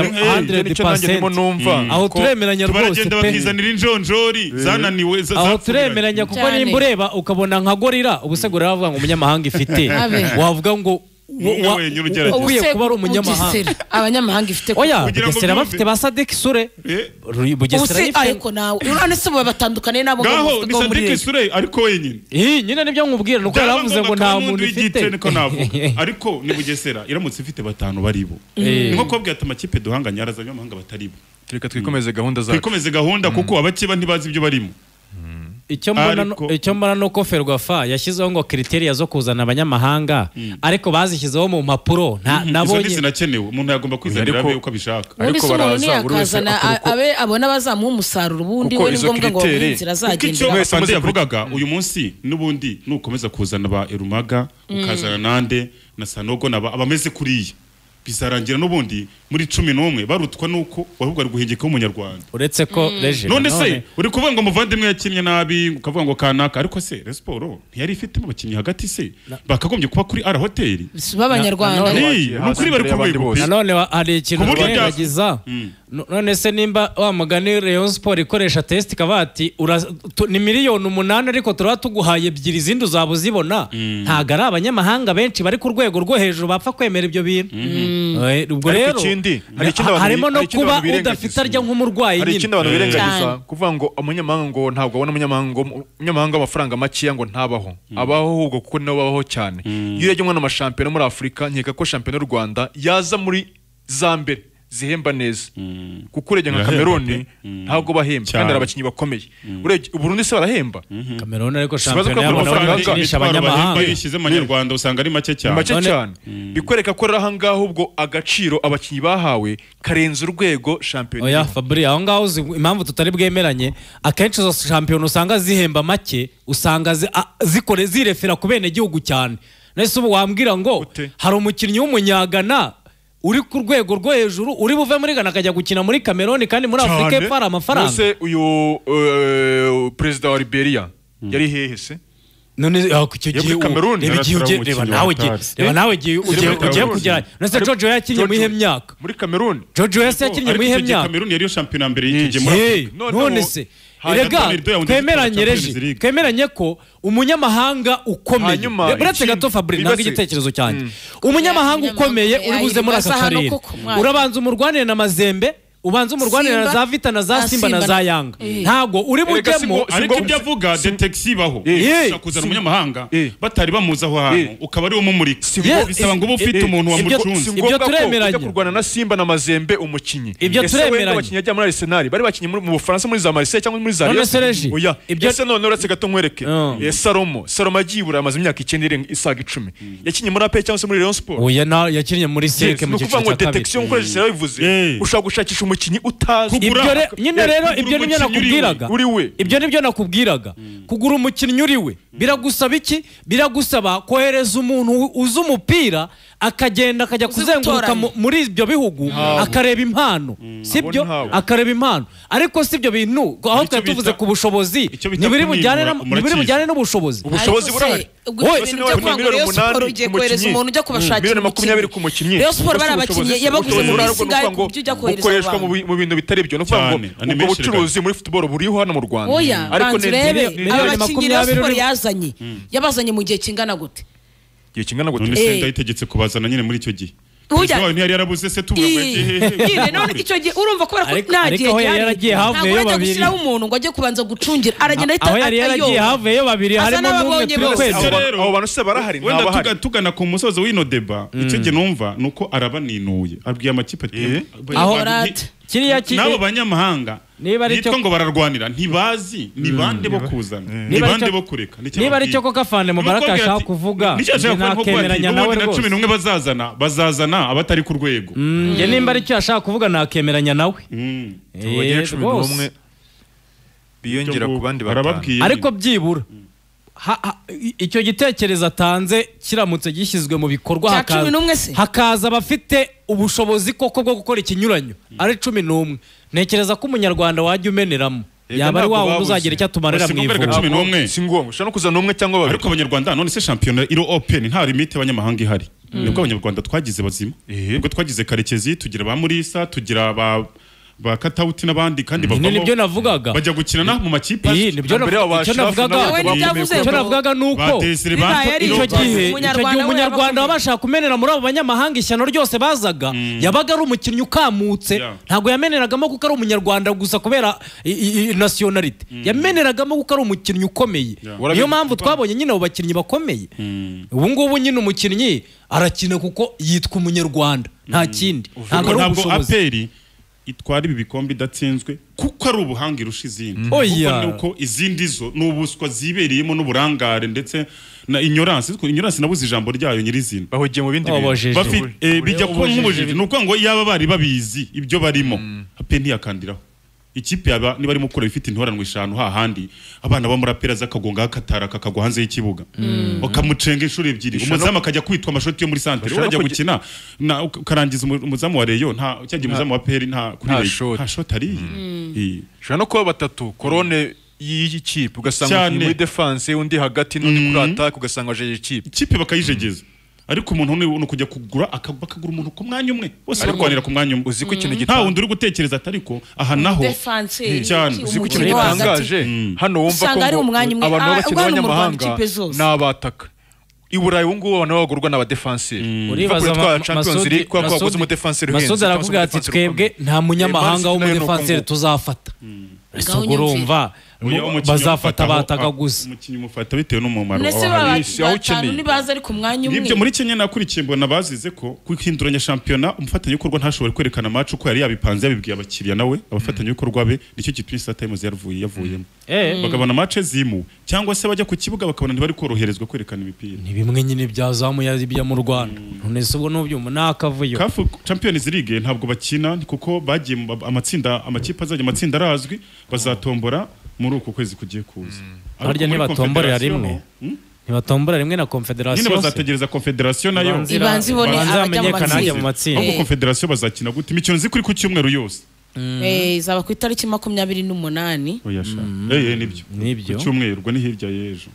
100% aho turemeranya rwose baragenda bakizanira injonjori zananiwe aho turemeranya kuko nimba ureba ukabona nka gorira ubusegura bavuga ngo umunyamahanga ifite wavuga ngo ubuye kuba ari umunyamahanga abanyamahanga ifite Bugesera bafite ba Sadek Sure Bugesera ifite ariko nawe urane se batandukanye nabo ngo ni Sadek Sure ariko wenyine nyine nibyo nkubwira nuko yaravuze ngo nta muntu ifite niko navuga ariko ni Bugesera iramutse ifite batanu baribo niko kubwira ati amakipe duhanganye arazanye amahanga bataribo reka twikomeze gahunda zacu twikomeze gahunda kuko abakiba ntibazi ibyo barimo icyo mbona nuko Ferwafa yashyizeho ngo kriteriya zo kuzana abanyamahanga ariko bazishyizeho mu mpapuro nabonye zinakenewe umuntu yagomba kwizanira abe uko abishaka ariko baraza buri wese abe abona bazamuha umusaruro ubundi we ni ngombwa ngo inzira zagendera wese amaze yavugaga uyu munsi n'ubundi nukomeza kuzana ba Erumaga ukazana nande na Sanogo abameze kuriya bizarangira n'ubundi muri 11 barutwa nuko wahubwo ari guhengeka umunyarwanda uretse ko leje none se uri kuvuga ngo muvandimwe yakinnye nabi ukavuga ngo kanaka ariko se Sport ntiyari ifite mu bakinnyi hagati se bakagombye kuba kuri ara hoteli b'abanyarwanda nukuri bari kuvuga none hari ikintu bagiza none se nimba wa mugani Rayon Sport ikoresha test kabati ni miliyoni 8 ariko turaba tuguhaye ebyiri zindi uzabuzibona ntago ari abanyamahanga benshi bari ku rwego rwo hejuru bapfa kwemera ibyo bintu ubwo rero harimo no kuba udafite arya nk'umurwayi hari ikindi abantu birengagiza kuvuga ngo umunyamahanga ngo ntabwo abona umunyamahanga amafaranga makiya ngo ntabaho abaho ahubwo kuko nabo babaho cyane iyo yagiye umwana amashampiyona muri Afurika nkeka ko shampiyona y'u Rwanda yaza muri Zambere zihemba neza kuko urege nka Cameroon ntabwo bahemba kandi abakinyi bakomeye urege Burundi se barahemba Cameroon ariko shampiyona y'abanyakinisha abanyamahanga yishize mu Rwanda usanga ari make cyane bikwereka ko raha ngaho ubwo agaciro abakinyi bahawe karenze urwego shampiyona oya Fabri aho ngaho impamvu tutari bwemeranye akenshi zo shampiyona usanga zihemba make usanga zikore zirefera ku bene gihugu cyane nese ubu wambwira ngo hari umukinnyi w'umunyagana uri ku rwego rwo hejuru uri buve muri Ghana akajya gukina muri Cameroon kandi muri Afrika y'Epfo hari amafaranga nose uyu president wa Liberia yari hehe se none icyo gihe Cameroon reba nawe ugiye kugera nose George yakinye mu ihe myaka muri Cameroon George yakinye mu ihe myaka Cameroon yari yo champion mbere y'iki muri none se erega twemeranye ko umunyamahanga ukomeye buretse gato Fabri ntabwo igitekerezo cyanjye umunyamahanga ukomeye uri buze muri aka karere urabanza umurwanire na Mazembe ubanza umurwanire na za Vita na za Simba na za Yanga ntago uri bujemo ariko ibyo avuga detection baho kuzana umunyamahanga batari bamuzaho hantu ukaba ari wo mumurika bisaba ngo ufite umuntu wa mucunzi ibyo turemeranye kurwana na Simba na Mazembe umukinyi ibyo turemeranye abakinyi ajya muri Arsenal bari bakinyi mu Bufaransa muri za Marseille cyangwa muri za Real oya ibyo se none uretse gato nkwereke Salomo agibura amaze imyaka 9 isaga 10 yakinye muri AP cyangwa se muri Rayon Sport oya yakinye muri Seke mu gice cya kabiri detection ukoresha yabivuze ushaka gushakisha umukinyi utazi nyine rero ibyo nibyo nakubwiraga ibyo nibyo nakubwiraga kugura umukinyi uriwe biragusaba iki biragusaba kohereza umuntu uzi umupira akagenda akajya kuzenguruka muri ibyo bihugu akareba impano sibyo akareba impano ariko sibyo bintu aho tuvuze ku bushobozi nibiri bujyane n'ubushobozi burahari umuntu ujya kubashakira umukinyi ku mukinyi Rayon Sport barabakinye yabaguze mu bisigaye ku byo ujya kohereza ukoreshwa mu bintu bitari byo no kuvuga ngo ubwo bucuruzi muri football buriho hano mu Rwanda ariko abakinyi Rayon Sport yabazanye mu gihe kingana gute none se ndayitegetse kubazana nyine muri icyo gihe Uya ntiyari yarabuze se tuvuga ngo none icyo gihe urumva ko nagiye yaragiye havuyeyo babiri gushyiraho umuntu ngo ajye kubanza gucungira aragenda ahita aho yari yaragiye havuyeyo babiri harimo n'umwe turi kwezi abo bantu se barahari wenda tugana ku musozo w'ino deba icyo gihe numva nuko arabaninuye abwiye amakipe aho rate nabo banyamahanga nitwa ngo bararwanira ntibazi ni bande bo kuzana ni bande bo kureka niba ari cyo ko Kafande Mubaraka ashaka kuvuga nakemeranya nawe rwose 11 bazazana abatari ku rwego nge nimba ari cyo ashaka kuvuga nakemeranya nawe tubagiye 11 biyongera ku bandi batanu ariko byibura icyo gitekerezo atanze kiramutse gishyizwe mu bikorwa hakaza abafite ubushobozi koko bwo gukora ikinyuranyo ari 11 ntekereza ko umunyarwanda wajya umeneramo yaba ari wa wundi uzagira icyo atumarira mu ivuga si ngombwa ushaka no kuzana umwe cyangwa babiri ariko abanyarwanda none se shampiyona iro open nta limite y'abanyamahanga ihari nibwo abanyarwanda twagize bazima ubwo twagize Karekezi tugira ba Murisa tugira ba Katauti n'abandi kandi bavamo nibyo navugaga bajya gukinana mu makipe nibyo navugaga nuko icyo gihe umunyarwanda wabashaka kumenera muri abo banyamahanga ishyano ryose bazaga yabaga ari umukinnyi ukamutse ntago yameneragamo kuko ari umunyarwanda gusa kubera nationality yameneragamo kuko ari umukinnyi ukomeye niyo mpamvu twabonye nyine abo bakinnyi bakomeye ubu ngubu nyine umukinnyi arakina kuko yitwa umunyarwanda nta kindi ntabwo aperi itwara ibi bikombe idatsinzwe kuko ari ubuhanga irusha izindi kuko izindi zo n'ubuswa zibereyemo n'uburangare ndetse na ignorance nabuze ijambo ryayo nyirizina bahugiye mu bindi bijya kuba nk'ubujiji nuko ngo yaba bari babizi ibyo barimo ape ntiyakandiraho ikipe yaba niba arimo gukora ifite intoranwa 5 hahandi abana bo muri apera zakagonga akatara kakagwa hanze y'ikibuga bakamucenga inshuro 2 umuzamu akajya kwitwa amashoti yo muri centre urajya gukina ukarangiza umuzamu wa Reyo nta cyagiye umuzamu wa Peri nta kuri shot ari shana no kuba batatu korone y'ikipe ugasanga muri defense undi hagati n'undi kuri attack ugasanga aje ikipe bakayijegeza ariko umuntu no kujya kugura akagura umuntu ku mwanya umwe bose barwanira ku mwanya umwe uziko ikintu gitanga wundi uri gutekereza atariko aha naho cyane uziko ikintu gitangaje hano wumva ko abantu bakina abanyamahanga n'abataka iburayi ubungubu abantu bagurwa n'aba defenseur uribaza Champions League kwa kwakoze mu defenseur henze Masoud aravuga ati twebwe nta munyamahanga wo mu defenseur tuzafata urumva bazafata bataka gusa umukinnyi mufata bitewe n'umumaro aho ukeneye nibaza ari ku mwanya umwe nibyo muri Kenya nakurikiye mbona bazize ko kwihinduranya shampiyona umufatanye bikorwa ntashobora kwerekana match uko yari yabipanze yabibwiye abakiriya nawe abafatanye bikorwa be nicyo gituma Startimes yavuyemo bagabana match zimu cyangwa se bajya ku kibuga bakabona ntibari koroherezwa kwerekana imipira ni bimwe nyine byazamuye ibya mu Rwanda none se ubwo n'ubyuma nakavuyo CAF Champions League ntabwo bakina kuko bagiye amatsinda amakipe azajya amatsinda arazwi bazatombora muri uko kwezi kugiye kuza harya ntibatomborera rimwe na confederation nyine bazategereza confederation nayo ibanzi bone abamenyekana najya mu matsinda ahubwo confederation bazakina gute imikino zikuri ku cyumweru yose izaba ku itariki 28 oyasha nibyo ku cyumweru ubwo ni hirya y'ejo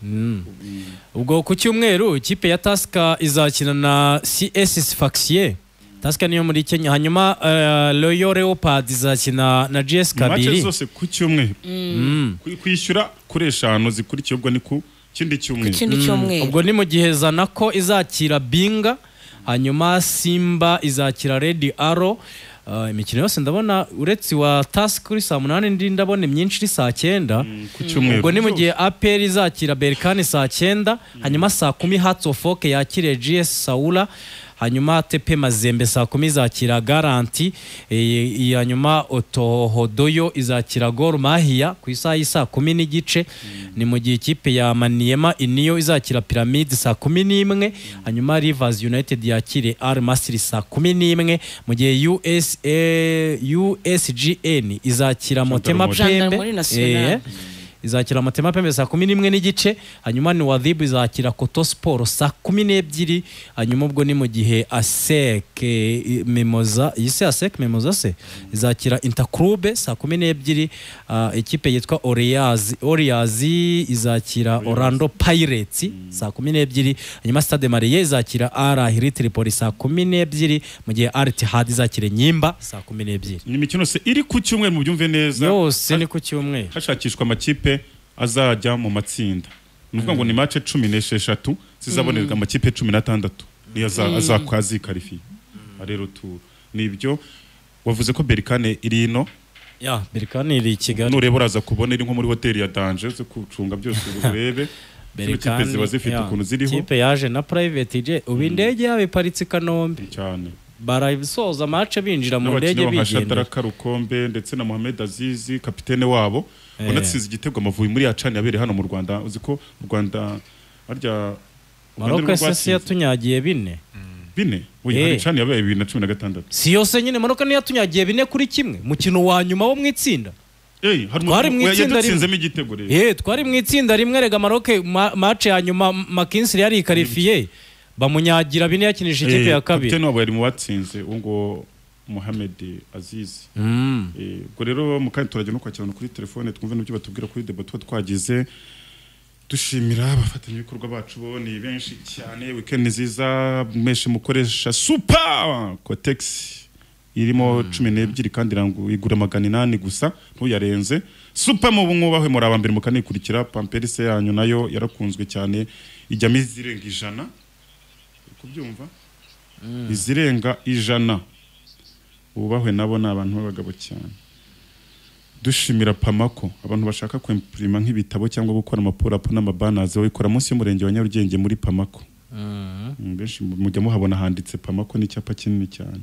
ubwo ku cyumweru ikipe ya Tusker izakina na CS Sfaxien Tusker niyo muri Kenya hanyuma Royal Leopards izakina na GS Kabiri match zose ku cyumweru kwishyura kuri 5 zikurikiye ubwo ni ku kindi cyumweru ubwo ni mu gihe Zanako izakira Binga hanyuma Simba izakira Red Arrow imikino yose ndabona uretse wa Tusker kuri 8 ndi ndabona myinshi iri 9 ku cyumweru ubwo ni mu gihe APR izakira Berkane 9 hanyuma 10 Hearts of Oak yakire GS Saula hanyuma TP Mazembe 10 izakira Garanti hanyuma Otohodoyo izakira Gor Mahia ku isaha y'isa 10 n'igice ni mu gihe ikipe ya Maniema Iniyo izakira Pyramid 11 hanyuma Rivers United yakire Al Masry 11 mu gihe USGN izakira Motema Pembe izakira Motema Pembe 11 n'igice hanyuma ni Wadhibu izakira Koto Sport 12 hanyuma ubwo ni mu gihe ASEC Mimoza yise ASEC Mimoza se izakira Interclub 12 ikipe yitwa Oriaz izakira Orlando Pirates 12 hanyuma Stade Marie izakira Al Ahly Tripoli 12 mu gihe Al Ittihad izakira Nyimba 12 ni imikino se iri ku cyumweru mu byumve neza yose ni ku cyumweru hashakishwa amakipe azajya mu matsinda nuvuga ngo ni match 16 zizabonerwa amakipe 16 niyo azakwazikarifiye rero tu nibyo wavuze ko Berkane iri ino Berkane iri Kigali nureba uraza kubona iri nko muri hotel ya Danger zo kucunga byose urebe Berkane ziba zifite ukuntu ziriho ikipe yaje na private jet ubu indege yabiparitse Kanombe cyane barabisoza match binjira mu ndege bigenda Karukombe ndetse na Mohamed Azizi kapitene wabo unatsinze igitego Amavubi muri yacani yabere hano mu Rwanda uziko mu Rwanda arya Maroc SC yatunyagiye 4 uyu yacani yabaye 2016 si yose nyine Maroc ni yatunyagiye 4-1 mukino wa nyuma wo mu itsinda twari mu itsinda rimwe twari mu itsinda rimwe rega Maroc match ya nyuma McKinstry yari ikarifiye bamunyagira 4 yakinije ikipe ya kabiri kapitene wabo yari mu batsinze ngo Mohamed Aziz ubwo rero mukandi turajya no kwakirana kuri telefone twumve n'ibyo batubwira kuri debate tuba twagize dushimira abafatanyabikorwa bacu bo ni benshi cyane weekend nziza mweshe mukoresha super Cotex irimo 12 kandi rangu igura 800 gusa ntuyarenze super mu mwubahwe muri abambere mukanikurikira pamperse yanyu nayo yarakunzwe cyane ijya mizirenga 100 kubyumva izirenga 100 ubahwe nabo nabantu b'abagabo cyane dushimira Pamako abantu bashaka kwimprima nk'ibitabo cyangwa gukora amapurapo n'amabanaze wikora munsi y'umurenge wa Nyarugenge muri Pamako benshi mujya muhabona handitse Pamako n'icyapa kinini cyane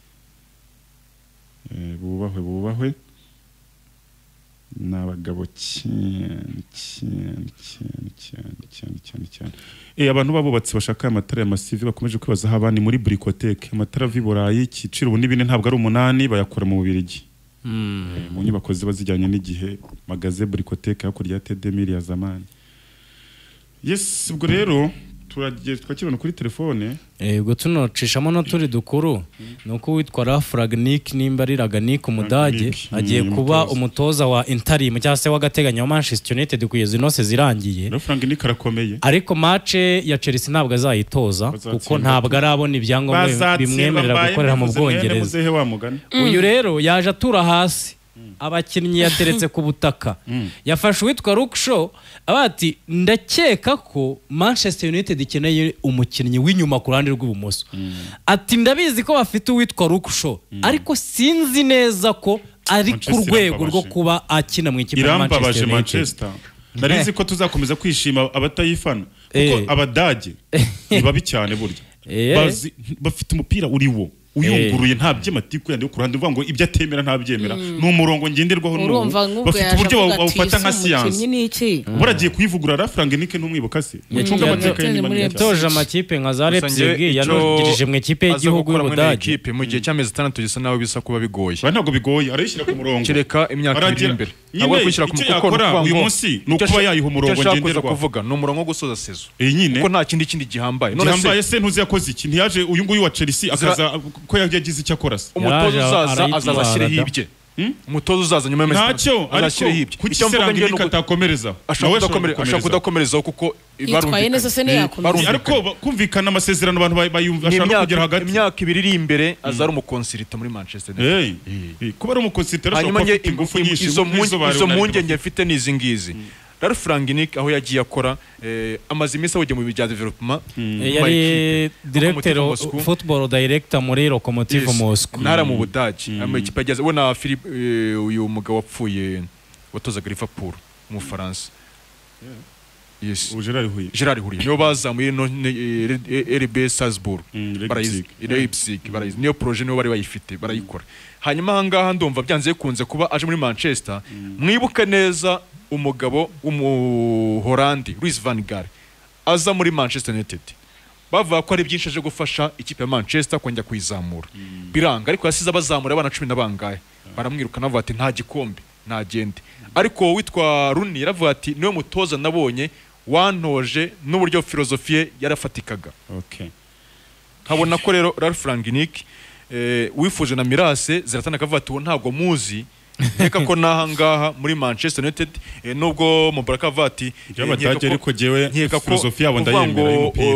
bubahwe n'abagabo cyane abantu babubatse bashaka amatara ya masive bakomeje kwibaza aho abandi muri Bricothèque amatara v'Iburayi kiciro ubu n'ibindi ntabwo ari 8 bayakora mu Bubiligi mu nyubako ziba zijyanye n'igihe magaze Bricothèque hakurya ya T2000 ya zamani yes ubwo rero turagiye twakibona kuri telefone ubwo tunocishamo no turi dukuru nuko witwa Rafragnik nimba ari Raganik umudage agiye kuba umutoza wa interim cyangwa se w'agateganyo wa Manchester United kugeza inose zirangiye Rafragnik arakomeye ariko match ya Chelsea ntabwo azayitoza kuko ntabwo arabona ibyangombwa bimwemerera gukorera mu Bwongereza uyu rero yaje atura hasi abakinnyi yateretse ku butaka yafashe witwa Luke Shaw abati ndakeka ko Manchester United ikeneye umukinnyi w'inyuma ku ruhande rw'ibumoso ati ndabizi ko bafite uwitwa Luke Shaw ariko sinzi neza ko ari ku rwego rwo kuba akina mu ikipe ya Manchester ndarizi ko tuzakomeza kwishima abatayifana kuko abadage ni babi cyane burya bafite umupira uriwo uyunguruye nta byematiku yandi ku ruhande uvuga ngo ibyo atemera nta byemera n'umurongo ngenderwaho bafite uburyo bawufata nka siyanse muragiye kuyivugura Rafragnik ntumwibuka se mucunga amateka y'Imana yatoje amakipe nka za Leipzig yanogirije mu ikipe y'igihugu y'Ubudage mu gihe cy'amezi 6 gisa nawe bisa kuba bigoye ntabwo bigoye arayishyira ku murongo kireka imyaka iri imbere ntabwo kwishyira ku murongo uyu munsi nuko kuba yayiha umurongo ngenderwaho kuvuga no murongo gusoza sezo nyine kuko nta kindi gihambaye none se ntuzi yakoze iki ntiyaje uyu nguyu wa Chelsea akaza ko yagize icyo akora se umutoza uzaza azashyiraho ibye umutoza uzaza nyuma y'amezi ntacyo ariko kuki Rangnick atakomereza ashaka kudakomerezaho kuko yitwaye neza se niyakomeza ariko kumvikana amasezerano abantu bashaka kugera hagati imyaka 2 iri imbere azari umukonsilita muri Manchester kuba ari umukonsilita hanyuma izo mpungenge mfite n'izi ngizi Rafragnik aho yagiye akora amazi imisa ujye mu bijya development yari director football director muri Lokomotiv Moscow nara mu Budage amakipe ageze ubona Philippe uyu mugabo wapfuye watozaga Liverpool mu Faransa yes Gerard Houllier niyo bazamuye RB Salzburg Leipzig niyo projet niyo bari bayifite barayikora hanyuma hangaha ndumva byanze kunze kuba aje muri Manchester mwibuka neza umugabo w'umuholandi Louis van Gaal aza muri Manchester United bavuga ko ari byinshi aje gufasha ikipe ya Manchester kongera kuyizamura biranga ariko yasize abazamura abana 10 nabangaye baramwirukana bavuga ati nta gikombe ntagende ariko witwa Rooney yaravuga ati niwe mutoza nabonye wantoje n'uburyo filosofie yarafatikaga nkabona ko rero Rafragnik wifuje na Mirase ziratana kavuga ati ntabwo muzi Nkeka ko nahangaha muri Manchester United nubwo Mubaraka Vati y'abadage ariko jewe filosofia yabo ndayemera y'umupira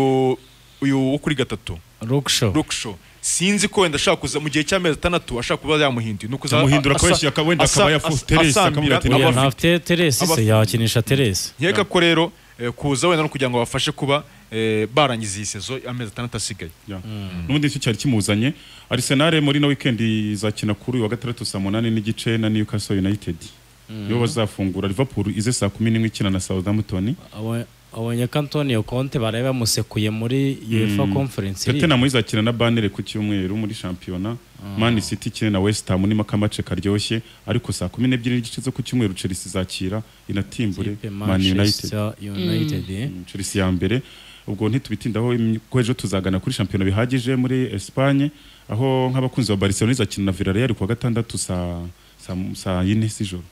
uyu kuri gatatu Luke Shaw sinzi ko wenda ashaka kuza mu gihe cy'amezi 6 ashaka kuba yamuhinduye nuko zamuhindura kweshya akawenda akaba ya Teresa akamubwira ati nafite Teresa se yakinisha Teresa nkeka ko rero kuza wenda no kugira ngo bafashe kuba barangiza iyi sezo amezi 6 asigaye n'ubundi icyo cyari kimuzanye Arsenal muri no weekend izakina kuri uyu wa gatandatu saa 8:30 na Newcastle United yo bazafungura Liverpool ize saa 11 ikina na Southampton abonye ko Antonio Conte bareba musekuye muri UEFA Conference League Tottenham izakina na Burnley ku cyumweru muri championnat Man City ikina na West Ham ni makamace karyoshye ariko saa 12 n'igice zo ku cyumweru Chelsea izakira inatimbure Man United Chelsea ya mbere ubwo ntitubitindaho ko ejo tuzagana kuri championnat bihagije muri Espagne aho nk'abakunzi ba Barcelona izakina na Villarreal ku wa gatandatu saa 4 z'ijoro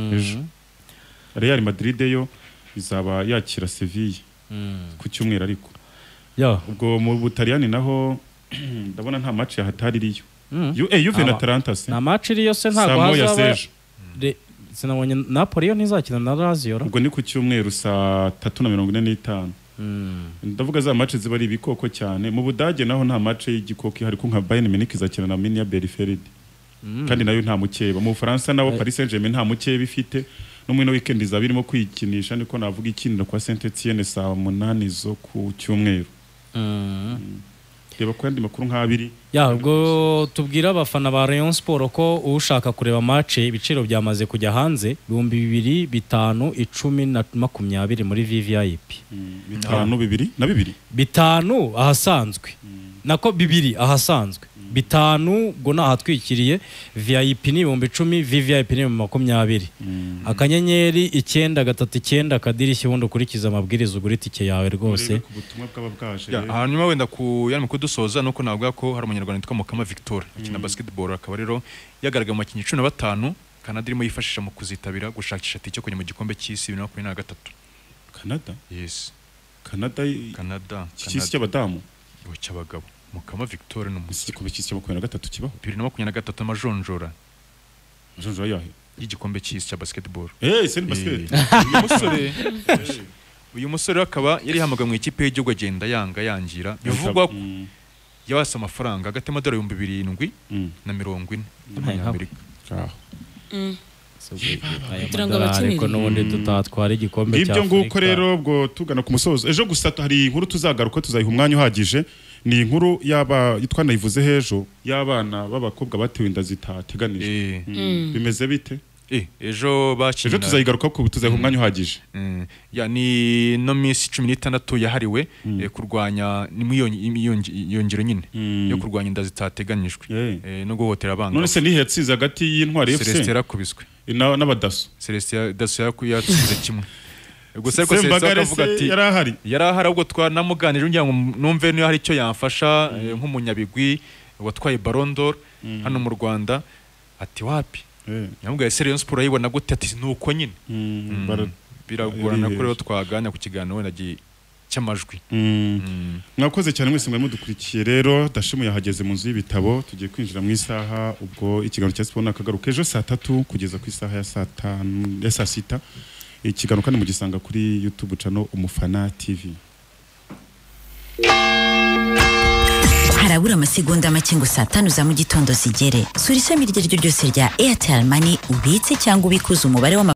Real Madrid yo izaba yakira Sevilla ku cyumweru ariko ubwo mu Butaliyani naho ndabona nta match ya hatari iriyo Juve na Atalanta se na match iri yose ntago hazaba sinabonye Napoli yo ntizakina na Lazio ubwo ni ku cyumweru saa 3:45 ndavuga za match ziba ari ibikoko cyane mu Budage naho nta match y'igikoko ihari ku nka Bayern Munich izakina na Minia Bielefeld kandi nayo nta mukeba mu Faransa nabo Paris Saint-Germain nta mukeba ifite no muri weekend izabirimo kwikinisha niko navuga ikinira kwa Saint-Etienne saa 8 zo ku cyumweru reba kwandi makuru nk'abiri ubwo tubwira abafana ba Rayon Sport ko ushaka kureba match ibiciro byamaze kujya hanze 2,200 5 10 na 20 muri VVIP 5 2 na 2 5 ahasanzwe nako 2 ahasanzwe 5 ubwo nahatwikiriye VIP ni 10,000 VVIP ni 20 akanyenyeri 939 akadirishya ubundi ukurikiza amabwiriza ugura itike yawe rwose hanyuma wenda ku yani kudusoza nuko navuga ko hari umunyarwanda witwa Mukama Victor akina basketball akaba rero yagaragaye mu makinyi 15 Canada irimo yifashisha mu kuzitabira gushakisha tike kujya mu gikombe cy'isi 2023 Canada yes Canada cy'isi cy'abadamu cy'abagabo Mukama Victor no igikombe cy'isi cya 23 kibaho 2023 amajonjora yahe y'igikombe cy'isi cya basketball c'est une basket uyu musore akaba yari hamagaye mu ikipe y'igihugu agenda yangira bivugwa yabasa amafaranga hagati y'amadolari 7,000 na 40 y'Amerika ariko n'ubundi tutatwara igikombe cya Afurika ibyo nguko rero ubwo tugana ku musozo ejo gusa hari inkuru tuzagaruka tuzayiha umwanya uhagije ni inkuru yitwa nayivuze hejo y'abana b'abakobwa batewe inda zitateganije bimeze bite ejo tuzayigaruka ko tuzayiha umwanya uhagije ni no minsi 16 yahariwe kurwanya imiyongero nyine yo kurwanya inda zitateganijwe no guhotera abangavu none se nihe yatsinze hagati y'intwari FC Celestin yakubiswe n'abadaso Celestin daso yatsinze kimwe gusa ariko Celestin akavuga ati yarahari ubwo twanamuganije ngira ngo numve niyo hari icyo yamfasha nk'umunyabigwi watwaye Ballon d'Or hano mu Rwanda ati wapi yamubwiye Rayon Sport ayibona gute ati nuko nyine biragorana ko rero twaganya ku kiganiro wenda cy'amajwi mwakoze cyane mwese mwari mudukurikiye rero Dashimu yahageze mu nzu y'ibitabo tugiye kwinjira mu isaha ubwo ikiganiro cya Sport nakagaruka ejo saa 3 kugeza ku isaha ya saa 5 ya saa 6 ikiganiro kandi mugisanga kuri YouTube channel Umufana TV. Harabura amasegonda make ngo saa 5 za mu gitondo zigere. Sura ishami ryose rya Airtel Money ubitse cyangwa ubikuza umubare wa